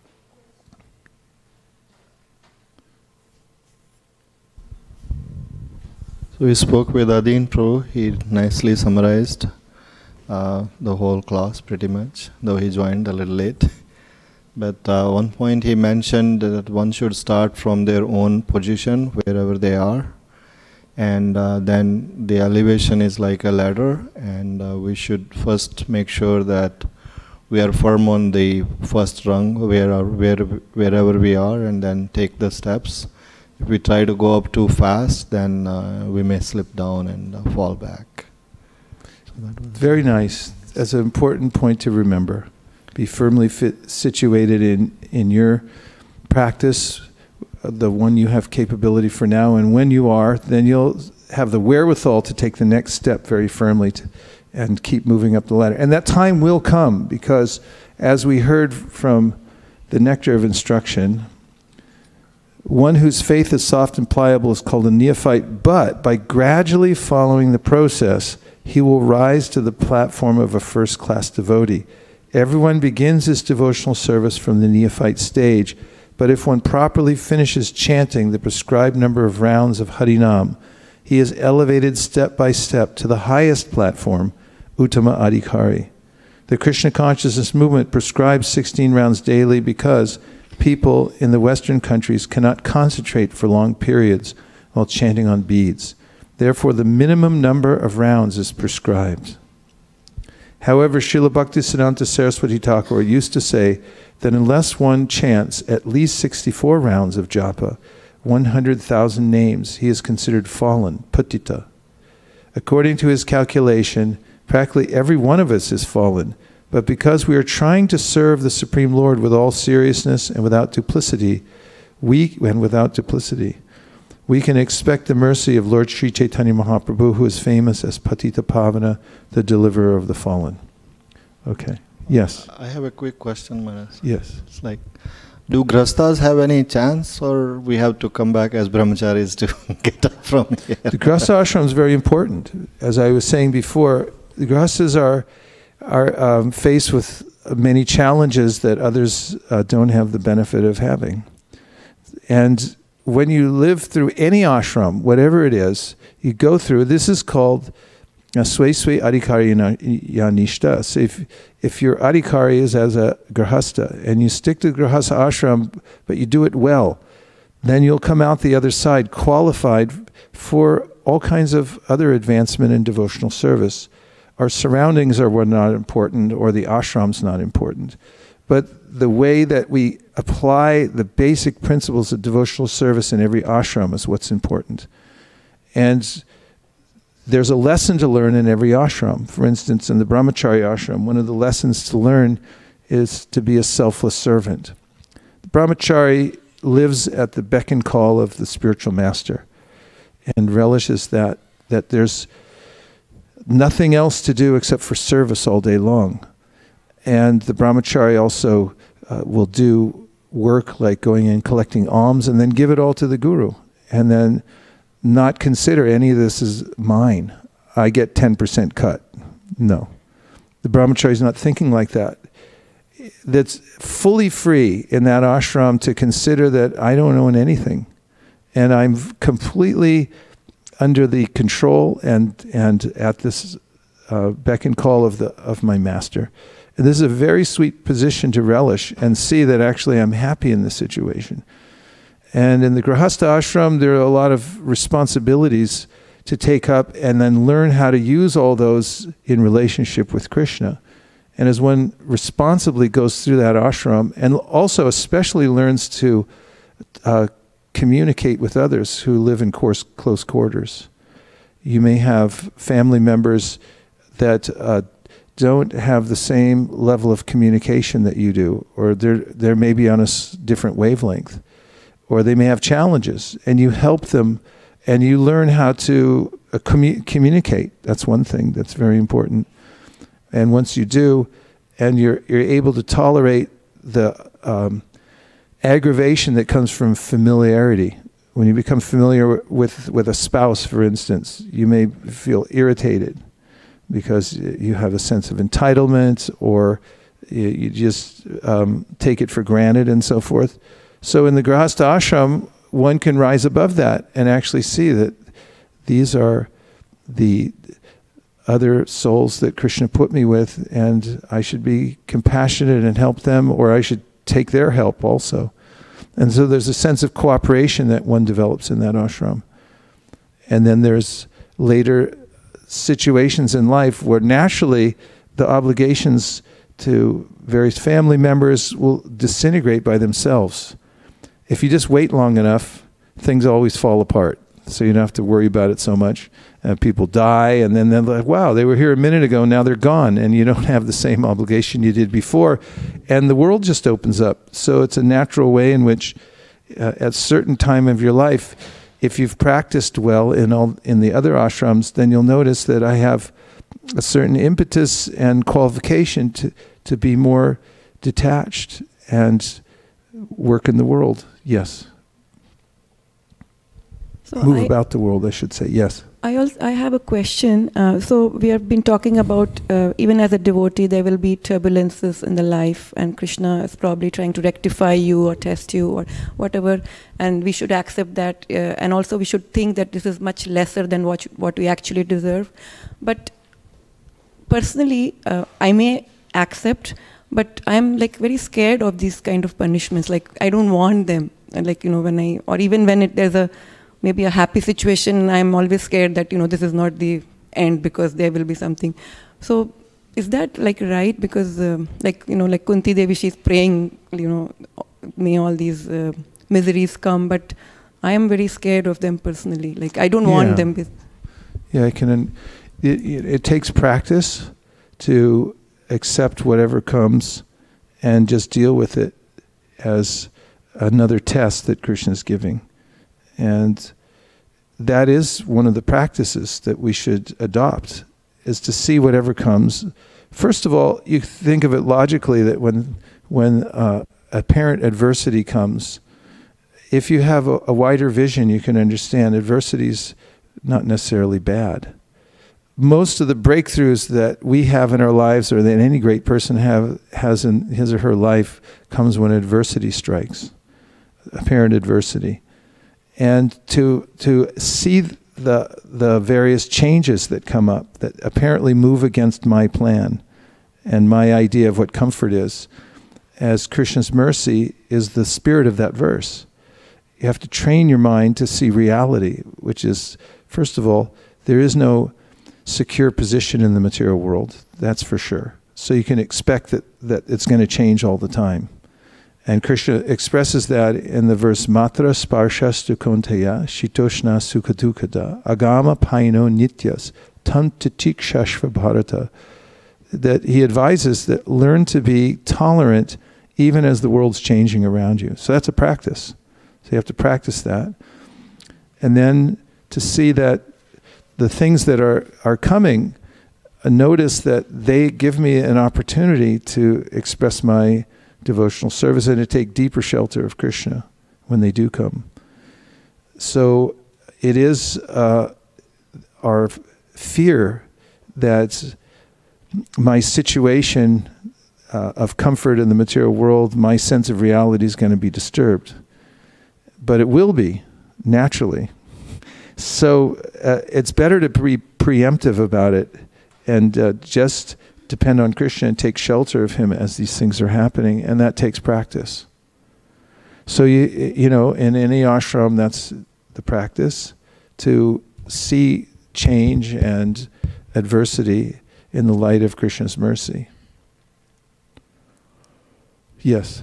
So we spoke with Adin Pro. He nicely summarized uh, the whole class pretty much, though he joined a little late. But uh, one point he mentioned that one should start from their own position, wherever they are. And uh, then the elevation is like a ladder, and uh, we should first make sure that we are firm on the first rung, where, where, wherever we are, and then take the steps. If we try to go up too fast, then uh, we may slip down and uh, fall back. So that was very nice. That's an important point to remember. Be firmly fit, situated in, in your practice, uh, the one you have capability for now, and when you are, then you'll have the wherewithal to take the next step very firmly to, and keep moving up the ladder. And that time will come, because as we heard from the nectar of instruction, one whose faith is soft and pliable is called a neophyte, but by gradually following the process, he will rise to the platform of a first-class devotee. Everyone begins his devotional service from the neophyte stage, but if one properly finishes chanting the prescribed number of rounds of Harinam, he is elevated step by step to the highest platform, Uttama Adhikari. The Krishna consciousness movement prescribes sixteen rounds daily because people in the Western countries cannot concentrate for long periods while chanting on beads. Therefore, the minimum number of rounds is prescribed. However, Srila Bhaktisiddhanta Saraswati Thakur used to say that unless one chants at least sixty-four rounds of japa, one hundred thousand names, he is considered fallen, patita. According to his calculation, practically every one of us is fallen, but because we are trying to serve the Supreme Lord with all seriousness and without duplicity, we, and without duplicity, we can expect the mercy of Lord Sri Chaitanya Mahaprabhu, who is famous as Patita Pavana, the deliverer of the fallen. Okay. Yes. I have a quick question, Maharaj. Yes. It's like, do Grastas have any chance, or we have to come back as brahmacharis to get up from here? The Grahastha ashram is very important. As I was saying before, the Grahasthas are, are um, faced with many challenges that others uh, don't have the benefit of having. And when you live through any ashram, whatever it is, you go through, this is called Sway Sway Adhikari Yanishta. So if, if your adhikari is as a grahastha, and you stick to grahastha ashram, but you do it well, then you'll come out the other side qualified for all kinds of other advancement in devotional service. Our surroundings are not important, or the ashram's not important. But the way that we apply the basic principles of devotional service in every ashram is what's important. And there's a lesson to learn in every ashram. For instance, in the Brahmachari ashram, one of the lessons to learn is to be a selfless servant. The Brahmachari lives at the beck and call of the spiritual master and relishes that, that there's nothing else to do except for service all day long. And the Brahmachari also uh, will do work like going in, collecting alms, and then give it all to the Guru. And then not consider any of this as mine. I get ten percent cut. No. The Brahmachari is not thinking like that. That's fully free in that ashram to consider that I don't own anything. And I'm completely under the control and, and at this uh, beck and call of, the, of my master. And this is a very sweet position to relish and see that actually I'm happy in this situation. And in the Grahastha ashram, there are a lot of responsibilities to take up and then learn how to use all those in relationship with Krishna. And as one responsibly goes through that ashram, and also especially learns to uh, communicate with others who live in course, close quarters. You may have family members that uh, don't have the same level of communication that you do, or they're, they're maybe on a s different wavelength, or they may have challenges, and you help them, and you learn how to uh, commu communicate. That's one thing that's very important. And once you do, and you're, you're able to tolerate the um, aggravation that comes from familiarity. When you become familiar with, with a spouse, for instance, you may feel irritated because you have a sense of entitlement, or you, you just um, take it for granted and so forth. So in the Grahastha ashram, one can rise above that and actually see that these are the other souls that Krishna put me with, and I should be compassionate and help them, or I should take their help also. And so there's a sense of cooperation that one develops in that ashram. And then there's later situations in life where naturally the obligations to various family members will disintegrate by themselves. If you just wait long enough, things always fall apart. So you don't have to worry about it so much. Uh, people die, and then they're like, wow, they were here a minute ago, now they're gone, and you don't have the same obligation you did before. And the world just opens up. So it's a natural way in which, uh, at a certain time of your life, if you've practiced well in, all, in the other ashrams, then you'll notice that I have a certain impetus and qualification to, to be more detached and work in the world. Yes. So move I, about the world, I should say. Yes. I also I have a question. Uh, so we have been talking about uh, even as a devotee, there will be turbulences in the life, and Krishna is probably trying to rectify you or test you or whatever, and we should accept that. Uh, and also, we should think that this is much lesser than what what we actually deserve. But personally, uh, I may accept, but I'm like very scared of these kind of punishments. Like I don't want them. And like you know, when I or even when it, there's a maybe a happy situation, I'm always scared that, you know, this is not the end because there will be something. So is that like right? Because um, like, you know, like Kunti Devi, she's praying, you know, may all these uh, miseries come, but I am very scared of them personally. Like I don't yeah. want them. Yeah, I can, it, it, it takes practice to accept whatever comes and just deal with it as another test that Krishna is giving. And that is one of the practices that we should adopt, is to see whatever comes. First of all, you think of it logically that when when uh, apparent adversity comes, if you have a, a wider vision, you can understand adversity is not necessarily bad. Most of the breakthroughs that we have in our lives, or that any great person have has in his or her life, comes when adversity strikes, apparent adversity. And to to see the the various changes that come up that apparently move against my plan and my idea of what comfort is, as Krishna's mercy is the spirit of that verse. You have to train your mind to see reality, which is, first of all, there is no secure position in the material world, that's for sure. So you can expect that, that it's going to change all the time. And Krishna expresses that in the verse, Matra sparshas konteya shitoshna sukadukada agama paino nityas tantitikshashva bharata. That he advises that learn to be tolerant even as the world's changing around you. So that's a practice. So you have to practice that. And then to see that the things that are, are coming, uh, notice that they give me an opportunity to express my devotional service and to take deeper shelter of Krishna when they do come. So it is uh, our fear that my situation uh, of comfort in the material world, my sense of reality is going to be disturbed. But it will be, naturally. So uh, it's better to be preemptive about it and uh, just depend on Krishna and take shelter of him as these things are happening, and that takes practice. So you you know, in any ashram, that's the practice, to see change and adversity in the light of Krishna's mercy. Yes.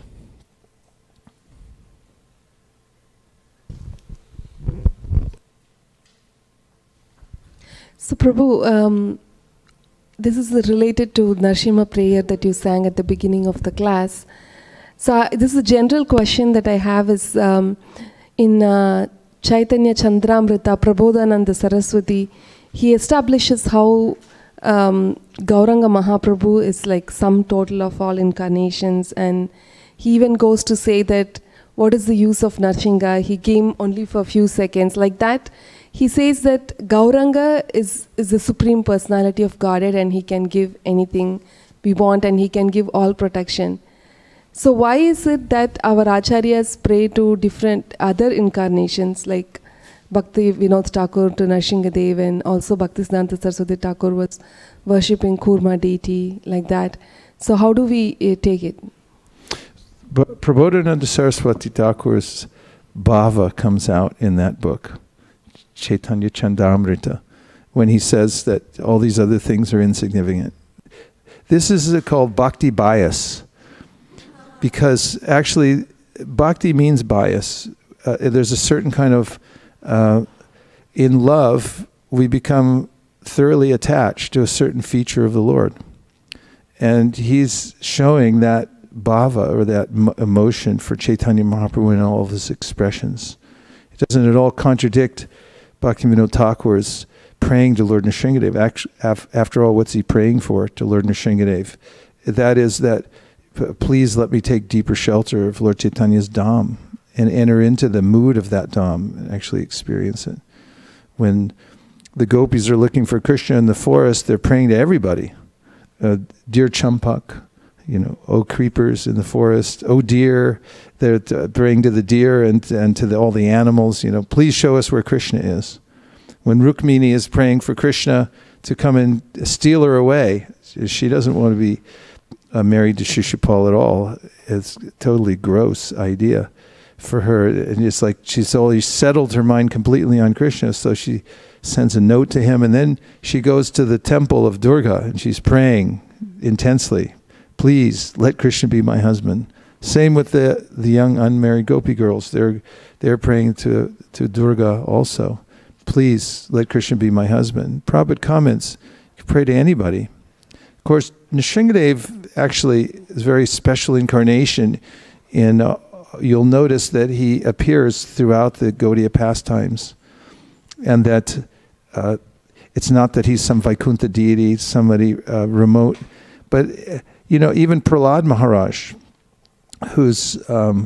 So Prabhu, um, this is related to Narsimha prayer that you sang at the beginning of the class. So uh, this is a general question that I have is um, in uh, Chaitanya Chandramrita, Prabodhananda Saraswati, he establishes how um, Gauranga Mahaprabhu is like sum total of all incarnations, and he even goes to say that what is the use of Narsinga? He came only for a few seconds. Like that, he says that Gauranga is, is the supreme personality of Godhead, and he can give anything we want, and he can give all protection. So why is it that our acharyas pray to different other incarnations, like Bhakti Vinod Thakur to Narsingadev, and also Bhaktisiddhanta Saraswati Thakur was worshipping Kurma deity, like that. So how do we uh, take it? But Prabodhananda Saraswati Thakur's bhava comes out in that book, Chaitanya Chandramrita, when he says that all these other things are insignificant. This is called bhakti bias, because actually bhakti means bias. Uh, there's a certain kind of, uh, in love, we become thoroughly attached to a certain feature of the Lord. And he's showing that bhava, or that m- emotion for Chaitanya Mahaprabhu in all of his expressions. It doesn't at all contradict Bhaktivinoda Thakur's praying to Lord Nrsingadev. Actually, after all, what's he praying for to Lord Nrsingadev? That is that, please let me take deeper shelter of Lord Chaitanya's dham. and enter into the mood of that Dham and actually experience it. When the gopis are looking for Krishna in the forest, they're praying to everybody. Uh, dear Champak, you know, oh creepers in the forest, oh deer, they're t- praying to the deer and, and to the, all the animals, you know, please show us where Krishna is. When Rukmini is praying for Krishna to come and steal her away, she doesn't want to be uh, married to Shishupal at all. It's a totally gross idea for her. And it's like she's always settled her mind completely on Krishna, so she sends a note to him, and then she goes to the temple of Durga and she's praying intensely, please let Krishna be my husband. Same with the, the young unmarried gopi girls. They're, they're praying to, to Durga also. Please let Krishna be my husband. Prabhupada comments, you can pray to anybody. Of course, Nrsingadev actually is a very special incarnation. In, uh, you'll notice that he appears throughout the Gaudiya pastimes, and that uh, it's not that he's some Vaikuntha deity, somebody uh, remote, but uh, you know, even Prahlad Maharaj, whose um,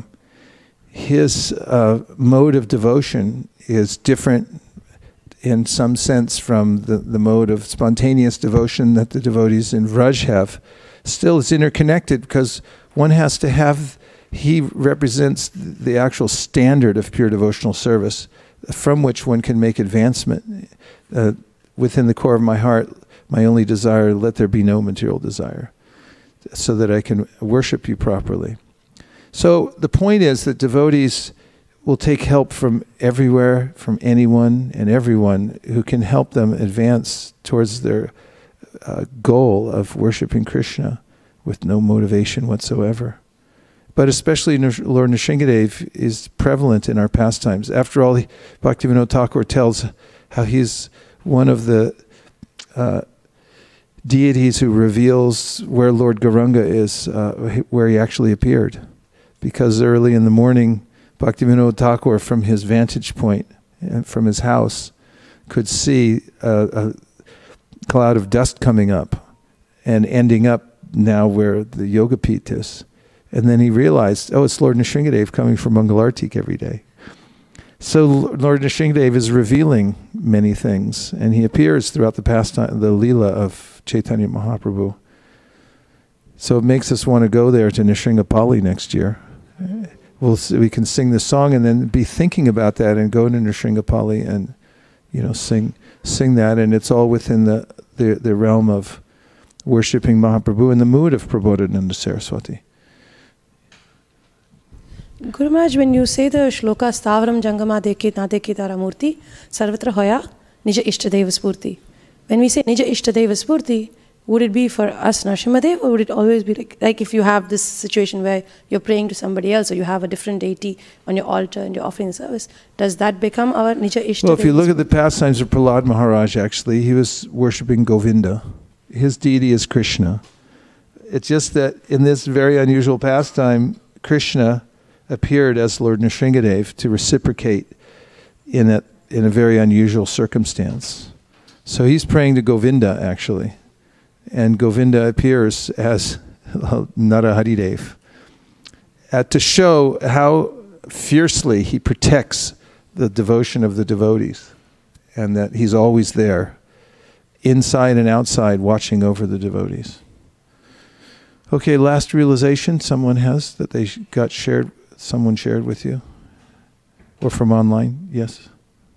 his uh, mode of devotion is different in some sense from the, the mode of spontaneous devotion that the devotees in Vraj have, still is interconnected, because one has to have, he represents the actual standard of pure devotional service from which one can make advancement. Uh, within the core of my heart, my only desire, let there be no material desire, so that I can worship you properly. So the point is that devotees will take help from everywhere, from anyone and everyone who can help them advance towards their uh, goal of worshiping Krishna with no motivation whatsoever. But especially Lord Nrsingadev is prevalent in our pastimes. After all, Bhaktivinoda Thakur tells how he's one of the uh, deities who reveals where Lord Gauranga is, uh, where he actually appeared. Because early in the morning, Bhaktivinoda Thakur, from his vantage point, and from his house, could see a, a cloud of dust coming up and ending up now where the Yogapith is. And then he realized, oh, it's Lord Nrsingadev coming from Mangalartik every day. So Lord Nrsingadev is revealing many things, and he appears throughout the pastime, the Leela of Chaitanya Mahaprabhu. So it makes us want to go there to Nrsingsapali next year. We'll, we can sing the song and then be thinking about that and go to Nrsingsapali and, you know, sing sing that, and it's all within the, the, the realm of worshipping Mahaprabhu in the mood of Prabodhananda Saraswati. Guru Maharaj, when you say the shloka Stavaram Jangama Dekhi Na Dekhi Tara Murti Sarvatra Hoya Nija Ishtadeva Spurti. When we say Nija Ishtadeva Spurti, would it be for us Nrsimhadev, or would it always be like, like if you have this situation where you're praying to somebody else, or you have a different deity on your altar and you're offering the service, does that become our Nija Ishtadeva? Well, if you look at the pastimes of Prahlad Maharaj, actually, he was worshipping Govinda. His deity is Krishna. It's just that in this very unusual pastime, Krishna appeared as Lord Nrsingadev to reciprocate in a, in a very unusual circumstance. So he's praying to Govinda, actually. And Govinda appears as Naraharidev, uh, to show how fiercely he protects the devotion of the devotees, and that he's always there, inside and outside, watching over the devotees. Okay, last realization someone has that they got shared, someone shared with you? Or from online? Yes?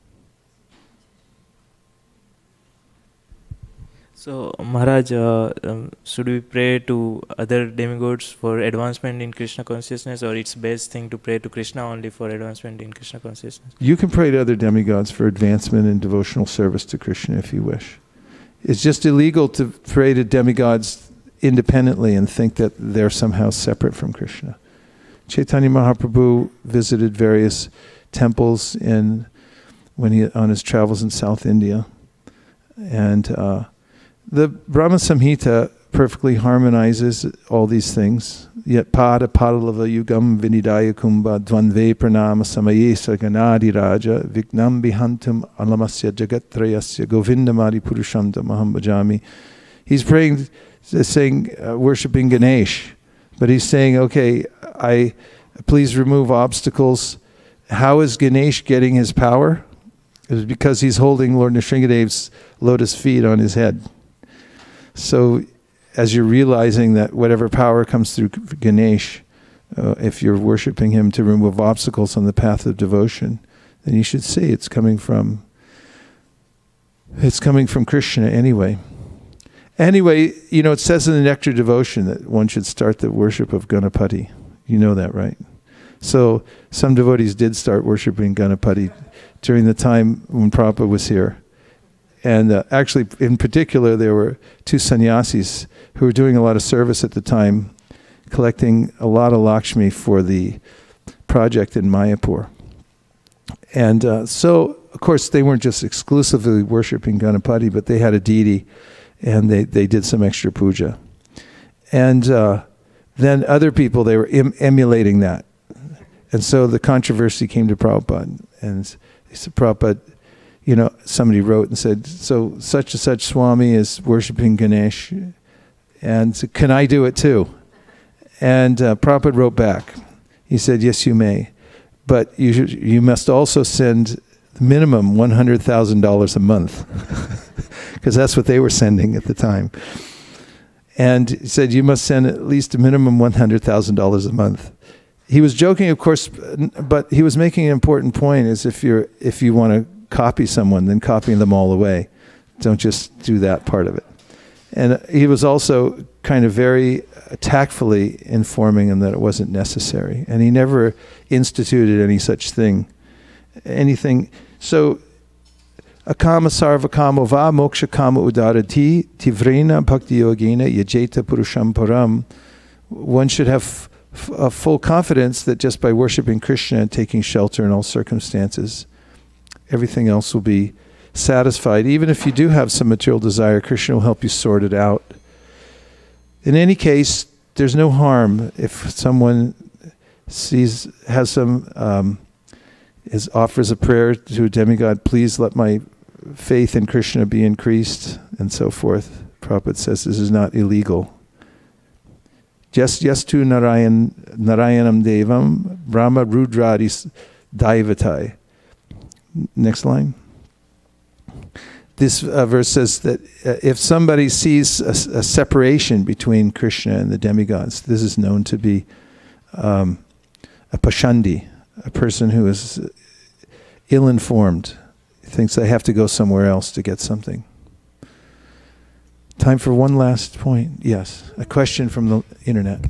So, Maharaj, uh, um, should we pray to other demigods for advancement in Krishna consciousness, or it's best thing to pray to Krishna only for advancement in Krishna consciousness? You can pray to other demigods for advancement in devotional service to Krishna if you wish. It's just illegal to pray to demigods independently and think that they're somehow separate from Krishna. Chaitanya Mahaprabhu visited various temples in when he on his travels in South India, and uh, the Brahma Samhita perfectly harmonizes all these things. Yet pada padalava yugam vinidaya kumbha dvanve pranama samayesa ganadi raja vignam bihantum alamasya jagatrayasya govindamadi purushanta maham bhajami. He's praying, saying, uh, worshipping Ganesh, but he's saying, okay, I Please remove obstacles. How is Ganesh getting his power? It was because he's holding Lord Nrsingadev's lotus feet on his head. So as you're realizing that whatever power comes through Ganesh, uh, if you're worshipping him to remove obstacles on the path of devotion, then you should see it's coming from it's coming from Krishna anyway. Anyway, you know, it says in the Nectar Devotion that one should start the worship of Ganapati. You know that, right? So some devotees did start worshipping Ganapati during the time when Prabhupada was here. And uh, actually, in particular, there were two sannyasis who were doing a lot of service at the time, collecting a lot of Lakshmi for the project in Mayapur. And uh, so, of course, they weren't just exclusively worshipping Ganapati, but they had a deity, and they, they did some extra puja. And uh, then other people, they were em emulating that. And so the controversy came to Prabhupada. And he said, Prabhupada, you know, somebody wrote and said, so such and such Swami is worshipping Ganesh, and so can I do it too? And uh, Prabhupada wrote back. He said, yes, you may. But you, should, you must also send minimum one hundred thousand dollars a month, because that's what they were sending at the time. And he said, you must send at least a minimum one hundred thousand dollars a month. He was joking, of course, but he was making an important point, is if, you're, if you want to copy someone, then copy them all away. Don't just do that part of it. And he was also kind of very tactfully informing them that it wasn't necessary. And he never instituted any such thing. Anything. So, akama sarva kamo va moksha kama udarati tivrena bhakti yogena yajeta purusham param. One should have a full confidence that just by worshipping Krishna and taking shelter in all circumstances, everything else will be satisfied. Even if you do have some material desire, Krishna will help you sort it out. In any case, there's no harm if someone sees, has some, um, is, offers a prayer to a demigod, please let my faith in Krishna be increased, and so forth. Prabhupada says this is not illegal. Just yastu Narayan, Narayanam Devam, Brahma Rudradis Daivatai. Next line. This uh, verse says that uh, if somebody sees a, a separation between Krishna and the demigods, this is known to be um, a pashandi, a person who is ill-informed, thinks they have to go somewhere else to get something. Time for one last point. Yes, a question from the internet.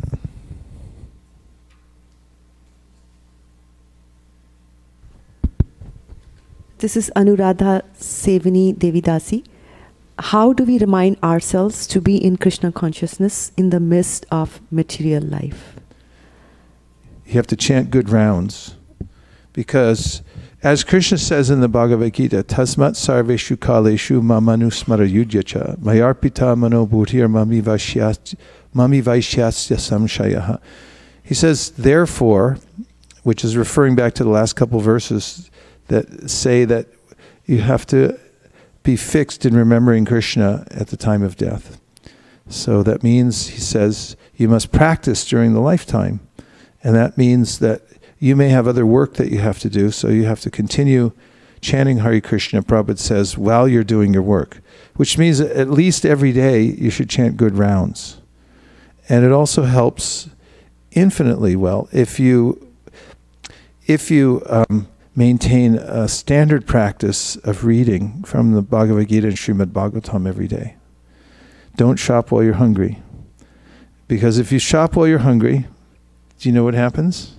This is Anuradha Sevani Devidasi. How do we remind ourselves to be in Krishna consciousness in the midst of material life? You have to chant good rounds, because as Krishna says in the Bhagavad Gita, Tasmat sarveshu kaleshu mamanusmara yudyacha mayarpita mano bhutir mami vaishyasya samshayaha. He says, therefore, which is referring back to the last couple verses that say that you have to be fixed in remembering Krishna at the time of death. So that means, he says, you must practice during the lifetime. And that means that you may have other work that you have to do, so you have to continue chanting Hare Krishna, Prabhupada says, while you're doing your work. Which means that at least every day you should chant good rounds. And it also helps infinitely well if you, if you um, maintain a standard practice of reading from the Bhagavad Gita and Srimad Bhagavatam every day. Don't shop while you're hungry. Because if you shop while you're hungry, do you know what happens?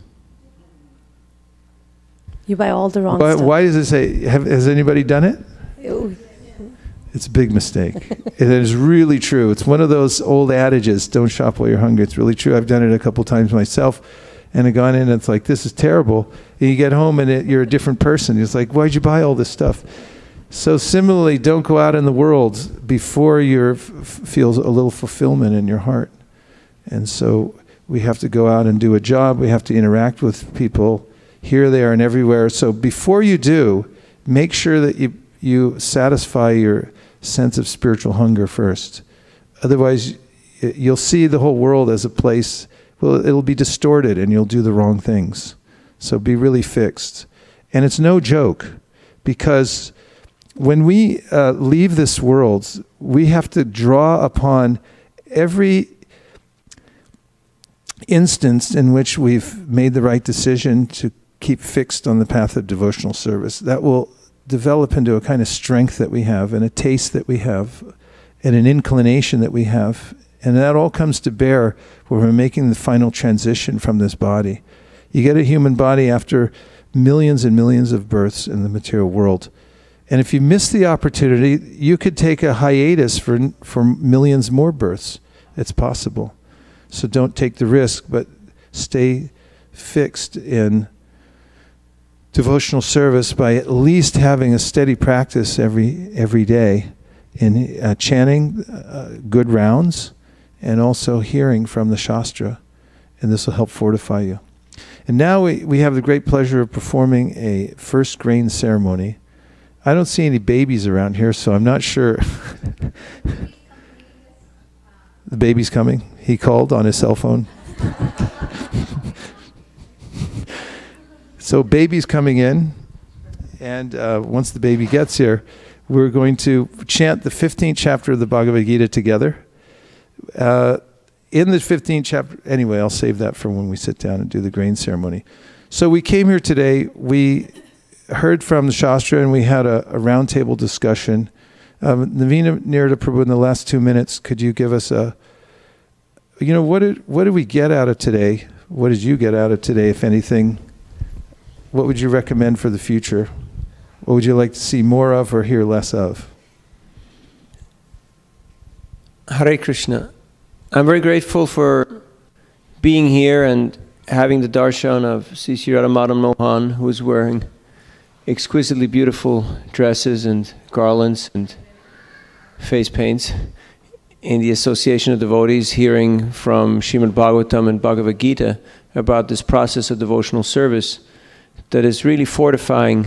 You buy all the wrong Why, stuff. why does it say, have, has anybody done it? Ew. It's a big mistake. It is really true. It's one of those old adages, don't shop while you're hungry. It's really true. I've done it a couple times myself, and I've gone in and it's like, this is terrible. And you get home and it, you're a different person. It's like, why'd you buy all this stuff? So similarly, don't go out in the world before you feel a little fulfillment in your heart. And so we have to go out and do a job. We have to interact with people here, there, and everywhere. So before you do, make sure that you, you satisfy your sense of spiritual hunger first. Otherwise, you'll see the whole world as a place well, it'll be distorted and you'll do the wrong things. So be really fixed. And it's no joke, because when we uh, leave this world, we have to draw upon every instance in which we've made the right decision to keep fixed on the path of devotional service. That will develop into a kind of strength that we have, and a taste that we have, and an inclination that we have. And that all comes to bear when we're making the final transition from this body. You get a human body after millions and millions of births in the material world. And if you miss the opportunity, you could take a hiatus for, for millions more births. It's possible. So don't take the risk, but stay fixed in devotional service by at least having a steady practice every every day in uh, chanting uh, good rounds, and also hearing from the Shastra. And this will help fortify you. And now we, we have the great pleasure of performing a first grain ceremony. I don't see any babies around here, so I'm not sure. The baby's coming. He called on his cell phone. So baby's coming in, and uh, once the baby gets here, we're going to chant the fifteenth chapter of the Bhagavad Gita together. Uh, in the fifteenth chapter, anyway, I'll save that for when we sit down and do the grain ceremony. So we came here today, we heard from the Shastra, and we had a, a roundtable discussion. Um, Navina Nirada Prabhu, in the last two minutes, could you give us a, you know, what did, what did we get out of today? What did you get out of today, if anything? What would you recommend for the future? What would you like to see more of or hear less of? Hare Krishna. I'm very grateful for being here and having the darshan of Sri Sri Radha Madan Mohan, who is wearing exquisitely beautiful dresses and garlands and face paints, in the Association of Devotees, hearing from Srimad Bhagavatam and Bhagavad Gita about this process of devotional service that is really fortifying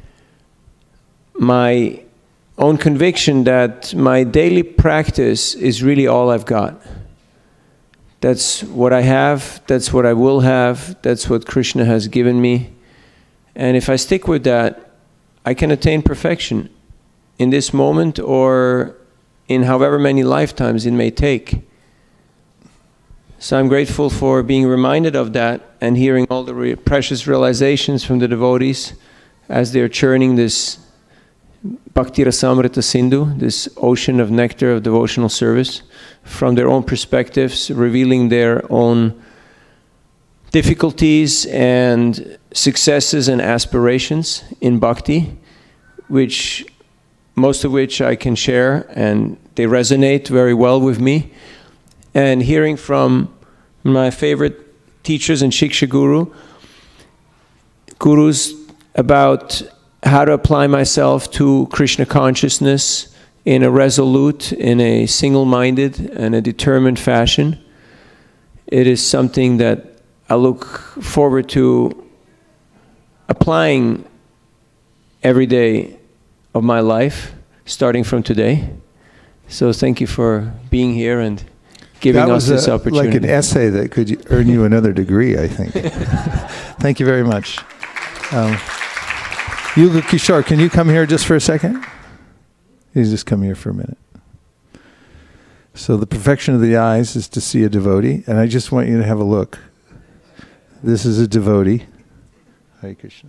my own conviction that my daily practice is really all I've got. That's what I have, that's what I will have, that's what Krishna has given me. And if I stick with that, I can attain perfection in this moment or in however many lifetimes it may take. So I'm grateful for being reminded of that and hearing all the re precious realizations from the devotees as they're churning this Bhakti Rasamrita Sindhu, this ocean of nectar of devotional service, from their own perspectives, revealing their own difficulties and successes and aspirations in bhakti, which most of which I can share, and they resonate very well with me. And hearing from my favorite teachers and Shiksha Guru, gurus, about how to apply myself to Krishna consciousness in a resolute, in a single-minded and a determined fashion. It is something that I look forward to applying every day of my life, starting from today. So thank you for being here and giving that us was this a, opportunity. like an essay that could earn you another degree, I think. Thank you very much. Um, Yuga Kishore, can you come here just for a second? You just come here for a minute. So the perfection of the eyes is to see a devotee, and I just want you to have a look. This is a devotee. Hare Krishna.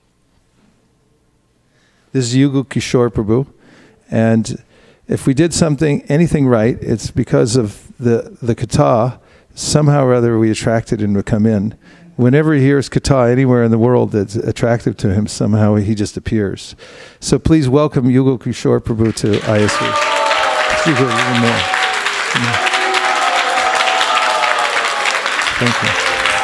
This is Yuga Kishore Prabhu, and if we did something, anything right, it's because of the, the kata. Somehow or other we attracted him to come in. Whenever he hears kata anywhere in the world that's attractive to him, somehow he just appears. So please welcome Yuga Kishore Prabhu to I S V. Yuga, a little more. Thank you.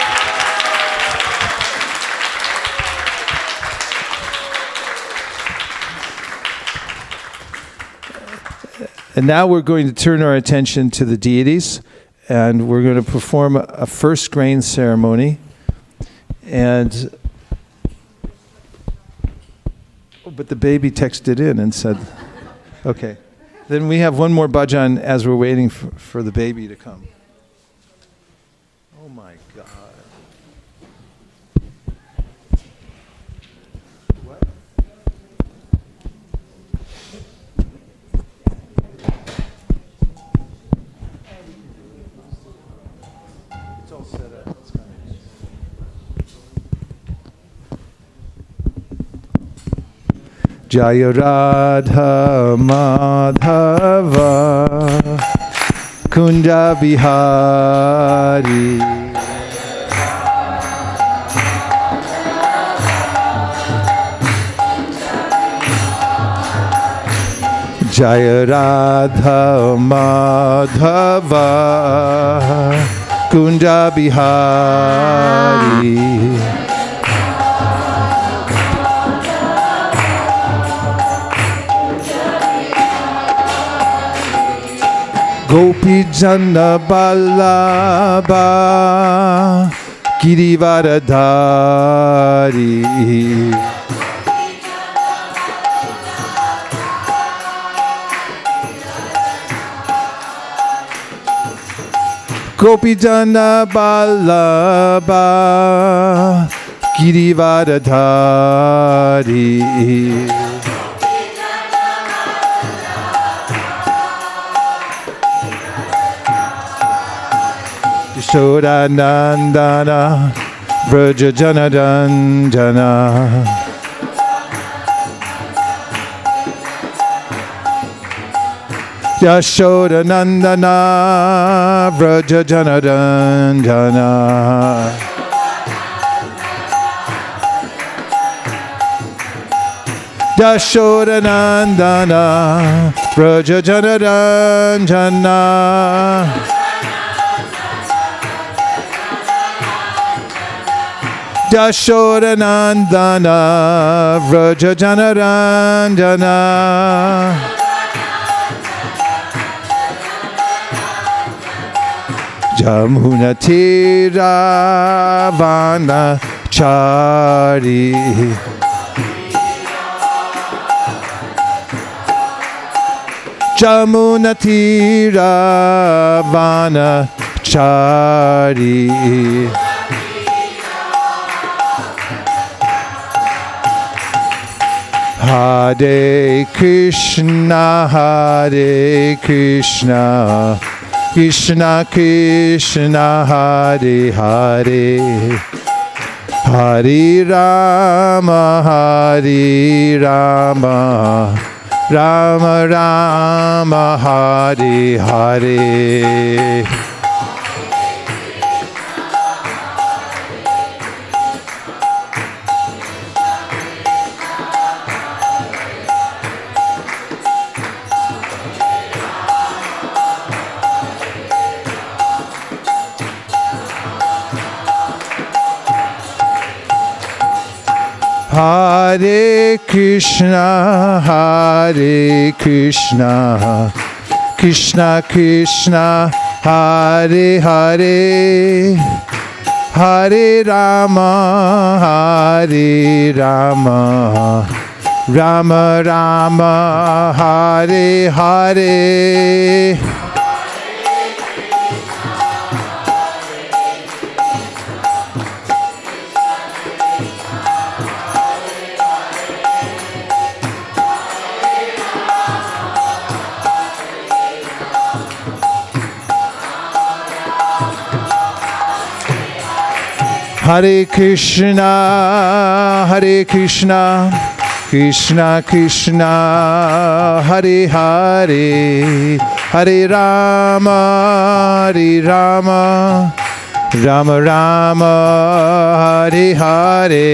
And now we're going to turn our attention to the deities, and we're going to perform a, a first grain ceremony. And, oh, but the baby texted in and said, okay. Then we have one more bhajan as we're waiting for, for the baby to come. Oh my Jaya Radha Madhava Kunja Bihari. Jaya Radha Madhava Kunja Bihari. Gopi Jana Ballabha Girivaradhari. Gopi Jana Ballabha Girivaradhari. Yashoda Nandana Vraja Janadandana. Yashoda Nandana Vraja Janadandana. Yashoda Nandana Vraja Janadandana. Yashoda Nandana Vraja Janarandana. Jamuna Tira Vana Chari. Jamuna Tira Vana Chari. Hare Krishna, Hare Krishna, Krishna Krishna, Hare Hare, Hare Rama, Hare Rama, Rama Rama, Hare Hare. Hare Krishna, Hare Krishna, Krishna Krishna, Hare Hare, Hare Rama, Hare Rama, Rama Rama, Hare Hare. Hare Krishna, Hare Krishna, Krishna Krishna, Hare Hare, Hare Rama, Hare Rama, Rama Rama, Hare Hare.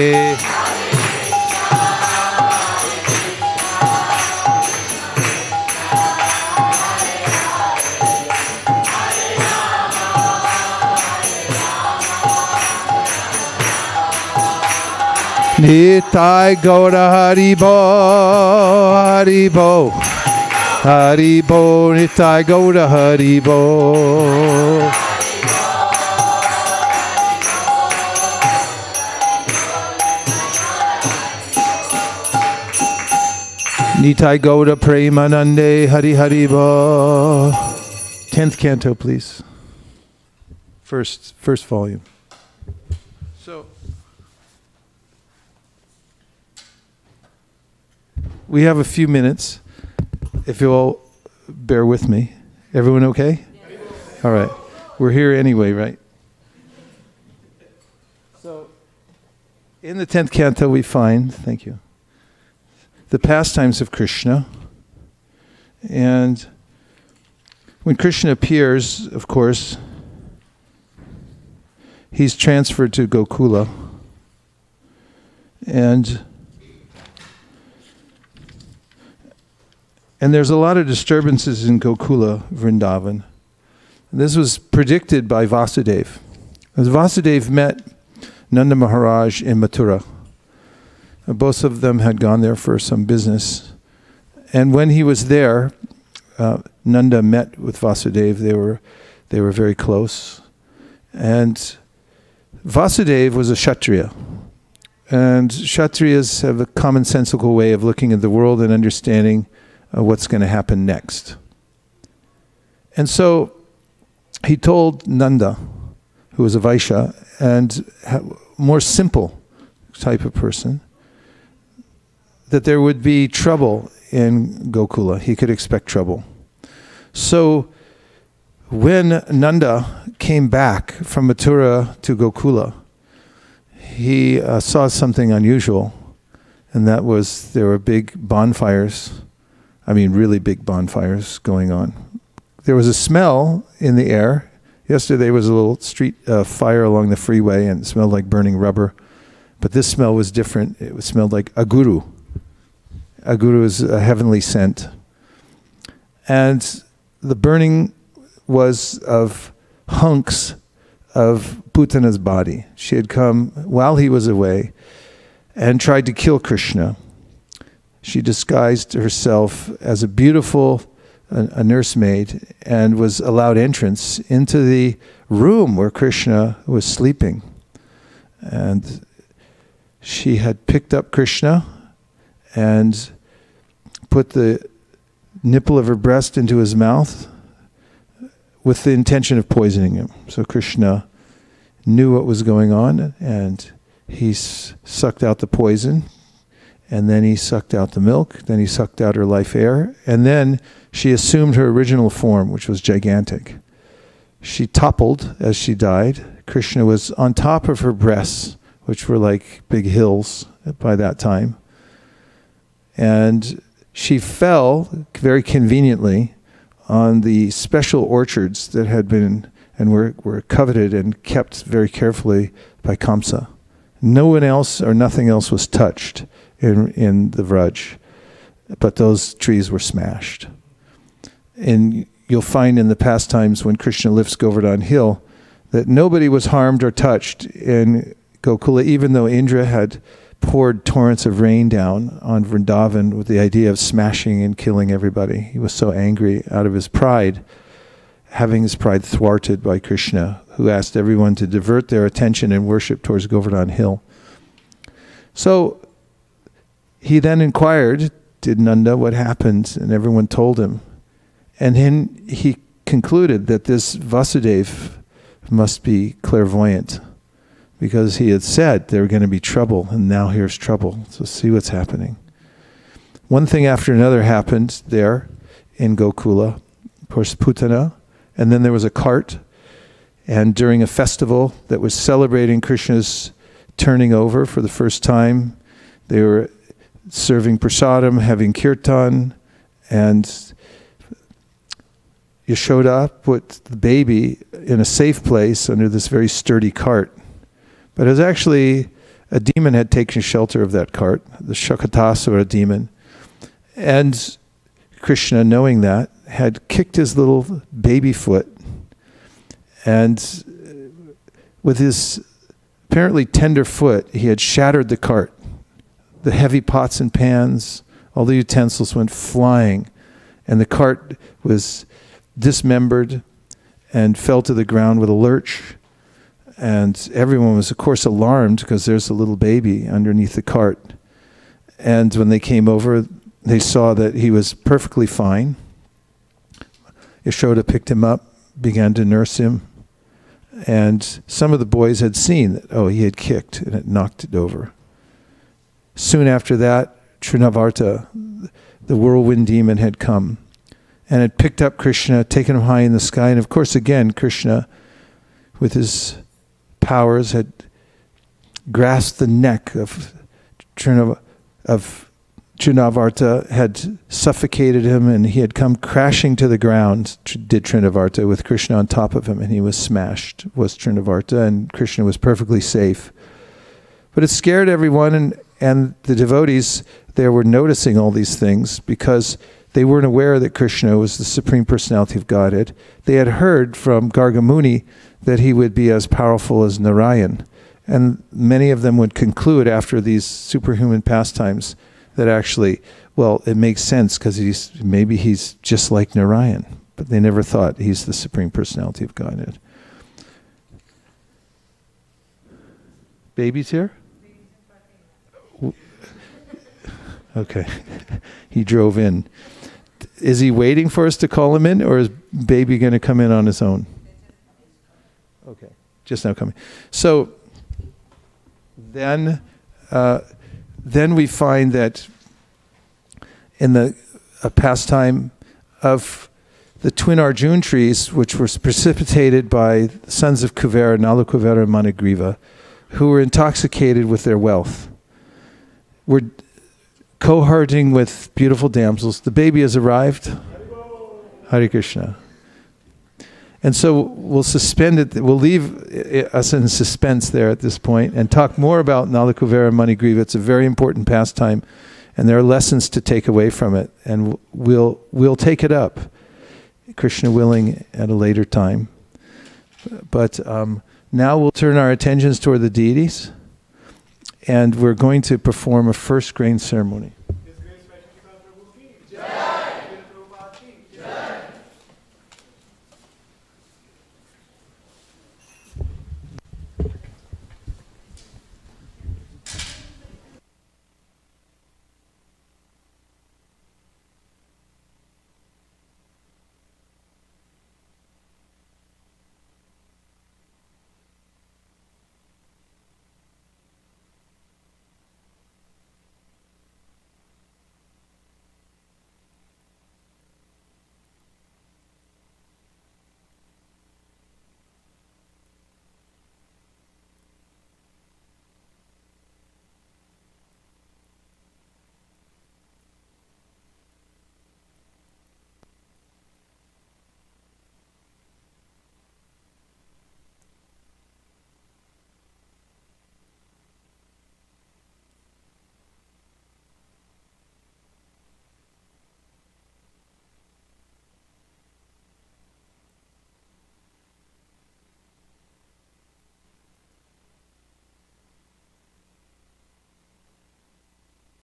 Nitai Gaura Haribo, Haribo, Haribo, Nitai Gaura Haribo. Nitai Gaura Premanande Hari Haribo. Tenth canto, please. First, first volume. So, we have a few minutes, if you'll all bear with me. Everyone okay? Yes. All right. We're here anyway, right? So, in the tenth canto we find, thank you, the pastimes of Krishna. And when Krishna appears, of course, he's transferred to Gokula. And and there's a lot of disturbances in Gokula, Vrindavan. This was predicted by Vasudeva. As Vasudeva met Nanda Maharaj in Mathura, both of them had gone there for some business. And when he was there, uh, Nanda met with Vasudeva. They were, they were very close. And Vasudeva was a Kshatriya. And Kshatriyas have a commonsensical way of looking at the world and understanding uh, what's going to happen next. And so he told Nanda, who was a Vaishya, and a more simple type of person, that there would be trouble in Gokula. He could expect trouble. So when Nanda came back from Mathura to Gokula, he uh, saw something unusual, and that was there were big bonfires, I mean really big bonfires going on. There was a smell in the air. Yesterday was a little street uh, fire along the freeway, and it smelled like burning rubber. But this smell was different. It smelled like aguru. Aguru is a heavenly scent. And the burning was of hunks of Putana's body. She had come while he was away and tried to kill Krishna. She disguised herself as a beautiful a, a nursemaid and was allowed entrance into the room where Krishna was sleeping. And she had picked up Krishna and put the nipple of her breast into his mouth with the intention of poisoning him. So Krishna knew what was going on, and he s- sucked out the poison, and then he sucked out the milk, then he sucked out her life air, and then she assumed her original form, which was gigantic. She toppled as she died. Krishna was on top of her breasts, which were like big hills by that time. And she fell very conveniently on the special orchards that had been and were, were coveted and kept very carefully by Kamsa. No one else or nothing else was touched in, in the Vraj, but those trees were smashed. And you'll find in the pastimes when Krishna lifts Govardhan Hill that nobody was harmed or touched in Gokula, even though Indra had poured torrents of rain down on Vrindavan with the idea of smashing and killing everybody. He was so angry out of his pride, having his pride thwarted by Krishna, who asked everyone to divert their attention and worship towards Govardhan Hill. So he then inquired, did Nanda, what happened? And everyone told him. And then he concluded that this Vasudeva must be clairvoyant, because he had said there were going to be trouble, and now here's trouble. So see what's happening. One thing after another happened there in Gokula. Of course, Putana, and then there was a cart, and during a festival that was celebrating Krishna's turning over for the first time, they were serving prasadam, having kirtan, and Yashoda put the baby in a safe place under this very sturdy cart. But it was actually, a demon had taken shelter of that cart, the Shakatasura demon. And Krishna, knowing that, had kicked his little baby foot, and with his apparently tender foot, he had shattered the cart. The heavy pots and pans, all the utensils went flying, and the cart was dismembered and fell to the ground with a lurch. And everyone was, of course, alarmed because there's a little baby underneath the cart. And when they came over, they saw that he was perfectly fine. Yashoda picked him up, began to nurse him. And some of the boys had seen that, oh, he had kicked and it knocked it over. Soon after that, Trinavarta, the whirlwind demon, had come and had picked up Krishna, taken him high in the sky. And of course, again, Krishna, with his powers, had grasped the neck of Trinav- of Trinavarta had suffocated him, and he had come crashing to the ground, did Trinavarta, with Krishna on top of him, and he was smashed, was Trinavarta, and Krishna was perfectly safe. But it scared everyone, and, and the devotees there were noticing all these things because they weren't aware that Krishna was the Supreme Personality of Godhead. They had heard from Garga Muni that he would be as powerful as Narayan. And many of them would conclude after these superhuman pastimes that actually, well, it makes sense because he's maybe he's just like Narayan. But they never thought he's the Supreme Personality of Godhead. Baby's here? Okay. He drove in. Is he waiting for us to call him in, or is baby going to come in on his own? Okay. Just now coming. So then uh, then we find that in the a pastime of the twin Arjun trees, which were precipitated by the sons of Kuvera, Nala Kuvera and Manigriva, who were intoxicated with their wealth, were cohorting with beautiful damsels. The baby has arrived. Hare Krishna. And so we'll suspend it, we'll leave us in suspense there at this point and talk more about Nala Kuvera and Manigriva. It's a very important pastime, and there are lessons to take away from it, and we'll we'll take it up, Krishna willing, at a later time. But um, now we'll turn our attentions toward the deities, and we're going to perform a first grain ceremony.